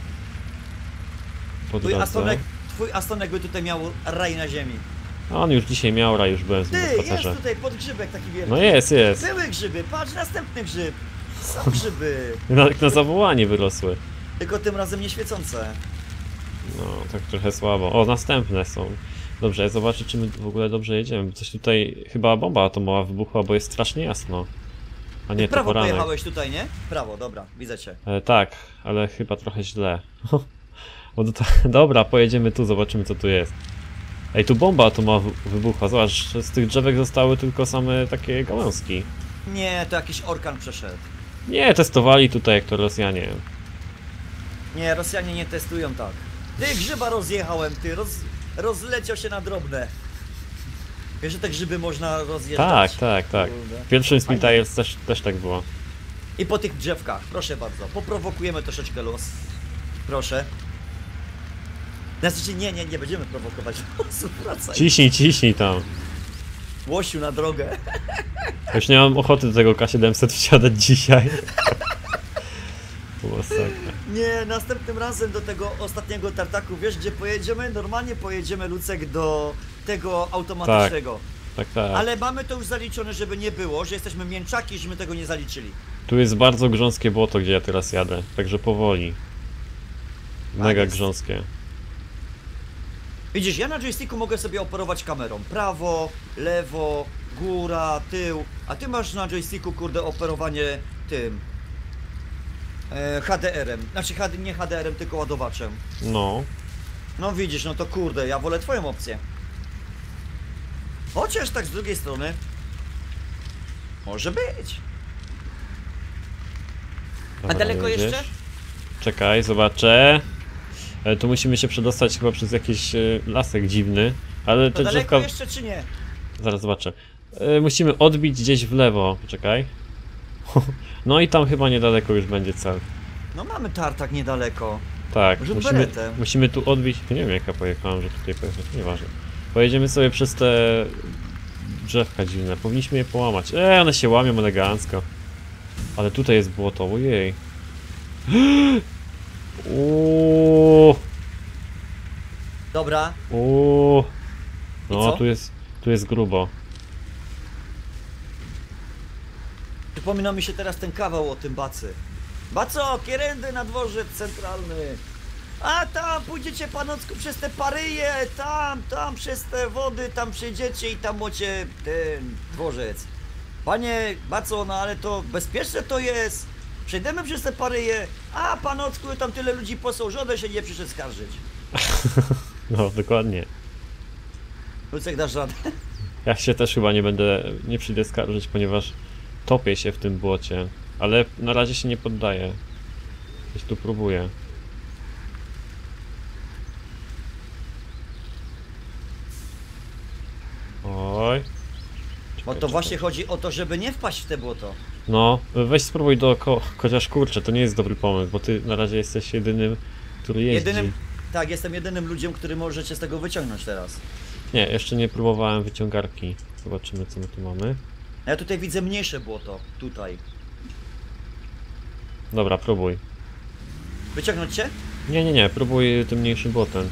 [SPEAKER 2] Po
[SPEAKER 1] Twój
[SPEAKER 2] drodze.
[SPEAKER 1] Astonek, twój Astonek by tutaj miał raj na ziemi.
[SPEAKER 2] A on już dzisiaj miał raj, już byłem z nim na
[SPEAKER 1] Ty, jest
[SPEAKER 2] spacerze.
[SPEAKER 1] tutaj podgrzybek taki wielki.
[SPEAKER 2] No jest, jest.
[SPEAKER 1] Były grzyby, patrz, następny grzyb. Są grzyby,
[SPEAKER 2] Na, na zawołanie wyrosły.
[SPEAKER 1] tylko tym razem nie świecące.
[SPEAKER 2] No, tak trochę słabo. O, następne są. Dobrze, zobaczę, czy my w ogóle dobrze jedziemy. Coś tutaj, chyba bomba atomowa wybuchła, bo jest strasznie jasno. A nie,
[SPEAKER 1] Ty w
[SPEAKER 2] to
[SPEAKER 1] prawo
[SPEAKER 2] poranek.
[SPEAKER 1] pojechałeś tutaj, nie? W prawo, dobra, widzę cię.
[SPEAKER 2] E, tak, ale chyba trochę źle. Bo to, dobra, pojedziemy tu, zobaczymy co tu jest. Ej, tu bomba atomowa wybuchła, zobacz, z tych drzewek zostały tylko same takie gałązki.
[SPEAKER 1] Nie, to jakiś orkan przeszedł.
[SPEAKER 2] Nie, testowali tutaj jak to Rosjanie.
[SPEAKER 1] Nie, Rosjanie nie testują tak. Ty, grzyba rozjechałem, ty, roz, rozleciał się na drobne. Wiesz, że te grzyby można rozjeżdżać?
[SPEAKER 2] Tak, tak, tak.
[SPEAKER 1] Kurde.
[SPEAKER 2] W pierwszym Spin
[SPEAKER 1] Fajnie.
[SPEAKER 2] Tales też, też tak było.
[SPEAKER 1] I po tych drzewkach, proszę bardzo, poprowokujemy troszeczkę los. Proszę. Znaczy, nie, nie, nie będziemy prowokować losu, wracaj.
[SPEAKER 2] Ciśnij, ciśnij tam.
[SPEAKER 1] Łosiu na drogę.
[SPEAKER 2] Już nie mam ochoty do tego K siedemset wsiadać dzisiaj. Było sakra.
[SPEAKER 1] Nie, następnym razem do tego ostatniego tartaku, wiesz gdzie pojedziemy? Normalnie pojedziemy, Lucek, do tego automatycznego.
[SPEAKER 2] Tak, tak.
[SPEAKER 1] Ale mamy to już zaliczone, żeby nie było, że jesteśmy mięczaki, żeśmy tego nie zaliczyli.
[SPEAKER 2] Tu jest bardzo grząskie błoto, gdzie ja teraz jadę, także powoli. Mega
[SPEAKER 1] jest.
[SPEAKER 2] grząskie.
[SPEAKER 1] Widzisz, ja na joysticku mogę sobie operować kamerą. Prawo, lewo, góra, tył. A ty masz na joysticku, kurde, operowanie tym. E, H D R-em. Znaczy H D, nie H D R-em, tylko ładowaczem.
[SPEAKER 2] No.
[SPEAKER 1] No widzisz, no to kurde, ja wolę twoją opcję. Chociaż tak z drugiej strony. Może być. A
[SPEAKER 2] Dobra,
[SPEAKER 1] daleko
[SPEAKER 2] jedziesz?
[SPEAKER 1] jeszcze?
[SPEAKER 2] Czekaj, zobaczę. E, tu musimy się przedostać chyba przez jakiś e, lasek dziwny. Ale
[SPEAKER 1] To
[SPEAKER 2] te
[SPEAKER 1] daleko
[SPEAKER 2] drzewka...
[SPEAKER 1] jeszcze czy nie?
[SPEAKER 2] Zaraz zobaczę. E, musimy odbić gdzieś w lewo. Poczekaj. No i tam chyba niedaleko już będzie cel.
[SPEAKER 1] No mamy tartak niedaleko.
[SPEAKER 2] Tak,
[SPEAKER 1] Rzut
[SPEAKER 2] musimy,
[SPEAKER 1] beretem.
[SPEAKER 2] musimy tu odbić. Nie wiem jak ja pojechałem, że tutaj pojechać, nieważne. Pojedziemy sobie przez te drzewka dziwne. Powinniśmy je połamać. Eee, one się łamią elegancko. Ale tutaj jest błoto, ojej. Uuuu,
[SPEAKER 1] Dobra,
[SPEAKER 2] uuuu.
[SPEAKER 1] I
[SPEAKER 2] No,
[SPEAKER 1] co?
[SPEAKER 2] tu jest, tu jest grubo.
[SPEAKER 1] przypomina mi się teraz ten kawał o tym Bacy. Baco, kierendy na dworzec centralny. A tam pójdziecie panocku przez te paryje, tam, tam przez te wody, tam przejdziecie i tam macie ten dworzec. Panie Baco, no ale to bezpieczne to jest. Przejdziemy przez te paryje, a panocku tam tyle ludzi posłał, żaden się nie przyszedł skarżyć.
[SPEAKER 2] No, dokładnie.
[SPEAKER 1] Lucek, dasz radę?
[SPEAKER 2] Ja się też chyba nie będę, nie przyjdę skarżyć, ponieważ topię się w tym błocie. Ale na razie się nie poddaję. Gdzieś tu próbuję. Oj.
[SPEAKER 1] Bo
[SPEAKER 2] Czekaj,
[SPEAKER 1] to
[SPEAKER 2] czekaj.
[SPEAKER 1] właśnie chodzi o to, żeby nie wpaść w te błoto.
[SPEAKER 2] No, weź spróbuj dookoła, chociaż kurczę, to nie jest dobry pomysł, bo ty na razie jesteś jedynym, który jeździ.
[SPEAKER 1] Jedynym, tak, jestem jedynym ludziem, który możecie z tego wyciągnąć teraz.
[SPEAKER 2] Nie, jeszcze nie próbowałem wyciągarki. Zobaczymy co my tu mamy.
[SPEAKER 1] Ja tutaj widzę mniejsze błoto, tutaj.
[SPEAKER 2] Dobra, próbuj.
[SPEAKER 1] Wyciągnąć się?
[SPEAKER 2] Nie, nie, nie, próbuj tym mniejszym błotem.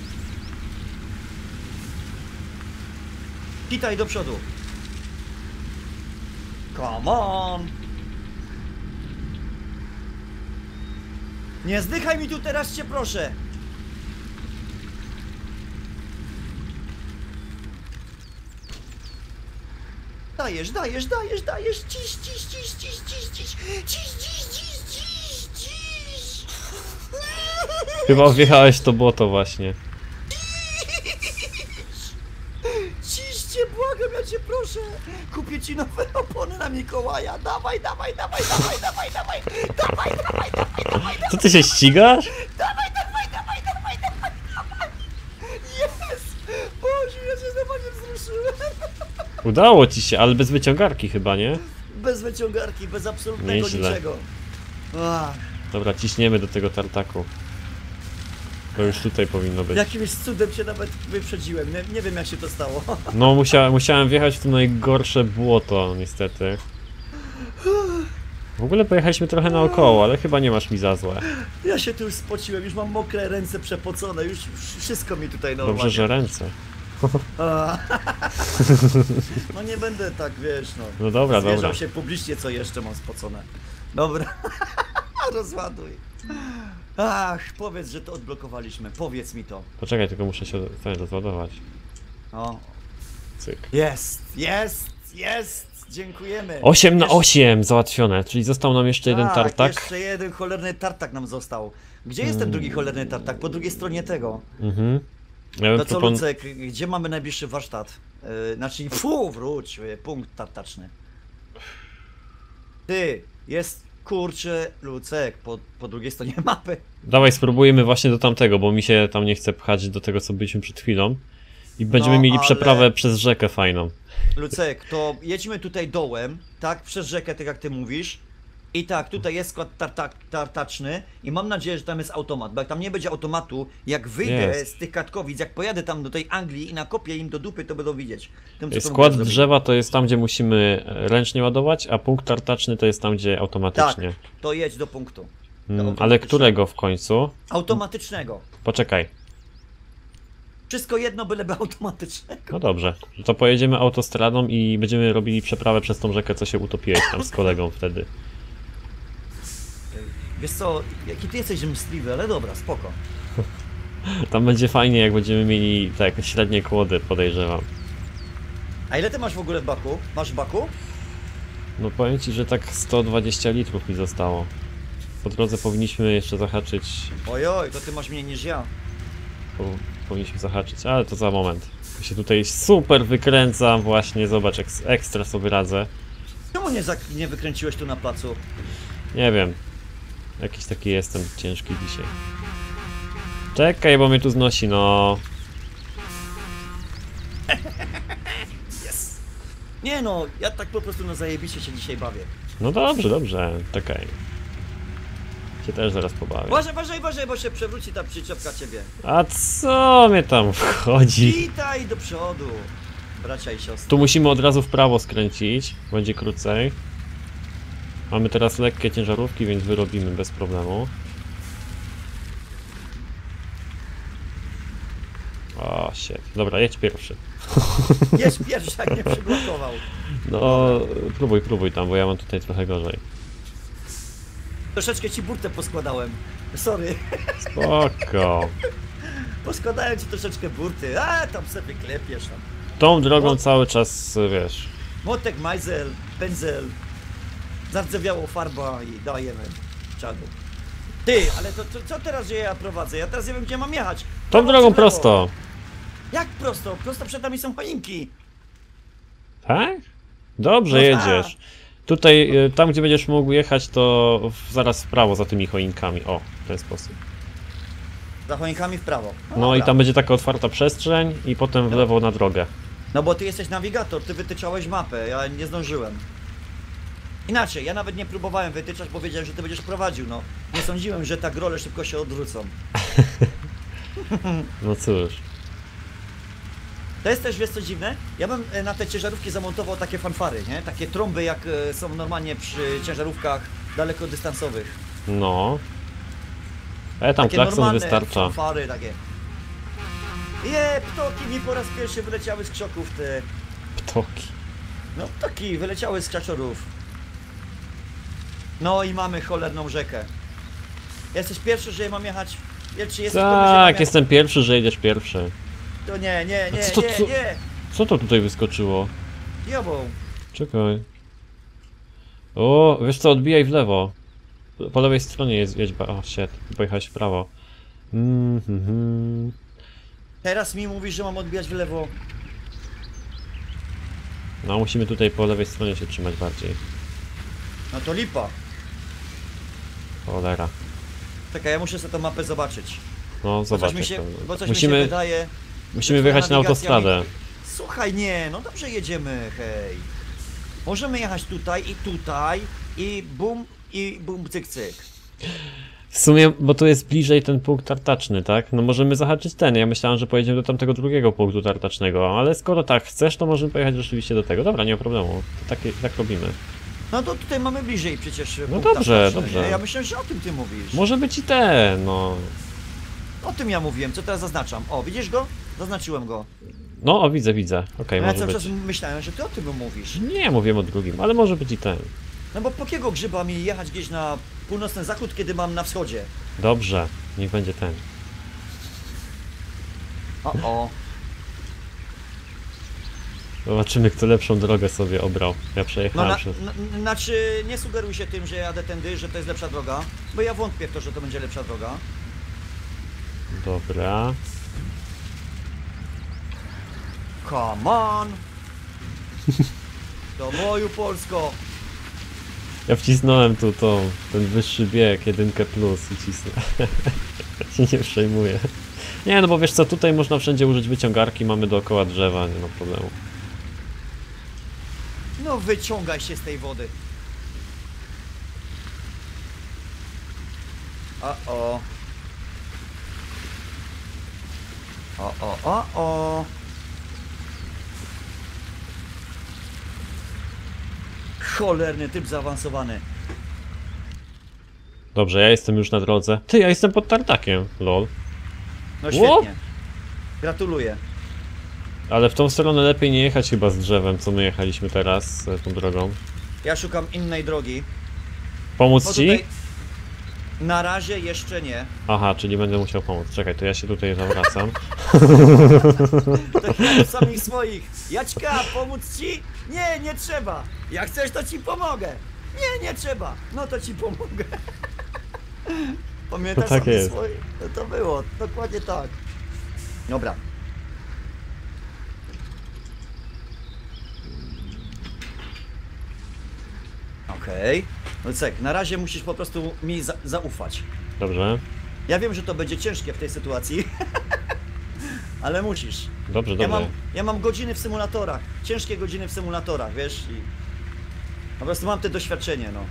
[SPEAKER 1] Kitaj do przodu. Come on! Nie zdychaj mi tu teraz, cię proszę! Dajesz, dajesz, dajesz, dajesz, ciś, ciś, ciś, ciś, ciś, ciś, ciś, ciś, ciś, ciś, ciś.
[SPEAKER 2] Chyba wjechałeś w to błoto właśnie.
[SPEAKER 1] Ciście, błagam, ja cię proszę! Kupię ci nowe opony na Mikołaja! Dawaj, dawaj, dawaj, dawaj, dawaj, dawaj! Dawaj, dawaj, dawaj, dawaj,
[SPEAKER 2] Co ty się ścigasz?
[SPEAKER 1] dawaj, dawaj, dawaj, dawaj, dawaj, dawaj! Jest! Boże, ja się znowu nie wzruszyłem!
[SPEAKER 2] Udało ci się, ale bez wyciągarki chyba, nie?
[SPEAKER 1] Bez wyciągarki, bez absolutnego
[SPEAKER 2] Nieźle.
[SPEAKER 1] niczego. Ach,
[SPEAKER 2] Dobra, ciśniemy do tego tartaku. To już tutaj powinno być.
[SPEAKER 1] jakimś cudem się nawet wyprzedziłem, nie, nie wiem jak się to stało.
[SPEAKER 2] No, musiałem, musiałem wjechać w to najgorsze błoto, niestety. W ogóle pojechaliśmy trochę naokoło, ale chyba nie masz mi za złe.
[SPEAKER 1] Ja się tu już spociłem, już mam mokre ręce przepocone, już wszystko mi tutaj normalnie.
[SPEAKER 2] Dobrze, że ręce.
[SPEAKER 1] A. No nie będę tak, wiesz, no.
[SPEAKER 2] No dobra,
[SPEAKER 1] Zwierzę
[SPEAKER 2] dobra.
[SPEAKER 1] się publicznie, co jeszcze mam spocone. Dobra, rozładuj. Ach, powiedz, że to odblokowaliśmy, powiedz mi to.
[SPEAKER 2] Poczekaj, tylko muszę się ten rozładować.
[SPEAKER 1] O,
[SPEAKER 2] Cyk.
[SPEAKER 1] jest, jest, jest, dziękujemy.
[SPEAKER 2] osiem na
[SPEAKER 1] Jeszcze-
[SPEAKER 2] osiem załatwione, czyli został nam jeszcze jeden
[SPEAKER 1] Tak,
[SPEAKER 2] tartak.
[SPEAKER 1] jeszcze jeden cholerny tartak nam został. Gdzie jest ten drugi cholerny tartak? Po drugiej stronie tego.
[SPEAKER 2] Mhm. Ja bym
[SPEAKER 1] No co,
[SPEAKER 2] propon-
[SPEAKER 1] Lucek, gdzie mamy najbliższy warsztat? Yy, znaczy, fu, wróć, yy, punkt tartaczny. Ty, jest, kurczę, Lucek, po, po drugiej stronie mapy.
[SPEAKER 2] Dawaj, spróbujemy właśnie do tamtego, bo mi się tam nie chce pchać do tego, co byliśmy przed chwilą. I będziemy
[SPEAKER 1] No,
[SPEAKER 2] mieli
[SPEAKER 1] ale-
[SPEAKER 2] przeprawę przez rzekę fajną.
[SPEAKER 1] Lucek, to jedźmy tutaj dołem, tak, przez rzekę, tak jak ty mówisz. I tak, tutaj jest skład tarta tartaczny i mam nadzieję, że tam jest automat, bo jak tam nie będzie automatu, jak wyjdę
[SPEAKER 2] Jest.
[SPEAKER 1] z tych Katkowic, jak pojadę tam do tej Anglii i nakopię im do dupy, to będą widzieć. Tym, co to
[SPEAKER 2] Skład
[SPEAKER 1] mówię,
[SPEAKER 2] drzewa to jest tam, gdzie musimy ręcznie ładować, a punkt tartaczny to jest tam, gdzie
[SPEAKER 1] Tak,
[SPEAKER 2] automatycznie.
[SPEAKER 1] to jedź do punktu. Do
[SPEAKER 2] Mm, ale
[SPEAKER 1] automatycznego.
[SPEAKER 2] którego w końcu?
[SPEAKER 1] Automatycznego.
[SPEAKER 2] Poczekaj.
[SPEAKER 1] Wszystko jedno, byleby automatycznego.
[SPEAKER 2] No dobrze. To pojedziemy autostradą i będziemy robili przeprawę przez tą rzekę, co się utopiłeś tam z kolegą wtedy.
[SPEAKER 1] Wiesz co, jaki ty jesteś mstliwy, ale dobra, spoko.
[SPEAKER 2] Tam będzie fajnie, jak będziemy mieli tak średnie kłody, podejrzewam.
[SPEAKER 1] A ile ty masz w ogóle w baku? Masz w baku?
[SPEAKER 2] No powiem ci, że tak sto dwadzieścia litrów mi zostało. Po drodze powinniśmy jeszcze zahaczyć.
[SPEAKER 1] Ojoj, to ty masz mniej niż ja.
[SPEAKER 2] Po, powinniśmy zahaczyć, ale to za moment. Ja się tutaj super wykręcam właśnie, zobacz, jak ekstra sobie radzę.
[SPEAKER 1] Czemu nie, zak- nie wykręciłeś tu na placu?
[SPEAKER 2] Nie wiem. Jakiś taki jestem ciężki dzisiaj. Czekaj, bo mnie tu znosi, no.
[SPEAKER 1] Yes. Nie no, ja tak po prostu no zajebiście się dzisiaj bawię.
[SPEAKER 2] No dobrze, dobrze, czekaj. Cię też zaraz pobawię.
[SPEAKER 1] Boże, boże, boże, bo się przewróci ta przyczepka ciebie.
[SPEAKER 2] A co mnie tam wchodzi?
[SPEAKER 1] Witaj do przodu, bracia i siostry.
[SPEAKER 2] Tu musimy od razu w prawo skręcić, będzie krócej. Mamy teraz lekkie ciężarówki, więc wyrobimy bez problemu. O, shit. Dobra, jedź pierwszy.
[SPEAKER 1] Jest pierwszy, jak mnie przyblokował.
[SPEAKER 2] No, próbuj, próbuj tam, bo ja mam tutaj trochę gorzej.
[SPEAKER 1] Troszeczkę ci burtę poskładałem. Sorry.
[SPEAKER 2] Spoko.
[SPEAKER 1] Poskładałem ci troszeczkę burty. A tam sobie klepiesz tam.
[SPEAKER 2] Tą drogą cały czas, wiesz...
[SPEAKER 1] Motek, majzel, pędzel. Zardzewiało farba i dajemy czadu. Ty, ale to, to co teraz, że ja prowadzę? Ja teraz nie wiem, gdzie mam jechać.
[SPEAKER 2] Tą
[SPEAKER 1] Prawo
[SPEAKER 2] drogą
[SPEAKER 1] czy lewo?
[SPEAKER 2] prosto.
[SPEAKER 1] Jak prosto? Prosto przed nami są choinki.
[SPEAKER 2] Tak? Dobrze,
[SPEAKER 1] No
[SPEAKER 2] jedziesz. Tutaj, y, tam gdzie będziesz mógł jechać, to w, zaraz w prawo za tymi choinkami. O, w ten sposób.
[SPEAKER 1] Za choinkami w prawo.
[SPEAKER 2] No i
[SPEAKER 1] dobra.
[SPEAKER 2] tam będzie taka otwarta przestrzeń i potem w
[SPEAKER 1] No.
[SPEAKER 2] lewo na drogę.
[SPEAKER 1] No bo ty jesteś nawigator, ty wytyczałeś mapę, ja nie zdążyłem. Inaczej, ja nawet nie próbowałem wytyczać, bo wiedziałem, że ty będziesz prowadził, no. Nie sądziłem, że tak role szybko się odwrócą.
[SPEAKER 2] No cóż.
[SPEAKER 1] To jest też, wiesz co dziwne? Ja bym e, na te ciężarówki zamontował takie fanfary, nie? Takie trąby, jak e, są normalnie przy ciężarówkach dalekodystansowych.
[SPEAKER 2] No. E, tam
[SPEAKER 1] Takie
[SPEAKER 2] klakson
[SPEAKER 1] normalne
[SPEAKER 2] wystarcza.
[SPEAKER 1] fanfary takie. Je, ptoki mi po raz pierwszy wyleciały z krzoków te...
[SPEAKER 2] Ptoki.
[SPEAKER 1] No ptoki wyleciały z krzaczorów. No i mamy cholerną rzekę. Jesteś pierwszy, że ja mam jechać... Ja, czy jesteś pewny, że ja mam
[SPEAKER 2] Tak,
[SPEAKER 1] jechać...
[SPEAKER 2] jestem pierwszy, że jedziesz pierwszy.
[SPEAKER 1] To nie, nie, nie,
[SPEAKER 2] co to-
[SPEAKER 1] nie,
[SPEAKER 2] co-
[SPEAKER 1] nie!
[SPEAKER 2] Co to tutaj wyskoczyło?
[SPEAKER 1] Jobą.
[SPEAKER 2] Czekaj. O, wiesz co, odbijaj w lewo. Po lewej stronie jest jedź. O, shit, pojechałeś w prawo. Mm, mm, mm.
[SPEAKER 1] Teraz mi mówisz, że mam odbijać w lewo.
[SPEAKER 2] No, musimy tutaj po lewej stronie się trzymać bardziej.
[SPEAKER 1] No to lipa.
[SPEAKER 2] Cholera.
[SPEAKER 1] Czekaj, ja muszę sobie tę mapę zobaczyć.
[SPEAKER 2] No,
[SPEAKER 1] Bo
[SPEAKER 2] zobacz.
[SPEAKER 1] coś mi się,
[SPEAKER 2] jak to-
[SPEAKER 1] bo coś mi się
[SPEAKER 2] musimy,
[SPEAKER 1] wydaje...
[SPEAKER 2] musimy
[SPEAKER 1] że
[SPEAKER 2] wyjechać na
[SPEAKER 1] nawigacja
[SPEAKER 2] autostradę.
[SPEAKER 1] mi- Słuchaj, nie, no dobrze jedziemy, hej. Możemy jechać tutaj i tutaj i bum, i bum, cyk, cyk.
[SPEAKER 2] W sumie, bo to jest bliżej ten punkt tartaczny, tak? No możemy zahaczyć ten. Ja myślałem, że pojedziemy do tamtego drugiego punktu tartacznego, ale skoro tak chcesz, to możemy pojechać rzeczywiście do tego. Dobra, nie ma problemu. To tak, tak robimy.
[SPEAKER 1] No to tutaj mamy bliżej przecież.
[SPEAKER 2] No
[SPEAKER 1] punkt
[SPEAKER 2] dobrze,
[SPEAKER 1] tartaczny,
[SPEAKER 2] dobrze.
[SPEAKER 1] nie? Ja myślę, że o tym ty mówisz.
[SPEAKER 2] Może być i ten, no.
[SPEAKER 1] O tym ja mówiłem, co teraz zaznaczam. O, widzisz go? Zaznaczyłem go.
[SPEAKER 2] No, o, widzę, widzę. Okej,
[SPEAKER 1] No ja
[SPEAKER 2] może
[SPEAKER 1] cały
[SPEAKER 2] być.
[SPEAKER 1] czas myślałem, że ty o tym mówisz.
[SPEAKER 2] Nie, mówiłem o drugim, ale może być i ten.
[SPEAKER 1] No bo po jakiego grzyba mi jechać gdzieś na północny zachód, kiedy mam na wschodzie?
[SPEAKER 2] Dobrze, niech będzie ten.
[SPEAKER 1] O, o.
[SPEAKER 2] Zobaczymy, kto lepszą drogę sobie obrał. Ja
[SPEAKER 1] No,
[SPEAKER 2] przejechałem
[SPEAKER 1] na,
[SPEAKER 2] przez...
[SPEAKER 1] na, znaczy, nie sugeruj się tym, że jadę tędy, że to jest lepsza droga, bo ja wątpię w to, że to będzie lepsza droga.
[SPEAKER 2] Dobra.
[SPEAKER 1] Come on! Do boju, Polsko!
[SPEAKER 2] Ja wcisnąłem tu tą, ten wyższy bieg, jedynkę plus i cisnę. się nie przejmuję. Nie, no bo wiesz co, tutaj można wszędzie użyć wyciągarki, mamy dookoła drzewa, nie ma problemu.
[SPEAKER 1] No wyciągaj się z tej wody. O o. O o o o. Cholerny typ zaawansowany.
[SPEAKER 2] Dobrze, ja jestem już na drodze. Ty, ja jestem pod tartakiem, lol.
[SPEAKER 1] No świetnie. Gratuluję.
[SPEAKER 2] Ale w tą stronę lepiej nie jechać chyba z drzewem, co my jechaliśmy teraz, e, tą drogą.
[SPEAKER 1] Ja szukam innej drogi.
[SPEAKER 2] Pomóc
[SPEAKER 1] Bo
[SPEAKER 2] ci?
[SPEAKER 1] tutaj na razie jeszcze nie.
[SPEAKER 2] Aha, czyli będę musiał pomóc. Czekaj, to ja się tutaj zawracam.
[SPEAKER 1] To chyba do samych swoich. Jaćka, pomóc ci? Nie, nie trzeba. Jak chcesz, to ci pomogę. Nie, nie trzeba. No to ci pomogę. Pamiętasz
[SPEAKER 2] No tak
[SPEAKER 1] samych
[SPEAKER 2] jest.
[SPEAKER 1] swoich? No to było, dokładnie tak. Dobra. Okej. Okay. No cek, na razie musisz po prostu mi za zaufać.
[SPEAKER 2] Dobrze,
[SPEAKER 1] Ja wiem, że to będzie ciężkie w tej sytuacji. Ale musisz.
[SPEAKER 2] dobrze,
[SPEAKER 1] Ja
[SPEAKER 2] dobrze.
[SPEAKER 1] mam, ja mam godziny w symulatorach. Ciężkie godziny w symulatorach, wiesz? I po prostu mam te doświadczenie, no.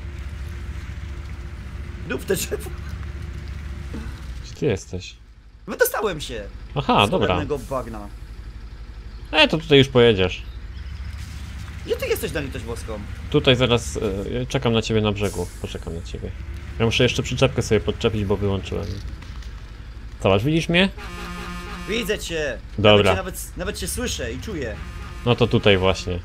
[SPEAKER 1] Dup te drzewo.
[SPEAKER 2] Gdzie ty jesteś?
[SPEAKER 1] Wydostałem się.
[SPEAKER 2] Aha,
[SPEAKER 1] z
[SPEAKER 2] dobra.
[SPEAKER 1] cholernego bagna.
[SPEAKER 2] E, to tutaj już pojedziesz.
[SPEAKER 1] Gdzie ty jesteś, na litość boską?
[SPEAKER 2] Tutaj zaraz, e, czekam na ciebie na brzegu. Poczekam na ciebie. Ja muszę jeszcze przyczepkę sobie podczepić, bo wyłączyłem. Zobacz, widzisz mnie?
[SPEAKER 1] Widzę cię.
[SPEAKER 2] Dobra.
[SPEAKER 1] Nawet cię, nawet, nawet cię słyszę i czuję.
[SPEAKER 2] No to tutaj właśnie.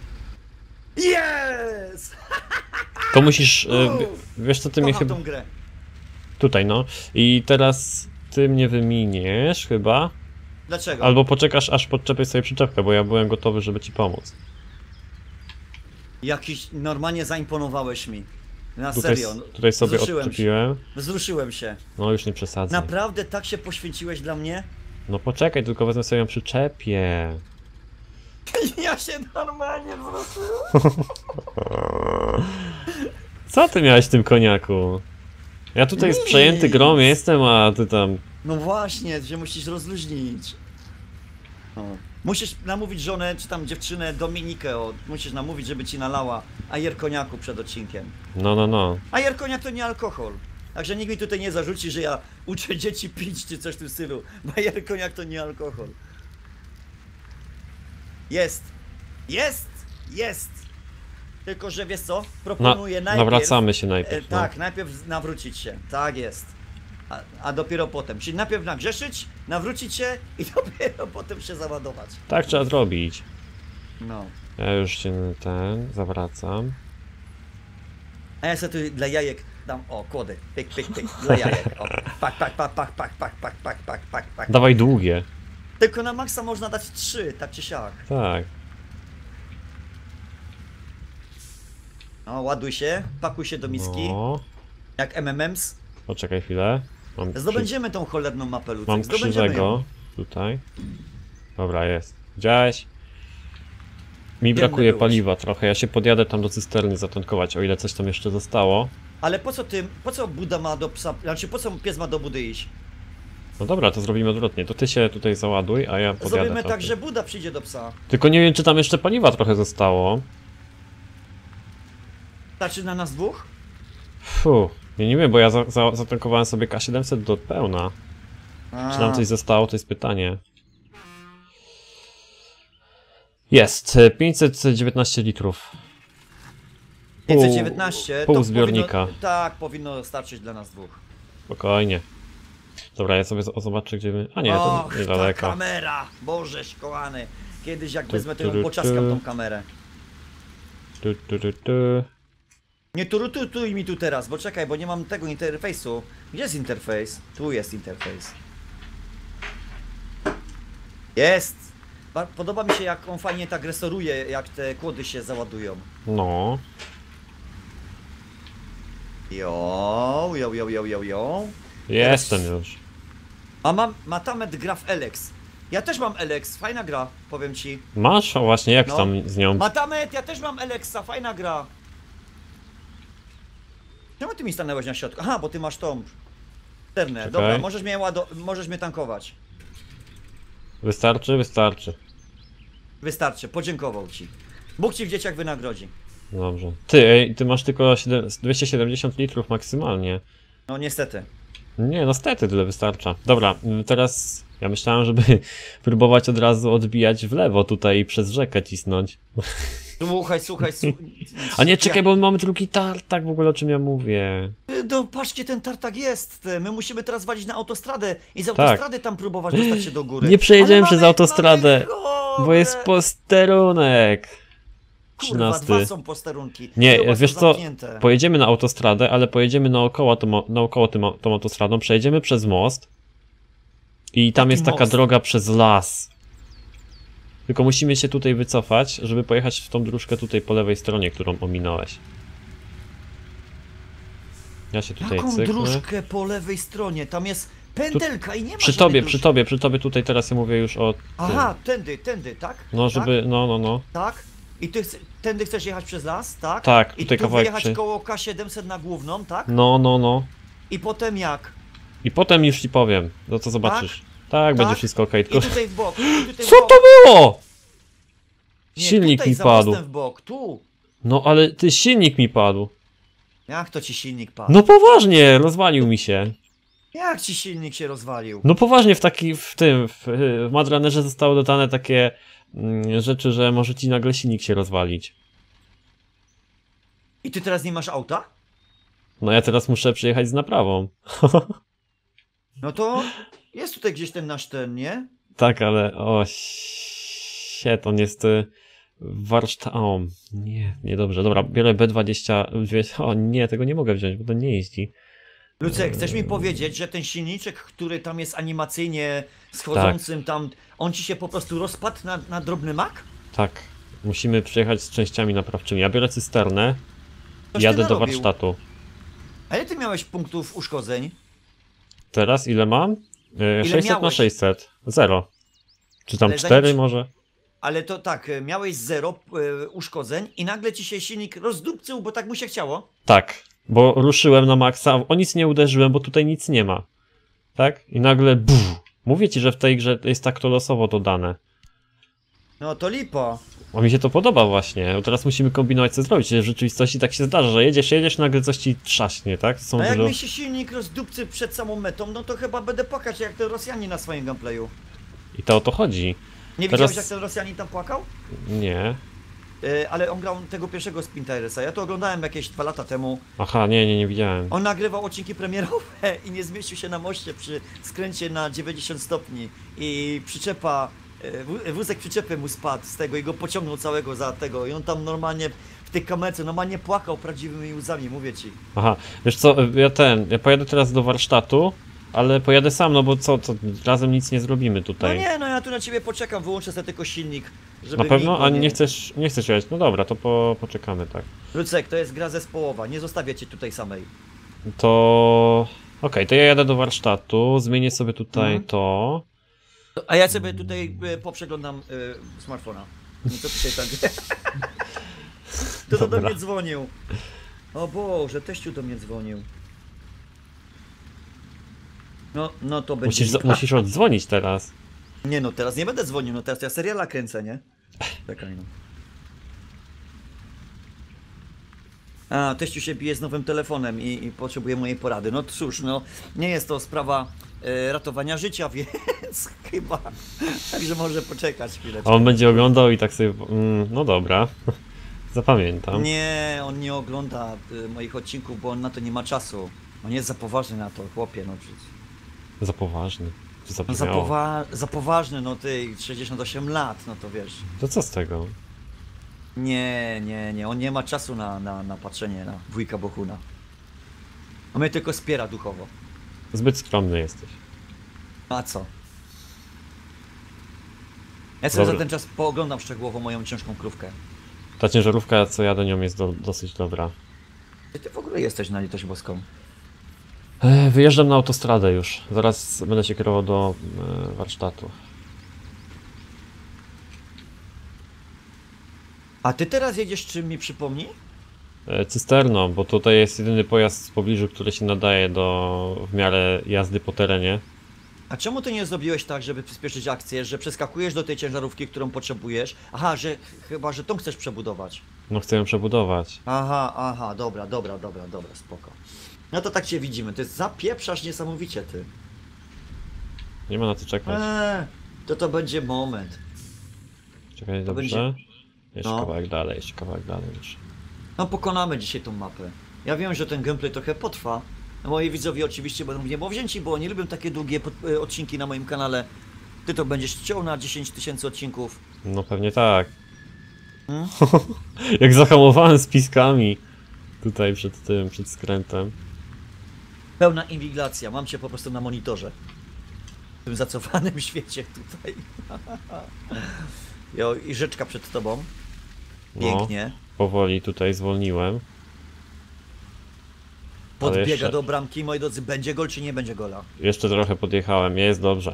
[SPEAKER 1] Yes!
[SPEAKER 2] To musisz, e, w- wiesz co, ty mnie
[SPEAKER 1] Kocham
[SPEAKER 2] chyba...
[SPEAKER 1] tą grę.
[SPEAKER 2] Tutaj, no. I teraz ty mnie wyminiesz chyba.
[SPEAKER 1] Dlaczego?
[SPEAKER 2] Albo poczekasz, aż podczepię sobie przyczepkę, bo ja byłem gotowy, żeby ci pomóc.
[SPEAKER 1] Jakiś, normalnie zaimponowałeś mi. Na
[SPEAKER 2] Tutaj,
[SPEAKER 1] serio.
[SPEAKER 2] tutaj sobie
[SPEAKER 1] Wzruszyłem
[SPEAKER 2] odczepiłem.
[SPEAKER 1] Się. Wzruszyłem się.
[SPEAKER 2] No już nie przesadzam.
[SPEAKER 1] Naprawdę tak się poświęciłeś dla mnie?
[SPEAKER 2] No poczekaj, tylko wezmę sobie ją przyczepię.
[SPEAKER 1] Ja się normalnie wzruszyłem.
[SPEAKER 2] Co ty miałeś w tym koniaku? Ja tutaj jest
[SPEAKER 1] Nic.
[SPEAKER 2] przejęty grom jestem, a ty tam...
[SPEAKER 1] No właśnie, że musisz rozluźnić. O. Musisz namówić żonę, czy tam dziewczynę, Dominikę, o, musisz namówić, żeby ci nalała ajer koniaku przed odcinkiem.
[SPEAKER 2] No, no, no.
[SPEAKER 1] Ajer koniak to nie alkohol. Także nikt mi tutaj nie zarzuci, że ja uczę dzieci pić, czy coś w tym stylu. Bo ajer koniak to nie alkohol. Jest! Jest! Jest! Tylko, że wiesz co? Proponuję
[SPEAKER 2] Na,
[SPEAKER 1] najpierw...
[SPEAKER 2] nawracamy się
[SPEAKER 1] E,
[SPEAKER 2] najpierw, no.
[SPEAKER 1] tak, najpierw nawrócić się. Tak jest. A, a dopiero potem. Czyli najpierw nagrzeszyć, nawrócić się i dopiero potem się załadować.
[SPEAKER 2] Tak trzeba zrobić.
[SPEAKER 1] No.
[SPEAKER 2] Ja już się ten, zawracam.
[SPEAKER 1] A ja sobie tu dla jajek dam, o, kłody. Pyk, pyk, pyk. Dla jajek. O. Pak, pak, pak, pak, pak, pak, pak, pak, pak, pak, pak.
[SPEAKER 2] Dawaj długie.
[SPEAKER 1] Tylko na maksa można dać trzy, tak czy siak.
[SPEAKER 2] Tak.
[SPEAKER 1] No, ładuj się, pakuj się do miski.
[SPEAKER 2] No.
[SPEAKER 1] Jak M M Ms.
[SPEAKER 2] Poczekaj chwilę. Mam, krzy...
[SPEAKER 1] Zdobędziemy tą cholerną mapę, Lucek.
[SPEAKER 2] Mam
[SPEAKER 1] Zdobędziemy
[SPEAKER 2] krzywego.
[SPEAKER 1] ją.
[SPEAKER 2] Tutaj. Dobra, jest. Widziałeś? Mi
[SPEAKER 1] Dzielny
[SPEAKER 2] brakuje
[SPEAKER 1] byłeś.
[SPEAKER 2] paliwa trochę. Ja się podjadę tam do cysterny zatankować, o ile coś tam jeszcze zostało.
[SPEAKER 1] Ale po co ty, po co Buda ma do psa, znaczy po co pies ma do Budy iść?
[SPEAKER 2] No dobra, to zrobimy odwrotnie. To ty się tutaj załaduj, a ja podjadę
[SPEAKER 1] Zrobimy
[SPEAKER 2] trochę.
[SPEAKER 1] tak, że Buda przyjdzie do psa.
[SPEAKER 2] Tylko nie wiem, czy tam jeszcze paliwa trochę zostało.
[SPEAKER 1] Znaczy na nas dwóch?
[SPEAKER 2] Fu, ja nie wiem, bo ja za, za, zatankowałem sobie K siedemset do pełna.
[SPEAKER 1] A,
[SPEAKER 2] Czy nam coś zostało, to jest pytanie. Jest, e, pięćset dziewiętnaście litrów.
[SPEAKER 1] pięćset dziewiętnaście.
[SPEAKER 2] pół
[SPEAKER 1] to
[SPEAKER 2] zbiornika.
[SPEAKER 1] Powinno, tak, powinno starczyć dla nas dwóch.
[SPEAKER 2] Spokojnie. Dobra, ja sobie z- zobaczę, gdzie my... A nie, to
[SPEAKER 1] Och, ta
[SPEAKER 2] niedaleko.
[SPEAKER 1] kamera! Boże szkołany. Kiedyś jak
[SPEAKER 2] Tu,
[SPEAKER 1] wezmę, to
[SPEAKER 2] tu, tu,
[SPEAKER 1] ją poczaskam
[SPEAKER 2] tu.
[SPEAKER 1] tą kamerę.
[SPEAKER 2] Tu, tu, tu, tu.
[SPEAKER 1] Nie turutuj mi tu teraz, bo czekaj, bo nie mam tego interfejsu. Gdzie jest interfejs? Tu jest interfejs. Jest! Ba- Podoba mi się, jak on fajnie tak restauruje, jak te kłody się załadują.
[SPEAKER 2] No.
[SPEAKER 1] Jo, jo, jo, jo, jo, jo.
[SPEAKER 2] Jestem już.
[SPEAKER 1] A mam Matamet Graf Elex. Ja też mam Elex, fajna gra, powiem ci.
[SPEAKER 2] Masz? O właśnie, jak
[SPEAKER 1] No.
[SPEAKER 2] tam z nią?
[SPEAKER 1] Matamet, ja też mam Elexa, fajna gra. Czemu ty mi stanęłeś na środku? Aha, bo ty masz tą... Ternę.
[SPEAKER 2] Czekaj.
[SPEAKER 1] Dobra, możesz mnie łado... możesz mnie tankować.
[SPEAKER 2] Wystarczy? Wystarczy.
[SPEAKER 1] Wystarczy, podziękował ci. Bóg ci w dzieciach wynagrodzi.
[SPEAKER 2] Dobrze. Ty, ej, ty masz tylko siedem- dwieście siedemdziesiąt litrów maksymalnie.
[SPEAKER 1] No niestety.
[SPEAKER 2] Nie, no stety tyle wystarcza. Dobra, mm, teraz ja myślałem, żeby próbować od razu odbijać w lewo tutaj i przez rzekę cisnąć.
[SPEAKER 1] Słuchaj, słuchaj, słuchaj.
[SPEAKER 2] A nie, czekaj, bo mamy drugi tartak w ogóle, o czym ja mówię.
[SPEAKER 1] No patrzcie, ten tartak jest. My musimy teraz walić na autostradę i z
[SPEAKER 2] Tak.
[SPEAKER 1] autostrady tam próbować dostać się do góry.
[SPEAKER 2] Nie przejedziemy
[SPEAKER 1] Ale
[SPEAKER 2] przez
[SPEAKER 1] mamy-
[SPEAKER 2] autostradę,
[SPEAKER 1] mamy
[SPEAKER 2] bo jest
[SPEAKER 1] chore.
[SPEAKER 2] posterunek.
[SPEAKER 1] Kurwa,
[SPEAKER 2] trzynasty.
[SPEAKER 1] dwa są posterunki.
[SPEAKER 2] Nie,
[SPEAKER 1] Zobacz,
[SPEAKER 2] wiesz
[SPEAKER 1] to
[SPEAKER 2] co,
[SPEAKER 1] zamknięte.
[SPEAKER 2] pojedziemy na autostradę, ale pojedziemy naokoło, tą, naokoło tym, tą autostradą, przejedziemy przez most i tam
[SPEAKER 1] Jaki
[SPEAKER 2] jest taka
[SPEAKER 1] most?
[SPEAKER 2] droga przez las. Tylko musimy się tutaj wycofać, żeby pojechać w tą dróżkę tutaj po lewej stronie, którą ominąłeś. Ja się tutaj
[SPEAKER 1] Jaką
[SPEAKER 2] cyknę.
[SPEAKER 1] dróżkę po lewej stronie? Tam jest pętelka i nie ma
[SPEAKER 2] Przy
[SPEAKER 1] żadnej
[SPEAKER 2] tobie,
[SPEAKER 1] dróżki.
[SPEAKER 2] przy tobie, przy tobie tutaj teraz ja mówię już o tym.
[SPEAKER 1] Aha, tędy, tędy, tak?
[SPEAKER 2] No żeby, no, no, no.
[SPEAKER 1] Tak? Tak? I ty chce, tędy chcesz jechać przez las, tak?
[SPEAKER 2] Tak,
[SPEAKER 1] I
[SPEAKER 2] tutaj
[SPEAKER 1] tu
[SPEAKER 2] kawałek
[SPEAKER 1] wyjechać
[SPEAKER 2] przy...
[SPEAKER 1] koło K siedemset na główną, tak?
[SPEAKER 2] No, no, no.
[SPEAKER 1] I potem jak?
[SPEAKER 2] I potem już ci powiem, no to zobaczysz. Tak, będzie
[SPEAKER 1] Tak?
[SPEAKER 2] wszystko okej,
[SPEAKER 1] I
[SPEAKER 2] tylko...
[SPEAKER 1] tutaj w bok, i tutaj w
[SPEAKER 2] Co
[SPEAKER 1] bok.
[SPEAKER 2] to było?
[SPEAKER 1] Nie,
[SPEAKER 2] Silnik
[SPEAKER 1] tutaj
[SPEAKER 2] mi
[SPEAKER 1] za
[SPEAKER 2] padł.
[SPEAKER 1] mostem w bok, tu.
[SPEAKER 2] No ale ty, silnik mi padł.
[SPEAKER 1] Jak to ci silnik padł?
[SPEAKER 2] No poważnie, rozwalił mi się.
[SPEAKER 1] Jak ci silnik się rozwalił?
[SPEAKER 2] No poważnie w taki, w tym, w, w Madranerze zostały dodane takie mm, rzeczy, że może ci nagle silnik się rozwalić.
[SPEAKER 1] I ty teraz nie masz auta?
[SPEAKER 2] No ja teraz muszę przyjechać z naprawą.
[SPEAKER 1] No to jest tutaj gdzieś ten nasz ten, nie?
[SPEAKER 2] Tak, ale o shit, on jest y, warsztat... O, nie, niedobrze. Dobra, biorę B dwadzieścia dwa. O nie, tego nie mogę wziąć, bo to nie jeździ.
[SPEAKER 1] Lucek, chcesz mi powiedzieć, że ten silniczek, który tam jest animacyjnie schodzącym
[SPEAKER 2] Tak.
[SPEAKER 1] tam, on ci się po prostu rozpadł na, na drobny mak?
[SPEAKER 2] Tak, musimy przyjechać z częściami naprawczymi. Ja biorę cysternę i
[SPEAKER 1] Coś ty
[SPEAKER 2] jadę do
[SPEAKER 1] narobił.
[SPEAKER 2] warsztatu.
[SPEAKER 1] A ile ty miałeś punktów uszkodzeń?
[SPEAKER 2] Teraz ile mam? Yy, sześćset na
[SPEAKER 1] miałeś?
[SPEAKER 2] sześćset. Zero. Czy tam
[SPEAKER 1] Ale
[SPEAKER 2] cztery
[SPEAKER 1] zanim-
[SPEAKER 2] może?
[SPEAKER 1] Ale to tak, e, miałeś zero e, uszkodzeń i nagle ci się silnik rozdupcył, bo tak mu się chciało?
[SPEAKER 2] Tak, bo ruszyłem na maksa, o nic nie uderzyłem, bo tutaj nic nie ma. Tak? I nagle buf. Mówię ci, że w tej grze jest tak to losowo dodane.
[SPEAKER 1] No to lipa.
[SPEAKER 2] A mi się to podoba właśnie. Bo teraz musimy kombinować, co zrobić. W rzeczywistości tak się zdarza, że jedziesz, jedziesz, nagle coś ci trzaśnie, tak? Są
[SPEAKER 1] No jak
[SPEAKER 2] dużo...
[SPEAKER 1] mi się silnik rozdupcy przed samą metą, no to chyba będę płakać jak ten Rosjanin na swoim gameplayu.
[SPEAKER 2] I to o to chodzi.
[SPEAKER 1] Nie
[SPEAKER 2] Teraz-
[SPEAKER 1] widziałeś jak ten Rosjanin tam płakał?
[SPEAKER 2] Nie.
[SPEAKER 1] E, ale on grał tego pierwszego Splintersa. Ja to oglądałem jakieś dwa lata temu.
[SPEAKER 2] Aha, nie, nie, nie widziałem.
[SPEAKER 1] On nagrywał odcinki premierowe i nie zmieścił się na moście przy skręcie na dziewięćdziesiąt stopni i przyczepa, e, wó- wózek przyczepy mu spadł z tego i go pociągnął całego za tego i on tam normalnie w tej kamerce normalnie płakał prawdziwymi łzami, mówię ci.
[SPEAKER 2] Aha, wiesz co, ja ten, ja pojadę teraz do warsztatu, ale pojadę sam, no bo co, co razem nic nie zrobimy
[SPEAKER 1] No
[SPEAKER 2] tutaj.
[SPEAKER 1] nie, no ja tu na ciebie poczekam, wyłączę sobie tylko silnik, żeby
[SPEAKER 2] Na pewno?
[SPEAKER 1] mi go
[SPEAKER 2] A nie chcesz, nie chcesz jechać? No dobra, to po, poczekamy, tak.
[SPEAKER 1] Lucek, to jest gra zespołowa, nie zostawię cię tutaj samej.
[SPEAKER 2] To... Okej, to ja jadę do warsztatu, zmienię sobie tutaj
[SPEAKER 1] Mhm.
[SPEAKER 2] to.
[SPEAKER 1] A ja sobie tutaj e, poprzeglądam e, smartfona. No co tutaj tak? To to do
[SPEAKER 2] Dobra.
[SPEAKER 1] mnie dzwonił. O Boże, teściu do mnie dzwonił. No, no to będzie.
[SPEAKER 2] Musisz,
[SPEAKER 1] lipa.
[SPEAKER 2] musisz oddzwonić teraz.
[SPEAKER 1] Nie no, teraz nie będę dzwonił, no teraz ja seriala kręcę, nie? Czekaj no. A, teściu się bije z nowym telefonem i, i potrzebuje mojej porady. No cóż, no, nie jest to sprawa e, ratowania życia, więc chyba. Także może poczekać
[SPEAKER 2] A
[SPEAKER 1] chwileczkę.
[SPEAKER 2] on będzie oglądał i tak sobie... Mm, no dobra. Zapamiętam.
[SPEAKER 1] Nie, on nie ogląda y, moich odcinków, bo on na to nie ma czasu. On jest za poważny na to, chłopie, no przecież.
[SPEAKER 2] Za poważny. To
[SPEAKER 1] No za,
[SPEAKER 2] zabrzmiało.
[SPEAKER 1] powa za poważny, no ty, sześćdziesiąt osiem lat, no to wiesz.
[SPEAKER 2] To co z tego?
[SPEAKER 1] Nie, nie, nie, on nie ma czasu na, na, na patrzenie na wujka Bohuna. On mnie tylko wspiera duchowo.
[SPEAKER 2] Zbyt skromny jesteś.
[SPEAKER 1] A co? Ja sobie
[SPEAKER 2] Dobra.
[SPEAKER 1] za ten czas pooglądam szczegółowo moją ciężką krówkę.
[SPEAKER 2] Ta ciężarówka, co jadę nią, jest do, dosyć dobra.
[SPEAKER 1] Ty, ty w ogóle jesteś na litość boską.
[SPEAKER 2] E, wyjeżdżam na autostradę już. Zaraz będę się kierował do e, warsztatu.
[SPEAKER 1] A ty teraz jedziesz czym, mi przypomnij?
[SPEAKER 2] E, Cysterną, bo tutaj jest jedyny pojazd w pobliżu, który się nadaje do w miarę jazdy po terenie.
[SPEAKER 1] A czemu ty nie zrobiłeś tak, żeby przyspieszyć akcję, że przeskakujesz do tej ciężarówki, którą potrzebujesz? Aha, że chyba, że tą chcesz przebudować.
[SPEAKER 2] No chcę ją przebudować.
[SPEAKER 1] Aha, aha, dobra, dobra, dobra, dobra, spoko. No to tak cię widzimy, ty zapieprzasz niesamowicie, ty.
[SPEAKER 2] Nie ma na co czekać.
[SPEAKER 1] Eee, to to będzie moment.
[SPEAKER 2] Czekaj,
[SPEAKER 1] to
[SPEAKER 2] dobrze.
[SPEAKER 1] będzie-
[SPEAKER 2] Jeszcze
[SPEAKER 1] no.
[SPEAKER 2] kawałek dalej, jeszcze kawałek dalej już.
[SPEAKER 1] No pokonamy dzisiaj tą mapę. Ja wiem, że ten gameplay trochę potrwa. Moi widzowie oczywiście będą w niebo wzięci, bo nie lubią takie długie pod- e, odcinki na moim kanale. Ty to będziesz chciał na dziesięć tysięcy odcinków.
[SPEAKER 2] No pewnie tak.
[SPEAKER 1] Hmm?
[SPEAKER 2] Jak zahamowałem z piskami tutaj przed tym, przed skrętem.
[SPEAKER 1] Pełna inwigilacja, mam cię po prostu na monitorze. W tym zacofanym świecie tutaj. Jo, i rzeczka przed tobą.
[SPEAKER 2] No,
[SPEAKER 1] Pięknie.
[SPEAKER 2] powoli tutaj zwolniłem. ale
[SPEAKER 1] Podbiega
[SPEAKER 2] jeszcze-
[SPEAKER 1] do bramki, moi drodzy, będzie gol czy nie będzie gola?
[SPEAKER 2] Jeszcze trochę podjechałem, jest dobrze.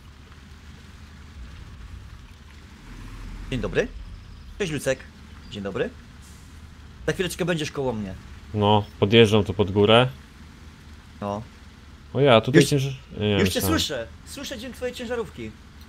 [SPEAKER 1] Dzień dobry. Cześć Lucek. Dzień dobry. Za chwileczkę będziesz koło mnie.
[SPEAKER 2] No, podjeżdżam tu pod górę.
[SPEAKER 1] No.
[SPEAKER 2] O ja, tutaj
[SPEAKER 1] Już-
[SPEAKER 2] cięż... Nie,
[SPEAKER 1] Już cię
[SPEAKER 2] myślałem.
[SPEAKER 1] słyszę. Słyszę dźwięk twojej ciężarówki.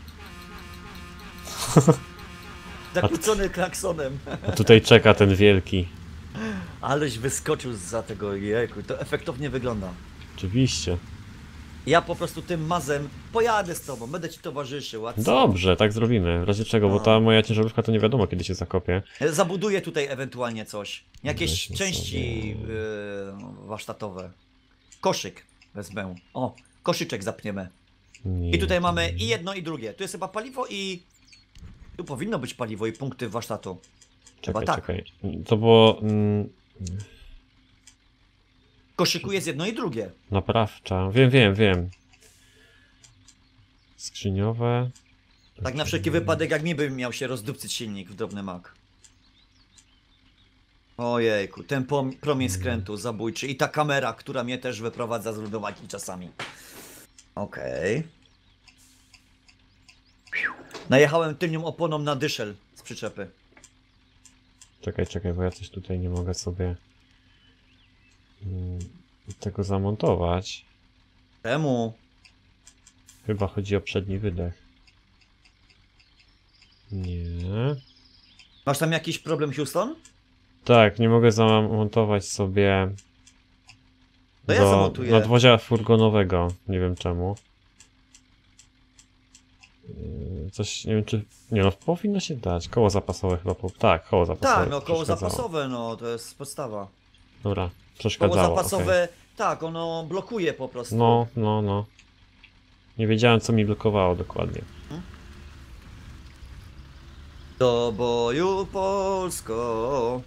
[SPEAKER 1] Zakłócony klaksonem.
[SPEAKER 2] A tutaj czeka ten wielki.
[SPEAKER 1] Aleś wyskoczył za tego jejku. To efektownie wygląda.
[SPEAKER 2] Oczywiście.
[SPEAKER 1] Ja po prostu tym mazem pojadę z tobą, będę ci towarzyszył. A co?
[SPEAKER 2] Dobrze, tak zrobimy. W razie czego, bo
[SPEAKER 1] No.
[SPEAKER 2] ta moja ciężarówka to nie wiadomo kiedy się zakopie.
[SPEAKER 1] Zabuduję tutaj ewentualnie coś. Jakieś
[SPEAKER 2] Weźmy
[SPEAKER 1] części
[SPEAKER 2] sobie-
[SPEAKER 1] yy, warsztatowe. Koszyk wezmę. O, koszyczek zapniemy.
[SPEAKER 2] Nie.
[SPEAKER 1] I tutaj mamy i jedno i drugie. Tu jest chyba paliwo i... Tu powinno być paliwo i punkty warsztatu. Chyba
[SPEAKER 2] Czekaj,
[SPEAKER 1] tak.
[SPEAKER 2] czekaj. To było... Mm,
[SPEAKER 1] W koszyku jest jedno i drugie.
[SPEAKER 2] naprawcza. Wiem, wiem, wiem. Skrzyniowe.
[SPEAKER 1] Tak na wszelki wypadek, jak mi by miał się rozdupcyć silnik w drobny mak. Ojejku, ten pom- promień skrętu zabójczy i ta kamera, która mnie też wyprowadza z równowagi czasami. Okej. Najechałem tylnią oponą na dyszel z przyczepy.
[SPEAKER 2] Czekaj, czekaj, bo ja coś tutaj nie mogę sobie mm, tego zamontować.
[SPEAKER 1] Czemu?
[SPEAKER 2] Chyba chodzi o przedni wydech. Nie.
[SPEAKER 1] Masz tam jakiś problem, Houston?
[SPEAKER 2] Tak, nie mogę zamontować sobie
[SPEAKER 1] To ja
[SPEAKER 2] do
[SPEAKER 1] zamontuję.
[SPEAKER 2] nadwozia furgonowego. Nie wiem czemu. Yy, Coś, nie wiem czy... Nie no, powinno się dać. Koło zapasowe chyba... Po... Tak, koło zapasowe.
[SPEAKER 1] Tak, no koło
[SPEAKER 2] przeszkadzało.
[SPEAKER 1] zapasowe, no to jest podstawa.
[SPEAKER 2] Dobra,
[SPEAKER 1] Koło
[SPEAKER 2] przeszkadzało.
[SPEAKER 1] zapasowe, tak, ono blokuje po prostu.
[SPEAKER 2] okej. No, no, no. Nie wiedziałem co mi blokowało dokładnie.
[SPEAKER 1] Do boju Polsko.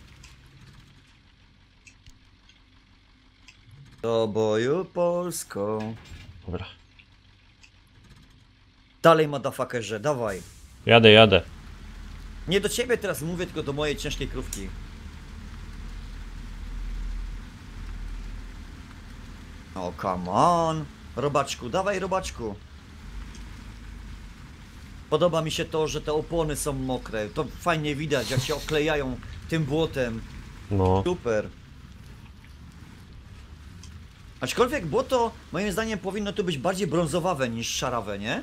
[SPEAKER 1] Do boju Polsko.
[SPEAKER 2] Dobra.
[SPEAKER 1] Dalej, motherfuckerze, dawaj.
[SPEAKER 2] Jadę, jadę.
[SPEAKER 1] Nie do ciebie teraz mówię, tylko do mojej ciężkiej krówki. O, come on. Robaczku, dawaj robaczku. Podoba mi się to, że te opony są mokre. To fajnie widać, jak się oklejają tym błotem.
[SPEAKER 2] No.
[SPEAKER 1] Super. Aczkolwiek błoto, moim zdaniem, powinno tu być bardziej brązowawe niż szarawe, nie?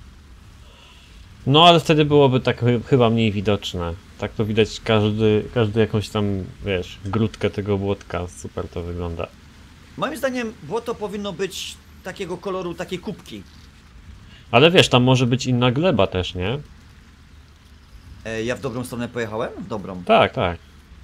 [SPEAKER 2] No, ale wtedy byłoby tak chy- chyba mniej widoczne. Tak to widać każdy, każdy jakąś tam, wiesz, grudkę tego błotka. Super to wygląda.
[SPEAKER 1] Moim zdaniem błoto powinno być takiego koloru, takiej kubki.
[SPEAKER 2] Ale wiesz, tam może być inna gleba też, nie?
[SPEAKER 1] E, ja w dobrą stronę pojechałem? W dobrą.
[SPEAKER 2] Tak, tak.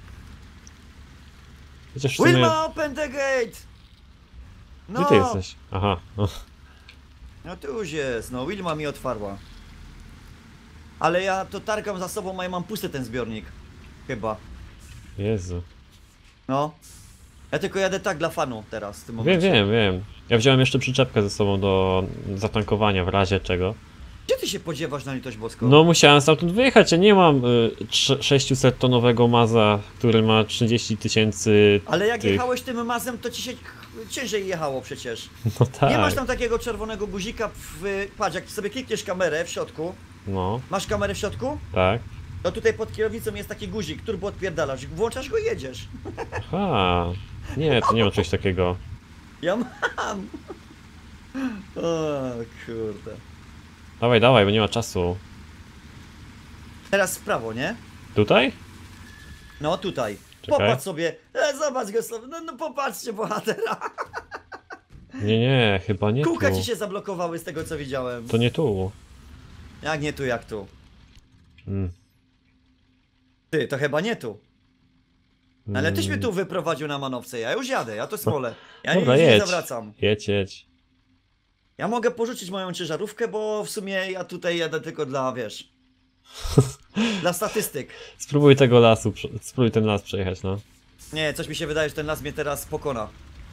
[SPEAKER 2] Chociaż w sumie...
[SPEAKER 1] Wilma, open the gate! No,
[SPEAKER 2] Gdzie ty jesteś? Aha. No.
[SPEAKER 1] no tu już jest, no Wilma mi otwarła. Ale ja to targam za sobą, a ja mam pusty ten zbiornik. Chyba.
[SPEAKER 2] Jezu.
[SPEAKER 1] No. Ja tylko jadę tak dla fanu teraz, w tym
[SPEAKER 2] Wiem,
[SPEAKER 1] momencie.
[SPEAKER 2] wiem, wiem. Ja wziąłem jeszcze przyczepkę ze sobą do zatankowania w razie czego.
[SPEAKER 1] Gdzie ty się podziewasz na litość boską?
[SPEAKER 2] No musiałem stamtąd wyjechać, ja nie mam y, sześćset tonowego maza, który ma trzydzieści tysięcy
[SPEAKER 1] Ale jak
[SPEAKER 2] tych...
[SPEAKER 1] jechałeś tym mazem, to ci się ciężej jechało przecież.
[SPEAKER 2] No tak,
[SPEAKER 1] Nie masz tam takiego czerwonego guzika w... Patrz, jak sobie klikniesz kamerę w środku.
[SPEAKER 2] no,
[SPEAKER 1] Masz kamerę w środku?
[SPEAKER 2] tak.
[SPEAKER 1] To tutaj pod kierownicą jest taki guzik, turbo odpierdalasz. Włączasz go i jedziesz.
[SPEAKER 2] Aha. Nie, to nie ma czegoś takiego.
[SPEAKER 1] Ja mam. O kurde.
[SPEAKER 2] Dawaj, dawaj, bo nie ma czasu.
[SPEAKER 1] Teraz w prawo, nie?
[SPEAKER 2] Tutaj?
[SPEAKER 1] No tutaj.
[SPEAKER 2] Czekaj.
[SPEAKER 1] Popatrz sobie. E, zobacz go sobie. No, no popatrzcie bohatera.
[SPEAKER 2] Nie, nie, chyba nie
[SPEAKER 1] Kółka
[SPEAKER 2] tu.
[SPEAKER 1] ci się zablokowały z tego co widziałem.
[SPEAKER 2] To nie tu.
[SPEAKER 1] Jak nie tu, jak tu.
[SPEAKER 2] Mm.
[SPEAKER 1] Ty, to chyba nie tu. Ale tyś mnie
[SPEAKER 2] Mm.
[SPEAKER 1] tu wyprowadził na manowce. Ja już jadę, ja to smolę. Ja
[SPEAKER 2] Dobra,
[SPEAKER 1] nigdzie nie
[SPEAKER 2] jedź.
[SPEAKER 1] zawracam.
[SPEAKER 2] Jedź, jedź.
[SPEAKER 1] Ja mogę porzucić moją ciężarówkę, bo w sumie ja tutaj jadę tylko dla, wiesz... dla statystyk.
[SPEAKER 2] Spróbuj tego lasu, prze- spróbuj ten las przejechać, no.
[SPEAKER 1] Nie, coś mi się wydaje, że ten las mnie teraz pokona.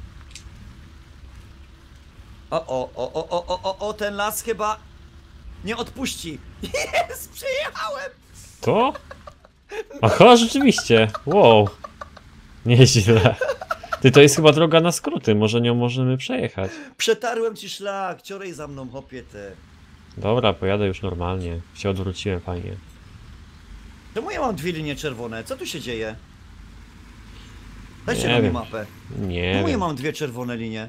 [SPEAKER 1] O, o, o, o, o, o, o, o, ten las chyba nie odpuści. Jest, przyjechałem!
[SPEAKER 2] To? Aha, rzeczywiście. Wow. Nieźle. Ty, to jest chyba droga na skróty, może nią możemy przejechać.
[SPEAKER 1] Przetarłem ci szlak, ciorej za mną, hopie te.
[SPEAKER 2] Dobra, pojadę już normalnie. Się odwróciłem fajnie.
[SPEAKER 1] Czemu ja mam dwie linie czerwone? Co tu się dzieje? Dajcie
[SPEAKER 2] Nie
[SPEAKER 1] na mi
[SPEAKER 2] wiem.
[SPEAKER 1] mapę.
[SPEAKER 2] Nie
[SPEAKER 1] Czemu ja
[SPEAKER 2] wiem.
[SPEAKER 1] mam dwie czerwone linie?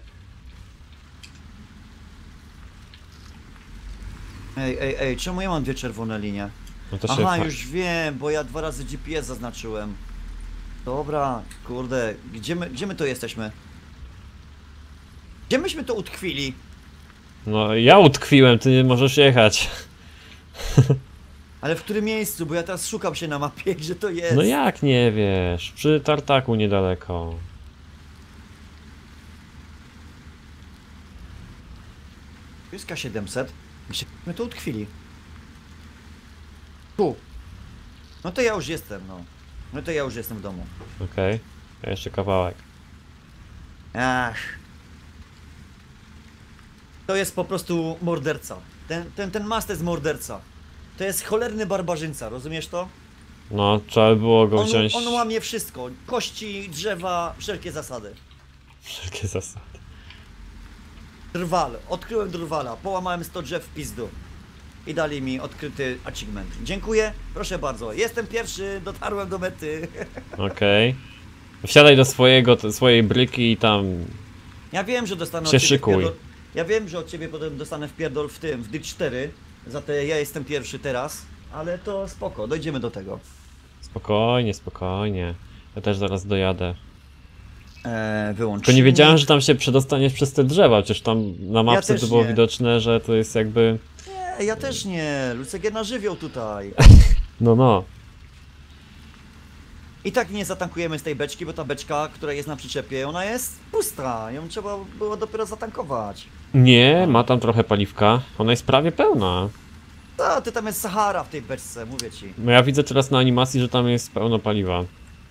[SPEAKER 1] Ej, ej, ej, czemu ja mam dwie czerwone linie?
[SPEAKER 2] No to się
[SPEAKER 1] Aha,
[SPEAKER 2] fa-
[SPEAKER 1] już wiem, bo ja dwa razy G P S zaznaczyłem. Dobra, kurde, gdzie my, gdzie my to jesteśmy? Gdzie myśmy to utkwili?
[SPEAKER 2] No ja utkwiłem, ty nie możesz jechać.
[SPEAKER 1] Ale w którym miejscu? Bo ja teraz szukam się na mapie, gdzie to jest.
[SPEAKER 2] No jak nie wiesz? Przy tartaku niedaleko.
[SPEAKER 1] Tu jest K siedemset. Gdzie my to utkwili? Tu. No to ja już jestem, no. No to ja już jestem w domu.
[SPEAKER 2] Okej. A jeszcze kawałek.
[SPEAKER 1] Ach. To jest po prostu morderca. Ten, ten, ten mas to jest morderca. To jest cholerny barbarzyńca, rozumiesz to?
[SPEAKER 2] No, trzeba by było go
[SPEAKER 1] On,
[SPEAKER 2] wziąć.
[SPEAKER 1] on łamie wszystko. Kości, drzewa, wszelkie zasady.
[SPEAKER 2] Wszelkie zasady.
[SPEAKER 1] Drwal. Odkryłem drwala. Połamałem sto drzew w pizdu. I dali mi odkryty achievement. Dziękuję. Proszę bardzo. Jestem pierwszy. Dotarłem do mety.
[SPEAKER 2] Okej. Wsiadaj do swojego, te, swojej bryki i tam...
[SPEAKER 1] Ja wiem, że dostanę
[SPEAKER 2] Się
[SPEAKER 1] od ciebie
[SPEAKER 2] szykuj.
[SPEAKER 1] wpierdol... Ja wiem, że od ciebie potem dostanę wpierdol w tym, w D cztery. Za te ja jestem pierwszy teraz. Ale to spoko. Dojdziemy do tego.
[SPEAKER 2] Spokojnie, spokojnie. Ja też zaraz dojadę.
[SPEAKER 1] Eee, wyłącz.
[SPEAKER 2] Tylko nie wiedziałem, że tam się przedostaniesz przez te drzewa, przecież tam na mapce
[SPEAKER 1] też
[SPEAKER 2] to było
[SPEAKER 1] nie.
[SPEAKER 2] widoczne, że to jest jakby...
[SPEAKER 1] Nie, ja też nie. Lucek je na żywioł tutaj.
[SPEAKER 2] No, no.
[SPEAKER 1] I tak nie zatankujemy z tej beczki, bo ta beczka, która jest na przyczepie, ona jest pusta. Ją trzeba było dopiero zatankować.
[SPEAKER 2] Nie, ma tam trochę paliwka. Ona jest prawie pełna.
[SPEAKER 1] A, ty tam jest Sahara w tej beczce, mówię ci.
[SPEAKER 2] No ja widzę teraz na animacji, że tam jest pełno paliwa.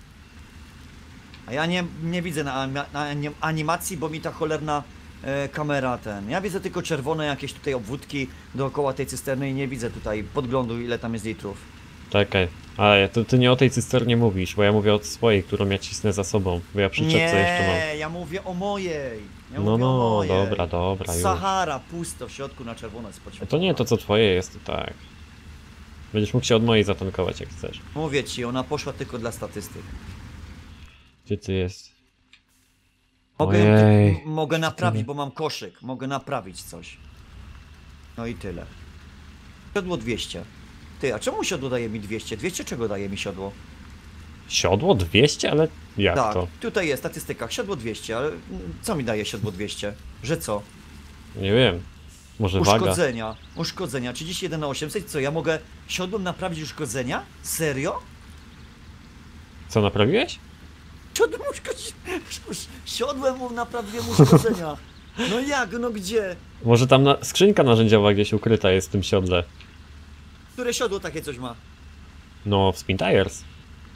[SPEAKER 1] A ja nie, nie widzę na, anima- na anim- animacji, bo mi ta cholerna e, kamera ten. Ja widzę tylko czerwone jakieś tutaj obwódki dookoła tej cysterny i nie widzę tutaj podglądu, ile tam jest litrów.
[SPEAKER 2] Czekaj. Ale to ty nie o tej cysternie mówisz, bo ja mówię o swojej, którą ja cisnę za sobą. Bo ja przyczepce jeszcze mam.
[SPEAKER 1] Nie, ja mówię o mojej. Ja
[SPEAKER 2] No,
[SPEAKER 1] mówię o
[SPEAKER 2] no,
[SPEAKER 1] mojej.
[SPEAKER 2] dobra, dobra, już.
[SPEAKER 1] Sahara, pusto, w środku na czerwono jest
[SPEAKER 2] No
[SPEAKER 1] podświetlone.
[SPEAKER 2] to nie to, co twoje jest, to tak. Będziesz mógł się od mojej zatankować, jak chcesz.
[SPEAKER 1] Mówię ci, ona poszła tylko dla statystyk.
[SPEAKER 2] Gdzie ty jest?
[SPEAKER 1] Mogę,
[SPEAKER 2] Ojej.
[SPEAKER 1] m- mogę naprawić,
[SPEAKER 2] nie-
[SPEAKER 1] bo mam koszyk. Mogę naprawić coś. No i tyle. Siodło dwieście. Ty, a czemu siodło daje mi dwieście? dwieście czego daje mi siodło?
[SPEAKER 2] Siodło dwieście? Ale jak
[SPEAKER 1] tak,
[SPEAKER 2] to?
[SPEAKER 1] tutaj jest statystyka. Siodło dwieście, ale mm, co mi daje siodło dwieście? Że co?
[SPEAKER 2] Nie wiem. Może waga?
[SPEAKER 1] Uszkodzenia. Uszkodzenia. trzydzieści jeden na osiemset. Co, ja mogę siodłem naprawić uszkodzenia? Serio?
[SPEAKER 2] Co, naprawiłeś?
[SPEAKER 1] Siodłem uszkodzenia. Siodłem mu naprawiłem uszkodzenia. No jak? No gdzie?
[SPEAKER 2] Może tam na... skrzynka narzędziowa gdzieś ukryta jest w tym siodle.
[SPEAKER 1] Które siodło takie coś ma?
[SPEAKER 2] No, w Spin Tires.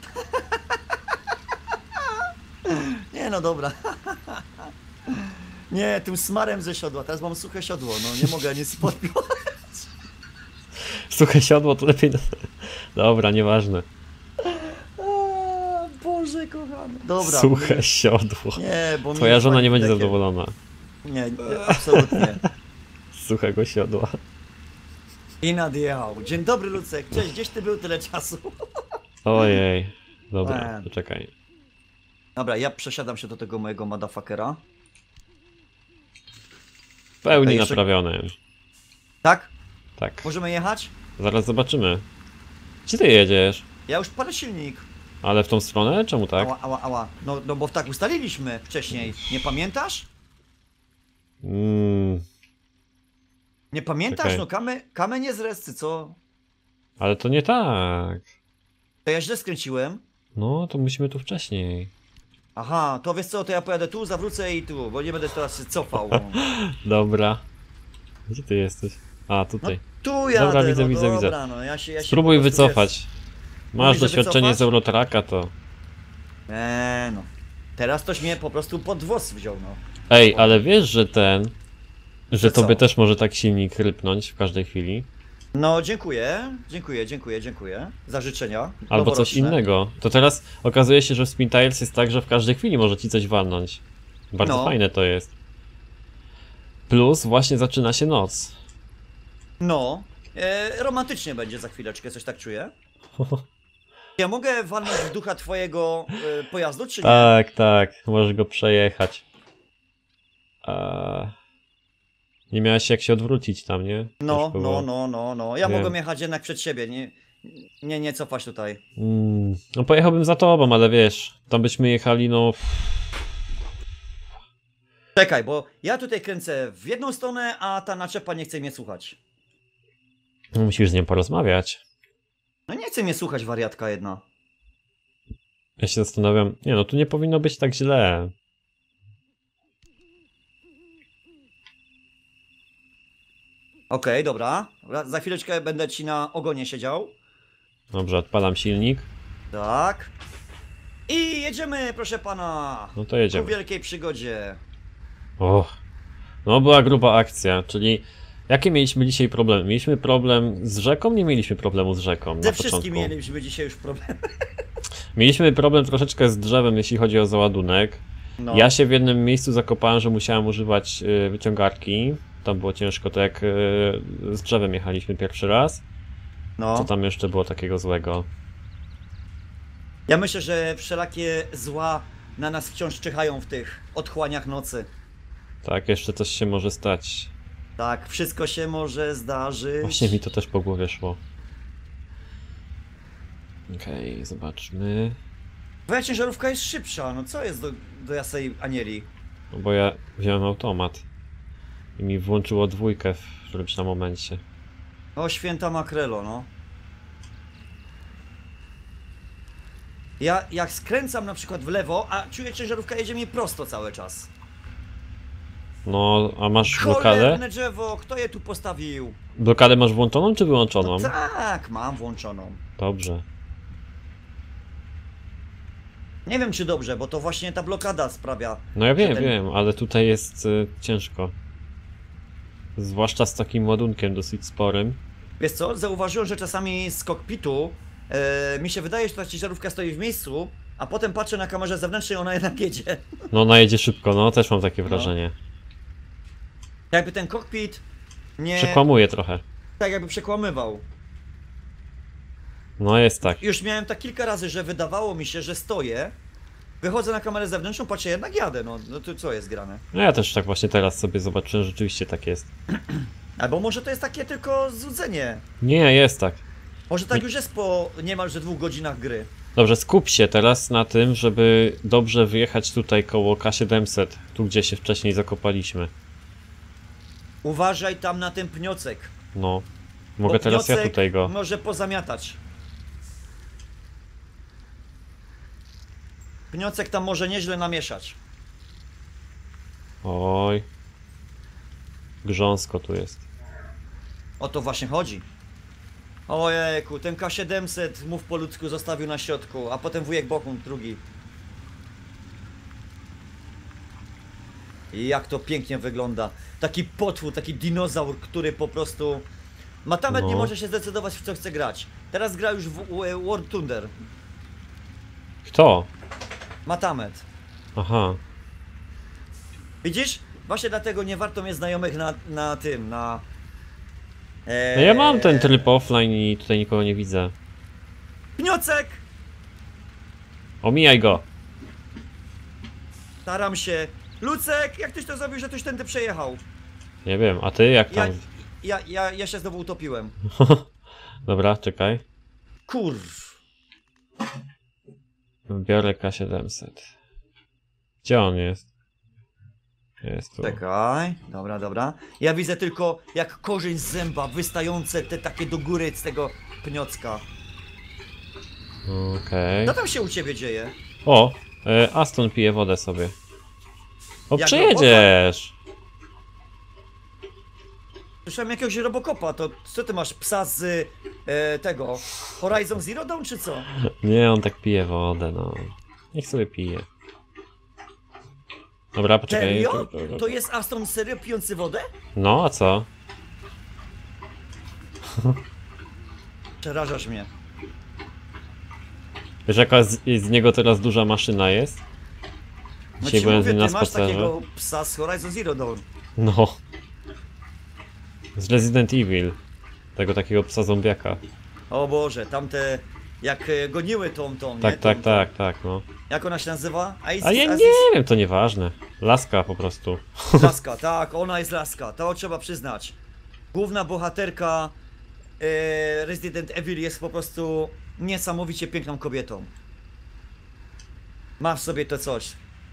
[SPEAKER 1] Nie no dobra. Nie, tym smarem ze siodła. Teraz mam suche siodło, no nie mogę nic podpiąć.
[SPEAKER 2] Suche siodło to lepiej... Dobra, nieważne.
[SPEAKER 1] Boże kochany. Dobra.
[SPEAKER 2] Suche siodło.
[SPEAKER 1] Nie, bo mi
[SPEAKER 2] Twoja żona
[SPEAKER 1] pani
[SPEAKER 2] nie będzie
[SPEAKER 1] takie-
[SPEAKER 2] zadowolona
[SPEAKER 1] Nie, nie, absolutnie.
[SPEAKER 2] z suchego siodła.
[SPEAKER 1] I nadjechał. Dzień dobry, Lucek. Cześć, gdzieś ty był tyle czasu?
[SPEAKER 2] Ojej. Dobra,
[SPEAKER 1] Eee.
[SPEAKER 2] poczekaj.
[SPEAKER 1] Dobra, ja przesiadam się do tego mojego motherfuckera.
[SPEAKER 2] W pełni
[SPEAKER 1] Okej, jeszcze-
[SPEAKER 2] naprawiony.
[SPEAKER 1] Tak?
[SPEAKER 2] Tak.
[SPEAKER 1] Możemy jechać?
[SPEAKER 2] Zaraz zobaczymy. Gdzie ty jedziesz?
[SPEAKER 1] Ja już palę silnik.
[SPEAKER 2] Ale w tą stronę? Czemu tak?
[SPEAKER 1] Ała, ała, ała. No, no bo tak ustaliliśmy wcześniej. Nie pamiętasz?
[SPEAKER 2] Mm,
[SPEAKER 1] Nie pamiętasz?
[SPEAKER 2] Czekaj.
[SPEAKER 1] No kamy, kamy nie zrescy, co?
[SPEAKER 2] ale to nie tak.
[SPEAKER 1] To ja źle skręciłem.
[SPEAKER 2] No, to musimy tu wcześniej.
[SPEAKER 1] Aha, to wiesz co, to ja pojadę tu, zawrócę i tu, bo nie będę teraz się cofał.
[SPEAKER 2] Dobra. Gdzie ty jesteś? A,
[SPEAKER 1] No
[SPEAKER 2] tutaj.
[SPEAKER 1] tu jadę,
[SPEAKER 2] Dobra, widzę,
[SPEAKER 1] no
[SPEAKER 2] widzę,
[SPEAKER 1] dobra,
[SPEAKER 2] widzę.
[SPEAKER 1] no ja się, ja się
[SPEAKER 2] Spróbuj
[SPEAKER 1] po prostu,
[SPEAKER 2] wycofać. Masz
[SPEAKER 1] Mówisz, że
[SPEAKER 2] doświadczenie
[SPEAKER 1] wycofać?
[SPEAKER 2] z Eurotracka, to...
[SPEAKER 1] Wiesz... Eee, no. Teraz ktoś mnie po prostu pod włos wziął, no.
[SPEAKER 2] Ej, ale wiesz, że ten... Że
[SPEAKER 1] Że co?
[SPEAKER 2] tobie też może tak silnik rypnąć w każdej chwili?
[SPEAKER 1] No, dziękuję, dziękuję, dziękuję, dziękuję za życzenia.
[SPEAKER 2] Albo coś
[SPEAKER 1] noworoczne.
[SPEAKER 2] innego. To teraz okazuje się, że w Spin Tires jest tak, że w każdej chwili może ci coś walnąć. Bardzo
[SPEAKER 1] No.
[SPEAKER 2] fajne to jest. Plus właśnie zaczyna się noc.
[SPEAKER 1] No, e, romantycznie będzie za chwileczkę, coś tak czuję. Ja mogę walnąć w ducha twojego e, pojazdu, czy nie?
[SPEAKER 2] Tak, tak, możesz go przejechać. A... Nie miałeś jak się odwrócić tam, nie?
[SPEAKER 1] No,
[SPEAKER 2] Ciężko
[SPEAKER 1] no,
[SPEAKER 2] było.
[SPEAKER 1] no, no, no. Ja
[SPEAKER 2] Wiem.
[SPEAKER 1] mogę jechać jednak przed siebie, nie, nie, nie cofać tutaj.
[SPEAKER 2] Mm, no pojechałbym za tobą, ale wiesz, tam byśmy jechali, no...
[SPEAKER 1] Czekaj, bo ja tutaj kręcę w jedną stronę, a ta naczepa nie chce mnie słuchać.
[SPEAKER 2] Musisz z nią porozmawiać.
[SPEAKER 1] No nie chce mnie słuchać, wariatka jedna.
[SPEAKER 2] Ja się zastanawiam, nie no, tu nie powinno być tak źle.
[SPEAKER 1] Okej, dobra. Dobra, za chwileczkę będę ci na ogonie siedział.
[SPEAKER 2] Dobrze, odpalam silnik.
[SPEAKER 1] Tak. I jedziemy, proszę pana.
[SPEAKER 2] No to
[SPEAKER 1] Ku
[SPEAKER 2] jedziemy.
[SPEAKER 1] wielkiej przygodzie.
[SPEAKER 2] Och, no była gruba akcja, czyli jakie mieliśmy dzisiaj problemy? Mieliśmy problem z rzeką, nie mieliśmy problemu z rzeką na
[SPEAKER 1] Ze
[SPEAKER 2] początku.
[SPEAKER 1] wszystkim mieliśmy dzisiaj już problem.
[SPEAKER 2] Mieliśmy problem troszeczkę z drzewem, jeśli chodzi o załadunek.
[SPEAKER 1] No.
[SPEAKER 2] Ja się w jednym miejscu zakopałem, że musiałem używać y, wyciągarki. Tam było ciężko, to jak y, z drzewem jechaliśmy pierwszy raz.
[SPEAKER 1] No.
[SPEAKER 2] Co tam jeszcze było takiego złego?
[SPEAKER 1] Ja myślę, że wszelakie zła na nas wciąż czyhają w tych otchłaniach nocy.
[SPEAKER 2] Tak, jeszcze coś się może stać.
[SPEAKER 1] Tak, wszystko się może zdarzyć.
[SPEAKER 2] Właśnie mi to też po głowie szło. Okej, okay, zobaczmy.
[SPEAKER 1] Twoja ciężarówka jest szybsza, no co jest do, do jasnej anieli?
[SPEAKER 2] No bo ja wziąłem automat. I mi włączyło dwójkę w którymś tam momencie.
[SPEAKER 1] O święta makrelo, no. Ja jak skręcam na przykład w lewo, a czuję, ciężarówka jedzie mi prosto cały czas.
[SPEAKER 2] No, a masz blokadę?
[SPEAKER 1] Cholerne drzewo, kto je tu postawił?
[SPEAKER 2] Blokadę masz włączoną czy wyłączoną?
[SPEAKER 1] No tak, mam włączoną.
[SPEAKER 2] Dobrze.
[SPEAKER 1] Nie wiem czy dobrze, bo to właśnie ta blokada sprawia.
[SPEAKER 2] No ja wiem,
[SPEAKER 1] ten-
[SPEAKER 2] wiem, ale tutaj jest y, ciężko. Zwłaszcza z takim ładunkiem dosyć sporym.
[SPEAKER 1] Wiesz co, zauważyłem, że czasami z kokpitu e, mi się wydaje, że ta ciężarówka stoi w miejscu, a potem patrzę na kamerze zewnętrznej i ona jednak jedzie.
[SPEAKER 2] No ona jedzie szybko, no też mam takie wrażenie.
[SPEAKER 1] Jakby ten kokpit nie...
[SPEAKER 2] Przekłamuje trochę.
[SPEAKER 1] Tak jakby przekłamywał.
[SPEAKER 2] No jest tak.
[SPEAKER 1] Już miałem tak kilka razy, że wydawało mi się, że stoję, wychodzę na kamerę zewnętrzną, patrzę, jednak jadę, no, no to co jest grane?
[SPEAKER 2] No ja też tak właśnie teraz sobie zobaczyłem, że rzeczywiście tak jest.
[SPEAKER 1] Albo może to jest takie tylko złudzenie.
[SPEAKER 2] Nie, jest tak.
[SPEAKER 1] Może tak już jest po niemalże dwóch godzinach gry.
[SPEAKER 2] Dobrze, skup się teraz na tym, żeby dobrze wyjechać tutaj koło K siedemset, tu gdzie się wcześniej zakopaliśmy.
[SPEAKER 1] Uważaj tam na ten pniocek.
[SPEAKER 2] No. Mogę
[SPEAKER 1] bo
[SPEAKER 2] teraz ja
[SPEAKER 1] pniocek
[SPEAKER 2] tutaj go.
[SPEAKER 1] może pozamiatać. Pniocek tam może nieźle namieszać.
[SPEAKER 2] Oj. Grząsko tu jest.
[SPEAKER 1] O to właśnie chodzi. Ojejku, ten K siedemset, mów po ludzku, zostawił na środku, a potem wujek Bokun drugi. I jak to pięknie wygląda. Taki potwór, taki dinozaur, który po prostu... Matamet
[SPEAKER 2] No.
[SPEAKER 1] nie może się zdecydować, w co chce grać. Teraz gra już w w- World Thunder.
[SPEAKER 2] Kto?
[SPEAKER 1] Matamet.
[SPEAKER 2] Aha.
[SPEAKER 1] Widzisz? Właśnie dlatego nie warto mieć znajomych na, na tym, na... Eee,
[SPEAKER 2] No ja mam ten tryb offline i tutaj nikogo nie widzę.
[SPEAKER 1] Pniocek!
[SPEAKER 2] Omijaj go!
[SPEAKER 1] Staram się. Lucek, jak tyś to zrobił, że tyś tędy przejechał?
[SPEAKER 2] Nie wiem, a ty jak
[SPEAKER 1] Ja,
[SPEAKER 2] tam?
[SPEAKER 1] ja, ja, ja się znowu utopiłem.
[SPEAKER 2] Dobra, czekaj.
[SPEAKER 1] Kurw.
[SPEAKER 2] Biorę K siedemset. Gdzie on jest? Jest tu.
[SPEAKER 1] Czekaj, dobra, dobra. Ja widzę tylko jak korzeń z zęba, wystające te takie do góry z tego pniocka.
[SPEAKER 2] Okej.
[SPEAKER 1] Co tam się u ciebie dzieje?
[SPEAKER 2] O! E, Aston pije wodę sobie. O,
[SPEAKER 1] Jak
[SPEAKER 2] przejedziesz!
[SPEAKER 1] Słyszałem jakiegoś Robocopa, to co ty masz, psa z e, tego Horizon Zero Dawn czy co?
[SPEAKER 2] Nie, on tak pije wodę, no. Niech sobie pije. Dobra, poczekaj.
[SPEAKER 1] Serio? To jest Aston serio pijący wodę?
[SPEAKER 2] No, a co?
[SPEAKER 1] Przerażasz mnie.
[SPEAKER 2] Wiesz jaka z, z niego teraz duża maszyna jest?
[SPEAKER 1] No
[SPEAKER 2] Dzisiaj
[SPEAKER 1] ci
[SPEAKER 2] byłem
[SPEAKER 1] mówię,
[SPEAKER 2] z nim na
[SPEAKER 1] ty masz
[SPEAKER 2] spacerze.
[SPEAKER 1] takiego psa z Horizon Zero Dawn.
[SPEAKER 2] No. Z Resident Evil. Tego takiego psa zombiaka.
[SPEAKER 1] O Boże, tamte jak e, goniły tą, tą,
[SPEAKER 2] Tak,
[SPEAKER 1] nie?
[SPEAKER 2] tak,
[SPEAKER 1] tą,
[SPEAKER 2] tak, tak, no.
[SPEAKER 1] Jak ona się nazywa? Isis,
[SPEAKER 2] A ja
[SPEAKER 1] Isis?
[SPEAKER 2] nie wiem, to nieważne. Laska po prostu.
[SPEAKER 1] Laska, tak, ona jest laska, to trzeba przyznać. Główna bohaterka e, Resident Evil jest po prostu niesamowicie piękną kobietą. Ma w sobie to coś.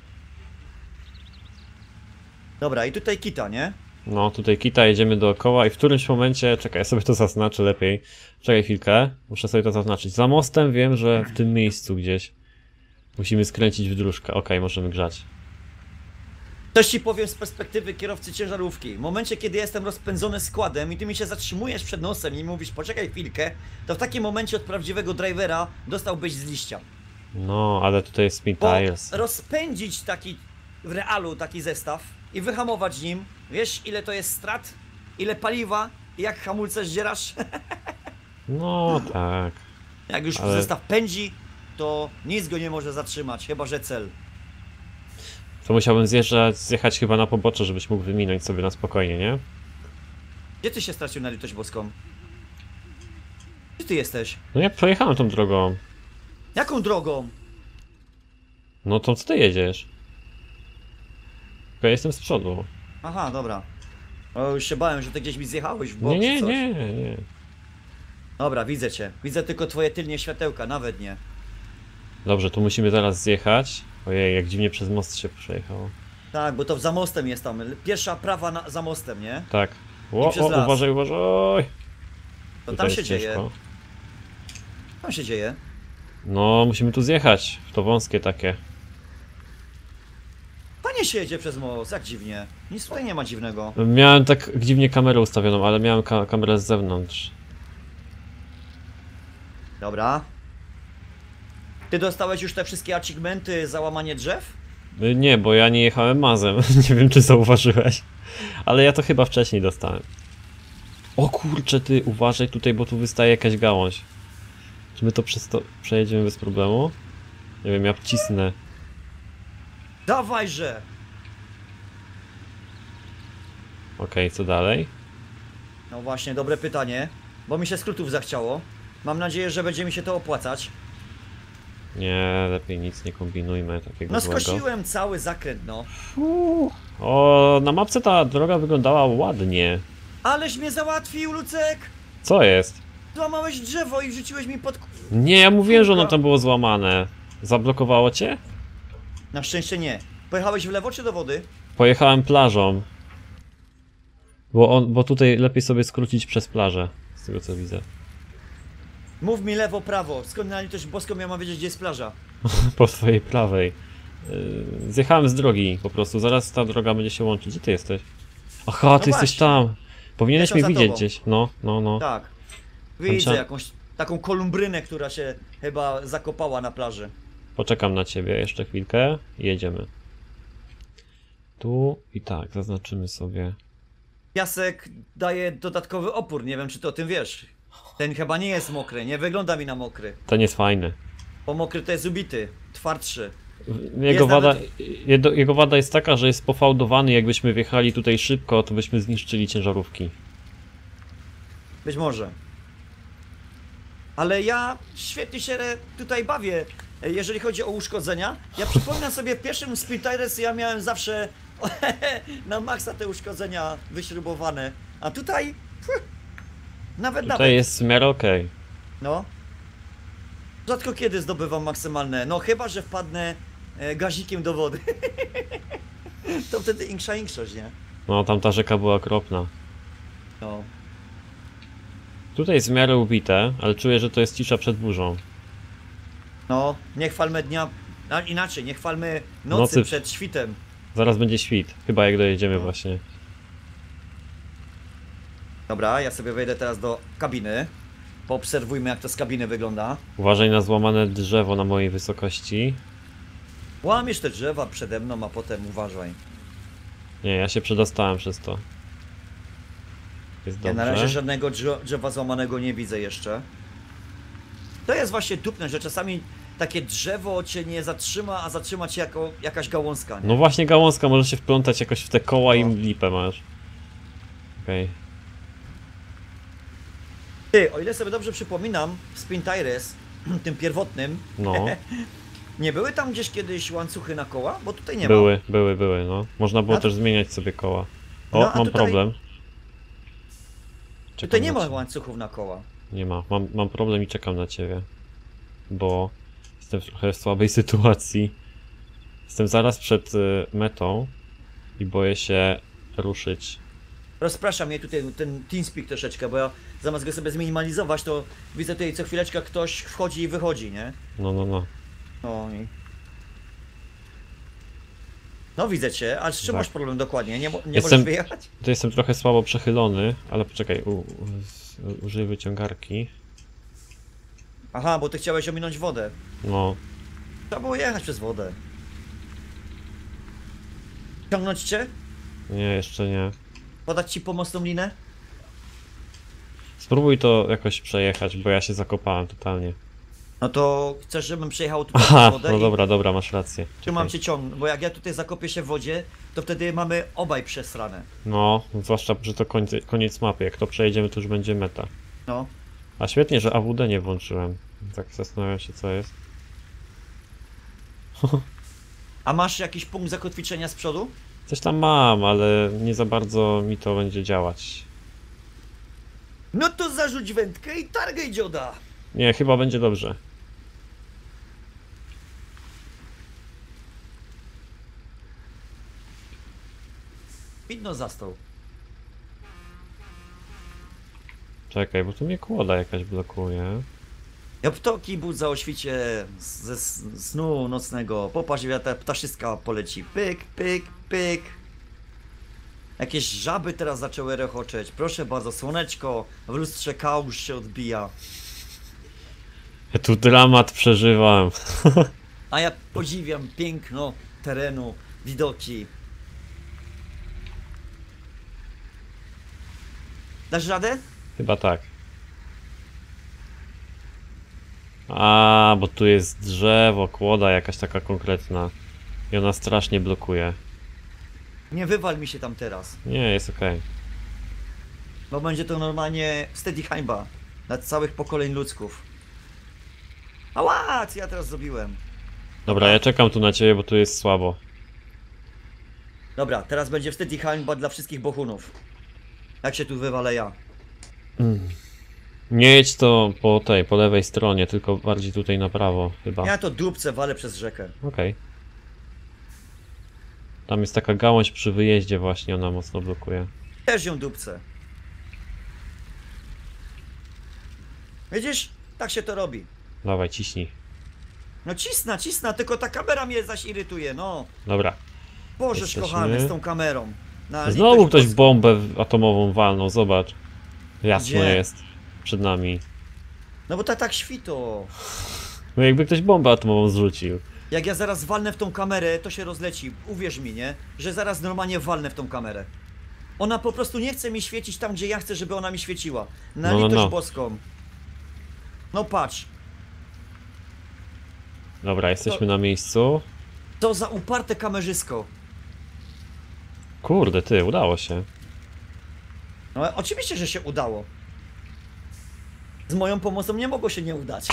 [SPEAKER 1] Dobra, i tutaj Kita, nie?
[SPEAKER 2] No, tutaj Kita, jedziemy dookoła i w którymś momencie, czekaj, ja sobie to zaznaczę lepiej. Czekaj chwilkę, muszę sobie to zaznaczyć. Za mostem wiem, że w tym miejscu gdzieś musimy skręcić w dróżkę. Okej, możemy grzać.
[SPEAKER 1] Coś ci powiem z perspektywy kierowcy ciężarówki. W momencie, kiedy jestem rozpędzony składem i ty mi się zatrzymujesz przed nosem i mówisz poczekaj chwilkę, to w takim momencie od prawdziwego drivera dostałbyś z liścia.
[SPEAKER 2] No, ale tutaj jest Spin
[SPEAKER 1] Bo
[SPEAKER 2] Tires.
[SPEAKER 1] rozpędzić taki w realu taki zestaw i wyhamować nim, wiesz ile to jest strat? Ile paliwa? I jak hamulce zdzierasz?
[SPEAKER 2] No, tak.
[SPEAKER 1] Jak już
[SPEAKER 2] Ale-
[SPEAKER 1] zestaw pędzi, to nic go nie może zatrzymać, chyba że cel.
[SPEAKER 2] To musiałbym zjeżdżać, zjechać chyba na pobocze, żebyś mógł wyminąć sobie na spokojnie, nie?
[SPEAKER 1] Gdzie ty się stracił na litość boską? Gdzie ty jesteś?
[SPEAKER 2] No ja przejechałem tą drogą.
[SPEAKER 1] Jaką drogą?
[SPEAKER 2] No to co ty jedziesz? Tylko ja jestem z przodu.
[SPEAKER 1] Aha, dobra. O, już się bałem, że ty gdzieś mi zjechałeś w bok
[SPEAKER 2] Nie, nie,
[SPEAKER 1] czy coś.
[SPEAKER 2] nie, nie.
[SPEAKER 1] Dobra, widzę cię. Widzę tylko twoje tylnie światełka, nawet nie.
[SPEAKER 2] Dobrze, tu musimy zaraz zjechać. Ojej, jak dziwnie przez most się przejechało.
[SPEAKER 1] Tak, bo to za mostem jest tam. Pierwsza prawa na, za mostem, nie?
[SPEAKER 2] Tak. O,
[SPEAKER 1] przez
[SPEAKER 2] o,
[SPEAKER 1] las.
[SPEAKER 2] uważaj, uważaj!
[SPEAKER 1] To
[SPEAKER 2] Tutaj
[SPEAKER 1] tam się
[SPEAKER 2] jest
[SPEAKER 1] dzieje.
[SPEAKER 2] ciężko.
[SPEAKER 1] Tam się dzieje.
[SPEAKER 2] No, musimy tu zjechać. W to wąskie takie.
[SPEAKER 1] Panie się jedzie przez most, jak dziwnie. Nic tutaj nie ma dziwnego.
[SPEAKER 2] Miałem tak dziwnie kamerę ustawioną, ale miałem ka kamerę z zewnątrz.
[SPEAKER 1] Dobra. Ty dostałeś już te wszystkie achievementy za łamanie drzew?
[SPEAKER 2] Y, Nie, bo ja nie jechałem mazem. Nie wiem, czy zauważyłeś. Ale ja to chyba wcześniej dostałem. O kurczę, ty uważaj tutaj, bo tu wystaje jakaś gałąź. Czy my to przez to przejedziemy bez problemu? Nie wiem, ja wcisnę.
[SPEAKER 1] Dawajże!
[SPEAKER 2] Okej, co dalej?
[SPEAKER 1] No właśnie, dobre pytanie. Bo mi się skrótów zachciało. Mam nadzieję, że będzie mi się to opłacać.
[SPEAKER 2] Nie, lepiej nic nie kombinujmy takiego
[SPEAKER 1] No
[SPEAKER 2] złego.
[SPEAKER 1] skosiłem cały zakręt, no.
[SPEAKER 2] O, na mapce ta droga wyglądała ładnie.
[SPEAKER 1] Aleś mnie załatwił, Lucek!
[SPEAKER 2] Co jest?
[SPEAKER 1] Złamałeś drzewo i wrzuciłeś mi pod...
[SPEAKER 2] Nie, ja mówiłem, że ono tam było złamane. Zablokowało cię?
[SPEAKER 1] Na szczęście nie. Pojechałeś w lewo czy do wody?
[SPEAKER 2] Pojechałem plażą. Bo, on, bo tutaj lepiej sobie skrócić przez plażę. Z tego co widzę.
[SPEAKER 1] Mów mi lewo, prawo. Skąd na litość boską ja mam wiedzieć, gdzie jest plaża?
[SPEAKER 2] Po twojej prawej. Yy, zjechałem z drogi po prostu. Zaraz ta droga będzie się łączyć. Gdzie ty jesteś? Aha, ty
[SPEAKER 1] No
[SPEAKER 2] jesteś
[SPEAKER 1] właśnie.
[SPEAKER 2] tam. Powinieneś
[SPEAKER 1] Jestem
[SPEAKER 2] mnie
[SPEAKER 1] za
[SPEAKER 2] widzieć
[SPEAKER 1] tobą.
[SPEAKER 2] gdzieś. No, no, no.
[SPEAKER 1] Tak. Widzę
[SPEAKER 2] trzeba-
[SPEAKER 1] jakąś taką kolumbrynę, która się chyba zakopała na plaży.
[SPEAKER 2] Poczekam na ciebie jeszcze chwilkę i jedziemy. Tu i tak, zaznaczymy sobie.
[SPEAKER 1] Piasek daje dodatkowy opór, nie wiem czy ty o tym wiesz. Ten chyba nie jest mokry, nie wygląda mi na mokry.
[SPEAKER 2] To nie jest fajne.
[SPEAKER 1] Bo mokry to jest ubity, twardszy.
[SPEAKER 2] Jego wada,
[SPEAKER 1] nawet-
[SPEAKER 2] jego, jego wada jest taka, że jest pofałdowany. Jakbyśmy wjechali tutaj szybko, to byśmy zniszczyli ciężarówki.
[SPEAKER 1] Być może. Ale ja świetnie się tutaj bawię, jeżeli chodzi o uszkodzenia. Ja przypominam sobie, w pierwszym Sprinter's ja miałem zawsze na maksa te uszkodzenia wyśrubowane. A tutaj... Pff, nawet
[SPEAKER 2] Tutaj
[SPEAKER 1] nawet.
[SPEAKER 2] jest w miarę okej.
[SPEAKER 1] No. Rzadko kiedy zdobywam maksymalne. No chyba, że wpadnę e, gazikiem do wody. To wtedy inksza inkszość, nie?
[SPEAKER 2] No, tam ta rzeka była okropna.
[SPEAKER 1] No.
[SPEAKER 2] Tutaj jest w miarę ubite, ale czuję, że to jest cisza przed burzą.
[SPEAKER 1] No, nie chwalmy dnia... A inaczej, nie chwalmy nocy,
[SPEAKER 2] Nocy-
[SPEAKER 1] przed świtem.
[SPEAKER 2] Zaraz będzie świt, chyba jak dojedziemy
[SPEAKER 1] No.
[SPEAKER 2] właśnie.
[SPEAKER 1] Dobra, ja sobie wejdę teraz do kabiny. Poobserwujmy, jak to z kabiny wygląda.
[SPEAKER 2] Uważaj na złamane drzewo na mojej wysokości.
[SPEAKER 1] Łamiesz te drzewa przede mną, a potem uważaj.
[SPEAKER 2] Nie, ja się przedostałem przez to. Jest
[SPEAKER 1] Ja
[SPEAKER 2] dobrze.
[SPEAKER 1] na razie żadnego drze- drzewa złamanego nie widzę jeszcze. To jest właśnie dupne, że czasami takie drzewo cię nie zatrzyma, a zatrzyma cię jako jakaś gałązka, nie?
[SPEAKER 2] No właśnie gałązka może się wplątać jakoś w te koła i
[SPEAKER 1] No.
[SPEAKER 2] lipę masz. Okej.
[SPEAKER 1] Ty, o ile sobie dobrze przypominam, w Sprinter's, tym pierwotnym,
[SPEAKER 2] No,
[SPEAKER 1] nie były tam gdzieś kiedyś łańcuchy na koła? Bo tutaj nie
[SPEAKER 2] były, były, były, no. Można było
[SPEAKER 1] A-
[SPEAKER 2] też zmieniać sobie koła. O,
[SPEAKER 1] No, a
[SPEAKER 2] mam
[SPEAKER 1] tutaj-
[SPEAKER 2] problem.
[SPEAKER 1] ma.
[SPEAKER 2] Czekam
[SPEAKER 1] Tutaj nie
[SPEAKER 2] na
[SPEAKER 1] ma
[SPEAKER 2] ciebie.
[SPEAKER 1] łańcuchów na koła.
[SPEAKER 2] Nie ma. Mam, mam problem i czekam na ciebie. Bo jestem w trochę w słabej sytuacji. Jestem zaraz przed y, metą i boję się ruszyć.
[SPEAKER 1] Rozprasza mnie tutaj ten TeamSpeak troszeczkę, bo ja zamiast go sobie zminimalizować, to widzę tutaj co chwileczkę ktoś wchodzi i wychodzi, nie?
[SPEAKER 2] No, no, no.
[SPEAKER 1] No i... No widzę cię, a z czym
[SPEAKER 2] Tak.
[SPEAKER 1] masz problem dokładnie? Nie, mo- nie
[SPEAKER 2] Jestem-
[SPEAKER 1] możesz wyjechać?
[SPEAKER 2] Tu jestem trochę słabo przechylony, ale poczekaj, u, u, z- użyję wyciągarki.
[SPEAKER 1] Aha, bo ty chciałeś ominąć wodę.
[SPEAKER 2] No,
[SPEAKER 1] Trzeba było jechać przez wodę. Ciągnąć cię?
[SPEAKER 2] nie, jeszcze nie.
[SPEAKER 1] Podać ci pomocną linę?
[SPEAKER 2] Spróbuj to jakoś przejechać, bo ja się zakopałem totalnie.
[SPEAKER 1] No to chcesz, żebym przejechał tutaj
[SPEAKER 2] Aha,
[SPEAKER 1] przez wodę
[SPEAKER 2] no
[SPEAKER 1] i
[SPEAKER 2] dobra, dobra, masz rację.
[SPEAKER 1] czy mam
[SPEAKER 2] Czekaj.
[SPEAKER 1] cię ciągnąć? Bo jak ja tutaj zakopię się w wodzie, to wtedy mamy obaj przesrane.
[SPEAKER 2] No, zwłaszcza, że to końce, koniec mapy. Jak to przejedziemy, to już będzie meta.
[SPEAKER 1] No.
[SPEAKER 2] A świetnie, że A W D nie włączyłem. Tak zastanawiam się, co jest.
[SPEAKER 1] A masz jakiś punkt zakotwiczenia z przodu?
[SPEAKER 2] Coś tam mam, ale nie za bardzo mi to będzie działać.
[SPEAKER 1] No to zarzuć wędkę i targaj dzioda!
[SPEAKER 2] Nie, chyba będzie dobrze.
[SPEAKER 1] Widno zastał.
[SPEAKER 2] Czekaj, bo tu mnie kłoda jakaś blokuje.
[SPEAKER 1] Ja ptoki budza o świcie ze s- snu nocnego. Popatrz, jak ta ptaszyska poleci. Pyk, pyk, pyk. Jakieś żaby teraz zaczęły rechoczeć. Proszę bardzo, słoneczko w lustrze kałuż się odbija.
[SPEAKER 2] Ja tu dramat przeżywam.
[SPEAKER 1] A ja podziwiam piękno terenu, widoki. Dasz radę?
[SPEAKER 2] Chyba tak. A, bo tu jest drzewo, kłoda jakaś taka konkretna. I ona strasznie blokuje.
[SPEAKER 1] Nie wywal mi się tam teraz.
[SPEAKER 2] Nie, jest okej.
[SPEAKER 1] Bo będzie to normalnie wstyd i hańba dla całych pokoleń ludzków. Ała, co ja teraz zrobiłem?
[SPEAKER 2] Dobra, ja czekam tu na ciebie, bo tu jest słabo.
[SPEAKER 1] Dobra, teraz będzie wstyd i hańba dla wszystkich bohunów. Jak się tu wywalę ja.
[SPEAKER 2] Nie jedź to po tej, po lewej stronie, tylko bardziej tutaj na prawo, chyba.
[SPEAKER 1] Ja to dupce walę przez rzekę.
[SPEAKER 2] Okej. Tam jest taka gałąź przy wyjeździe właśnie, ona mocno blokuje.
[SPEAKER 1] Też ją dupce. Widzisz? Tak się to robi.
[SPEAKER 2] Dawaj, ciśnij.
[SPEAKER 1] No cisna, cisna, tylko ta kamera mnie zaś irytuje, no.
[SPEAKER 2] Dobra.
[SPEAKER 1] Bożeż
[SPEAKER 2] Jesteśmy.
[SPEAKER 1] kochany z tą kamerą. Na
[SPEAKER 2] Znowu
[SPEAKER 1] litość
[SPEAKER 2] ktoś
[SPEAKER 1] boską.
[SPEAKER 2] bombę atomową walnął, zobacz. Jasno
[SPEAKER 1] Gdzie?
[SPEAKER 2] jest. Przed nami.
[SPEAKER 1] No bo ta tak świto.
[SPEAKER 2] No jakby ktoś bombę atomową zrzucił.
[SPEAKER 1] Jak ja zaraz walnę w tą kamerę, to się rozleci. Uwierz mi, nie? Że zaraz normalnie walnę w tą kamerę. Ona po prostu nie chce mi świecić tam, gdzie ja chcę, żeby ona mi świeciła. Na
[SPEAKER 2] No, no,
[SPEAKER 1] litość
[SPEAKER 2] no.
[SPEAKER 1] boską. No patrz.
[SPEAKER 2] Dobra, jesteśmy
[SPEAKER 1] To-
[SPEAKER 2] na miejscu.
[SPEAKER 1] To za uparte kamerzysko.
[SPEAKER 2] Kurde, ty, udało się.
[SPEAKER 1] No oczywiście, że się udało. Z moją pomocą nie mogło się nie udać.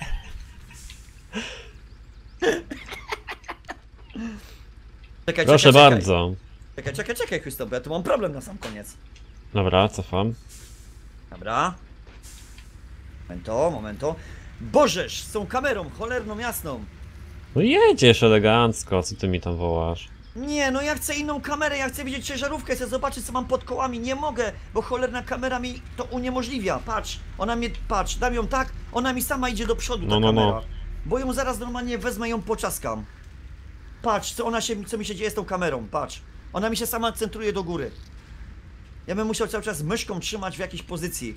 [SPEAKER 1] Czekaj,
[SPEAKER 2] Proszę
[SPEAKER 1] czekaj, czekaj.
[SPEAKER 2] bardzo.
[SPEAKER 1] Czekaj, czekaj, czekaj, Krzysztof, bo ja tu mam problem na sam koniec.
[SPEAKER 2] Dobra, cofam.
[SPEAKER 1] Dobra. Momento, momento. Bożeż, z tą kamerą, cholerną jasną.
[SPEAKER 2] No jedziesz elegancko, co ty mi tam wołasz?
[SPEAKER 1] Nie, no ja chcę inną kamerę, ja chcę widzieć ciężarówkę, chcę zobaczyć co mam pod kołami, nie mogę, bo cholerna kamera mi to uniemożliwia, patrz, ona mnie, patrz, dam ją tak, ona mi sama idzie do przodu, ta
[SPEAKER 2] No, no, no.
[SPEAKER 1] kamera, bo ją zaraz normalnie wezmę, ją poczaskam. Patrz, co ona się, co mi się dzieje z tą kamerą, patrz, ona mi się sama centruje do góry. Ja bym musiał cały czas myszką trzymać w jakiejś pozycji.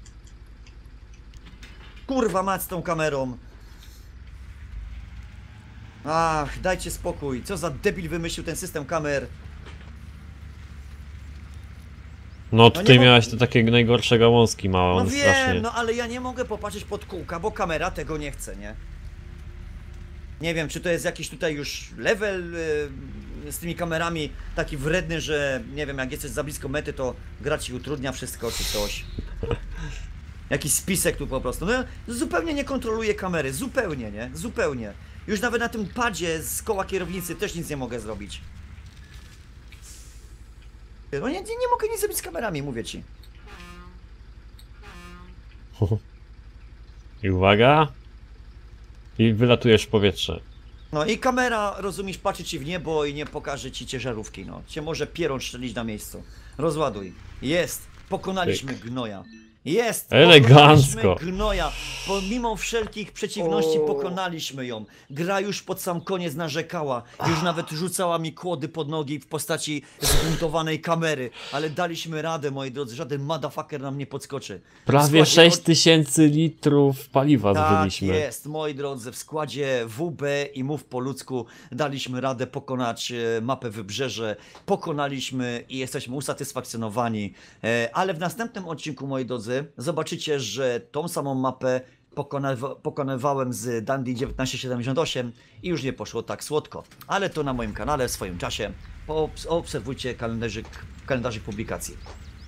[SPEAKER 1] Kurwa mać z tą kamerą. Ach, dajcie spokój. Co za debil wymyślił ten system kamer.
[SPEAKER 2] No tutaj
[SPEAKER 1] nie mo-
[SPEAKER 2] miałaś te takie najgorsze gałązki małe,
[SPEAKER 1] No
[SPEAKER 2] one
[SPEAKER 1] wiem,
[SPEAKER 2] strasznie.
[SPEAKER 1] no ale ja nie mogę popatrzeć pod kółka, bo kamera tego nie chce, nie? Nie wiem, czy to jest jakiś tutaj już level y, z tymi kamerami taki wredny, że nie wiem, jak jesteś za blisko mety, to gra ci utrudnia wszystko, czy coś. Jakiś spisek tu po prostu. No ja zupełnie nie kontroluję kamery, zupełnie, nie? Zupełnie. Już nawet na tym padzie z koła kierownicy też nic nie mogę zrobić. No nie, nie, nie mogę nic zrobić z kamerami, mówię ci.
[SPEAKER 2] I uwaga. I wylatujesz w powietrze.
[SPEAKER 1] No i kamera, rozumiesz, patrzy ci w niebo i nie pokaże ci ciężarówki, no. Cię może pieron strzelić na miejscu. Rozładuj. Jest. Pokonaliśmy gnoja. Jest!
[SPEAKER 2] Elegancko.
[SPEAKER 1] Pokonaliśmy gnoja. Pomimo wszelkich przeciwności
[SPEAKER 3] O.
[SPEAKER 1] pokonaliśmy ją. Gra już pod sam koniec narzekała. Już nawet rzucała mi kłody pod nogi w postaci zbuntowanej kamery. Ale daliśmy radę, moi drodzy. Żaden motherfucker nam nie podskoczy. W
[SPEAKER 2] Prawie
[SPEAKER 1] składzie
[SPEAKER 2] sześć
[SPEAKER 1] od-
[SPEAKER 2] tysięcy litrów paliwa
[SPEAKER 1] Tak
[SPEAKER 2] zużyliśmy.
[SPEAKER 1] jest, moi drodzy, w składzie W B i Mów po ludzku daliśmy radę pokonać e, mapę Wybrzeże, pokonaliśmy i jesteśmy usatysfakcjonowani, e, ale w następnym odcinku, moi drodzy, zobaczycie, że tą samą mapę pokonawa pokonywałem z Dandy dziewiętnaście siedemdziesiąt osiem i już nie poszło tak słodko, ale to na moim kanale w swoim czasie, obserwujcie kalendarzyk, kalendarzyk publikacji.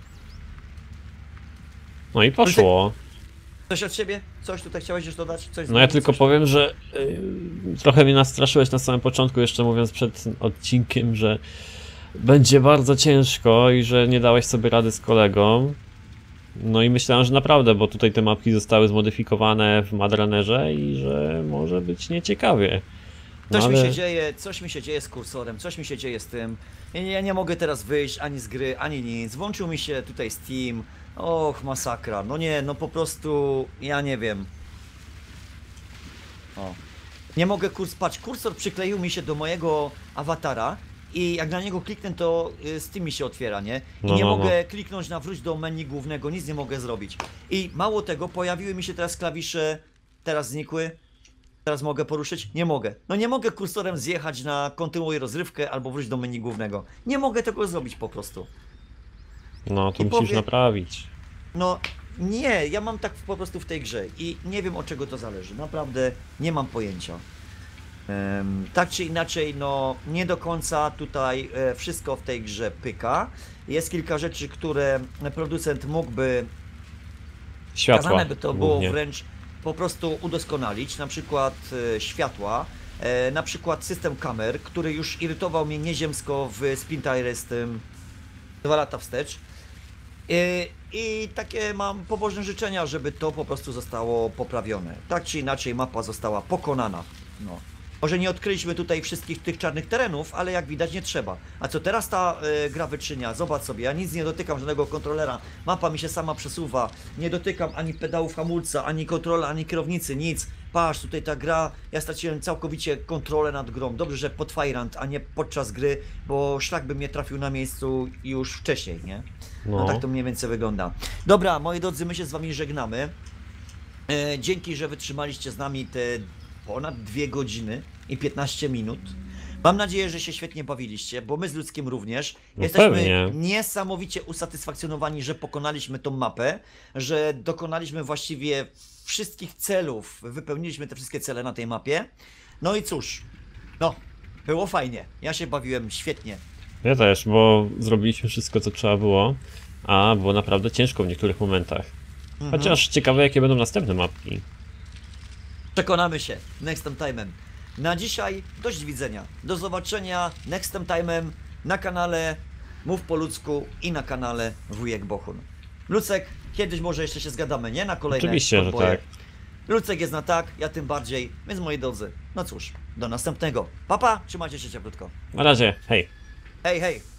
[SPEAKER 2] No i poszło.
[SPEAKER 1] Coś od siebie? Coś tutaj chciałeś już dodać? Coś
[SPEAKER 2] No ja
[SPEAKER 1] zrobić?
[SPEAKER 2] tylko
[SPEAKER 1] Coś-
[SPEAKER 2] powiem, że y, trochę mnie nastraszyłeś na samym początku, jeszcze mówiąc przed odcinkiem, że będzie bardzo ciężko i że nie dałeś sobie rady z kolegą. No i myślałem, że naprawdę, bo tutaj te mapki zostały zmodyfikowane w Madrunnerze i że może być nieciekawie. No
[SPEAKER 1] Coś mi
[SPEAKER 2] ale
[SPEAKER 1] się dzieje, coś mi się dzieje z kursorem, coś mi się dzieje z tym. Ja nie, ja nie mogę teraz wyjść ani z gry, ani nic. Włączył mi się tutaj Steam. Och, masakra. No nie, no po prostu ja nie wiem. O. Nie mogę kurs, patrz, kursor przykleił mi się do mojego awatara i jak na niego kliknę, to y, Steam mi się otwiera, nie? I
[SPEAKER 2] No,
[SPEAKER 1] nie
[SPEAKER 2] no, no.
[SPEAKER 1] mogę kliknąć na wróć do menu głównego, nic nie mogę zrobić. I mało tego, pojawiły mi się teraz klawisze, teraz znikły. Teraz mogę poruszyć? Nie mogę. No nie mogę kursorem zjechać na kontynuuj rozrywkę albo wrócić do menu głównego. Nie mogę tego zrobić po prostu.
[SPEAKER 2] no to
[SPEAKER 1] i
[SPEAKER 2] musisz
[SPEAKER 1] powie-
[SPEAKER 2] naprawić.
[SPEAKER 1] No nie, ja mam tak po prostu w tej grze i nie wiem, od czego to zależy. Naprawdę nie mam pojęcia. Em, tak czy inaczej, no nie do końca tutaj e, wszystko w tej grze pyka. Jest kilka rzeczy, które producent mógłby
[SPEAKER 2] Światła
[SPEAKER 1] Kazane by to było
[SPEAKER 2] głównie.
[SPEAKER 1] wręcz po prostu udoskonalić, na przykład e, światła, e, na przykład system kamer, który już irytował mnie nieziemsko w Spintire z tym dwa lata wstecz. E, I takie mam pobożne życzenia, żeby to po prostu zostało poprawione. Tak czy inaczej mapa została pokonana. No. Może nie odkryliśmy tutaj wszystkich tych czarnych terenów, ale jak widać nie trzeba. A co teraz ta e, gra wyczynia? Zobacz sobie, ja nic nie dotykam, żadnego kontrolera. Mapa mi się sama przesuwa. Nie dotykam ani pedałów hamulca, ani kontrola, ani kierownicy, nic. Patrz, tutaj ta gra, ja straciłem całkowicie kontrolę nad grą. Dobrze, że pod Firand, a nie podczas gry, bo szlak by mnie trafił na miejscu już wcześniej, nie? No,
[SPEAKER 2] No.
[SPEAKER 1] tak to mniej więcej wygląda. Dobra, moi drodzy, my się z wami żegnamy. E, dzięki, że wytrzymaliście z nami te ponad dwie godziny i piętnaście minut. Mam nadzieję, że się świetnie bawiliście, bo my z Ludzkiem również.
[SPEAKER 2] No
[SPEAKER 1] Jesteśmy
[SPEAKER 2] pewnie.
[SPEAKER 1] niesamowicie usatysfakcjonowani, że pokonaliśmy tą mapę, że dokonaliśmy właściwie wszystkich celów, wypełniliśmy te wszystkie cele na tej mapie. No i cóż, no, było fajnie. Ja się bawiłem świetnie.
[SPEAKER 2] Ja też, bo zrobiliśmy wszystko, co trzeba było, a było naprawdę ciężko w niektórych momentach.
[SPEAKER 1] Mhm.
[SPEAKER 2] Chociaż ciekawe jakie będą następne mapki.
[SPEAKER 1] Przekonamy się next time time'em. Na dzisiaj dość widzenia. Do zobaczenia next time time'em na kanale Mów po ludzku i na kanale Wujek Bohun. Lucek, kiedyś może jeszcze się zgadamy, nie? Na kolejne
[SPEAKER 2] Oczywiście, że
[SPEAKER 1] podboje.
[SPEAKER 2] tak.
[SPEAKER 1] Lucek jest na tak, ja tym bardziej, więc moi drodzy, no cóż, do następnego. Papa, trzymajcie się cieplutko.
[SPEAKER 2] Na razie, hej.
[SPEAKER 1] Hej, hej.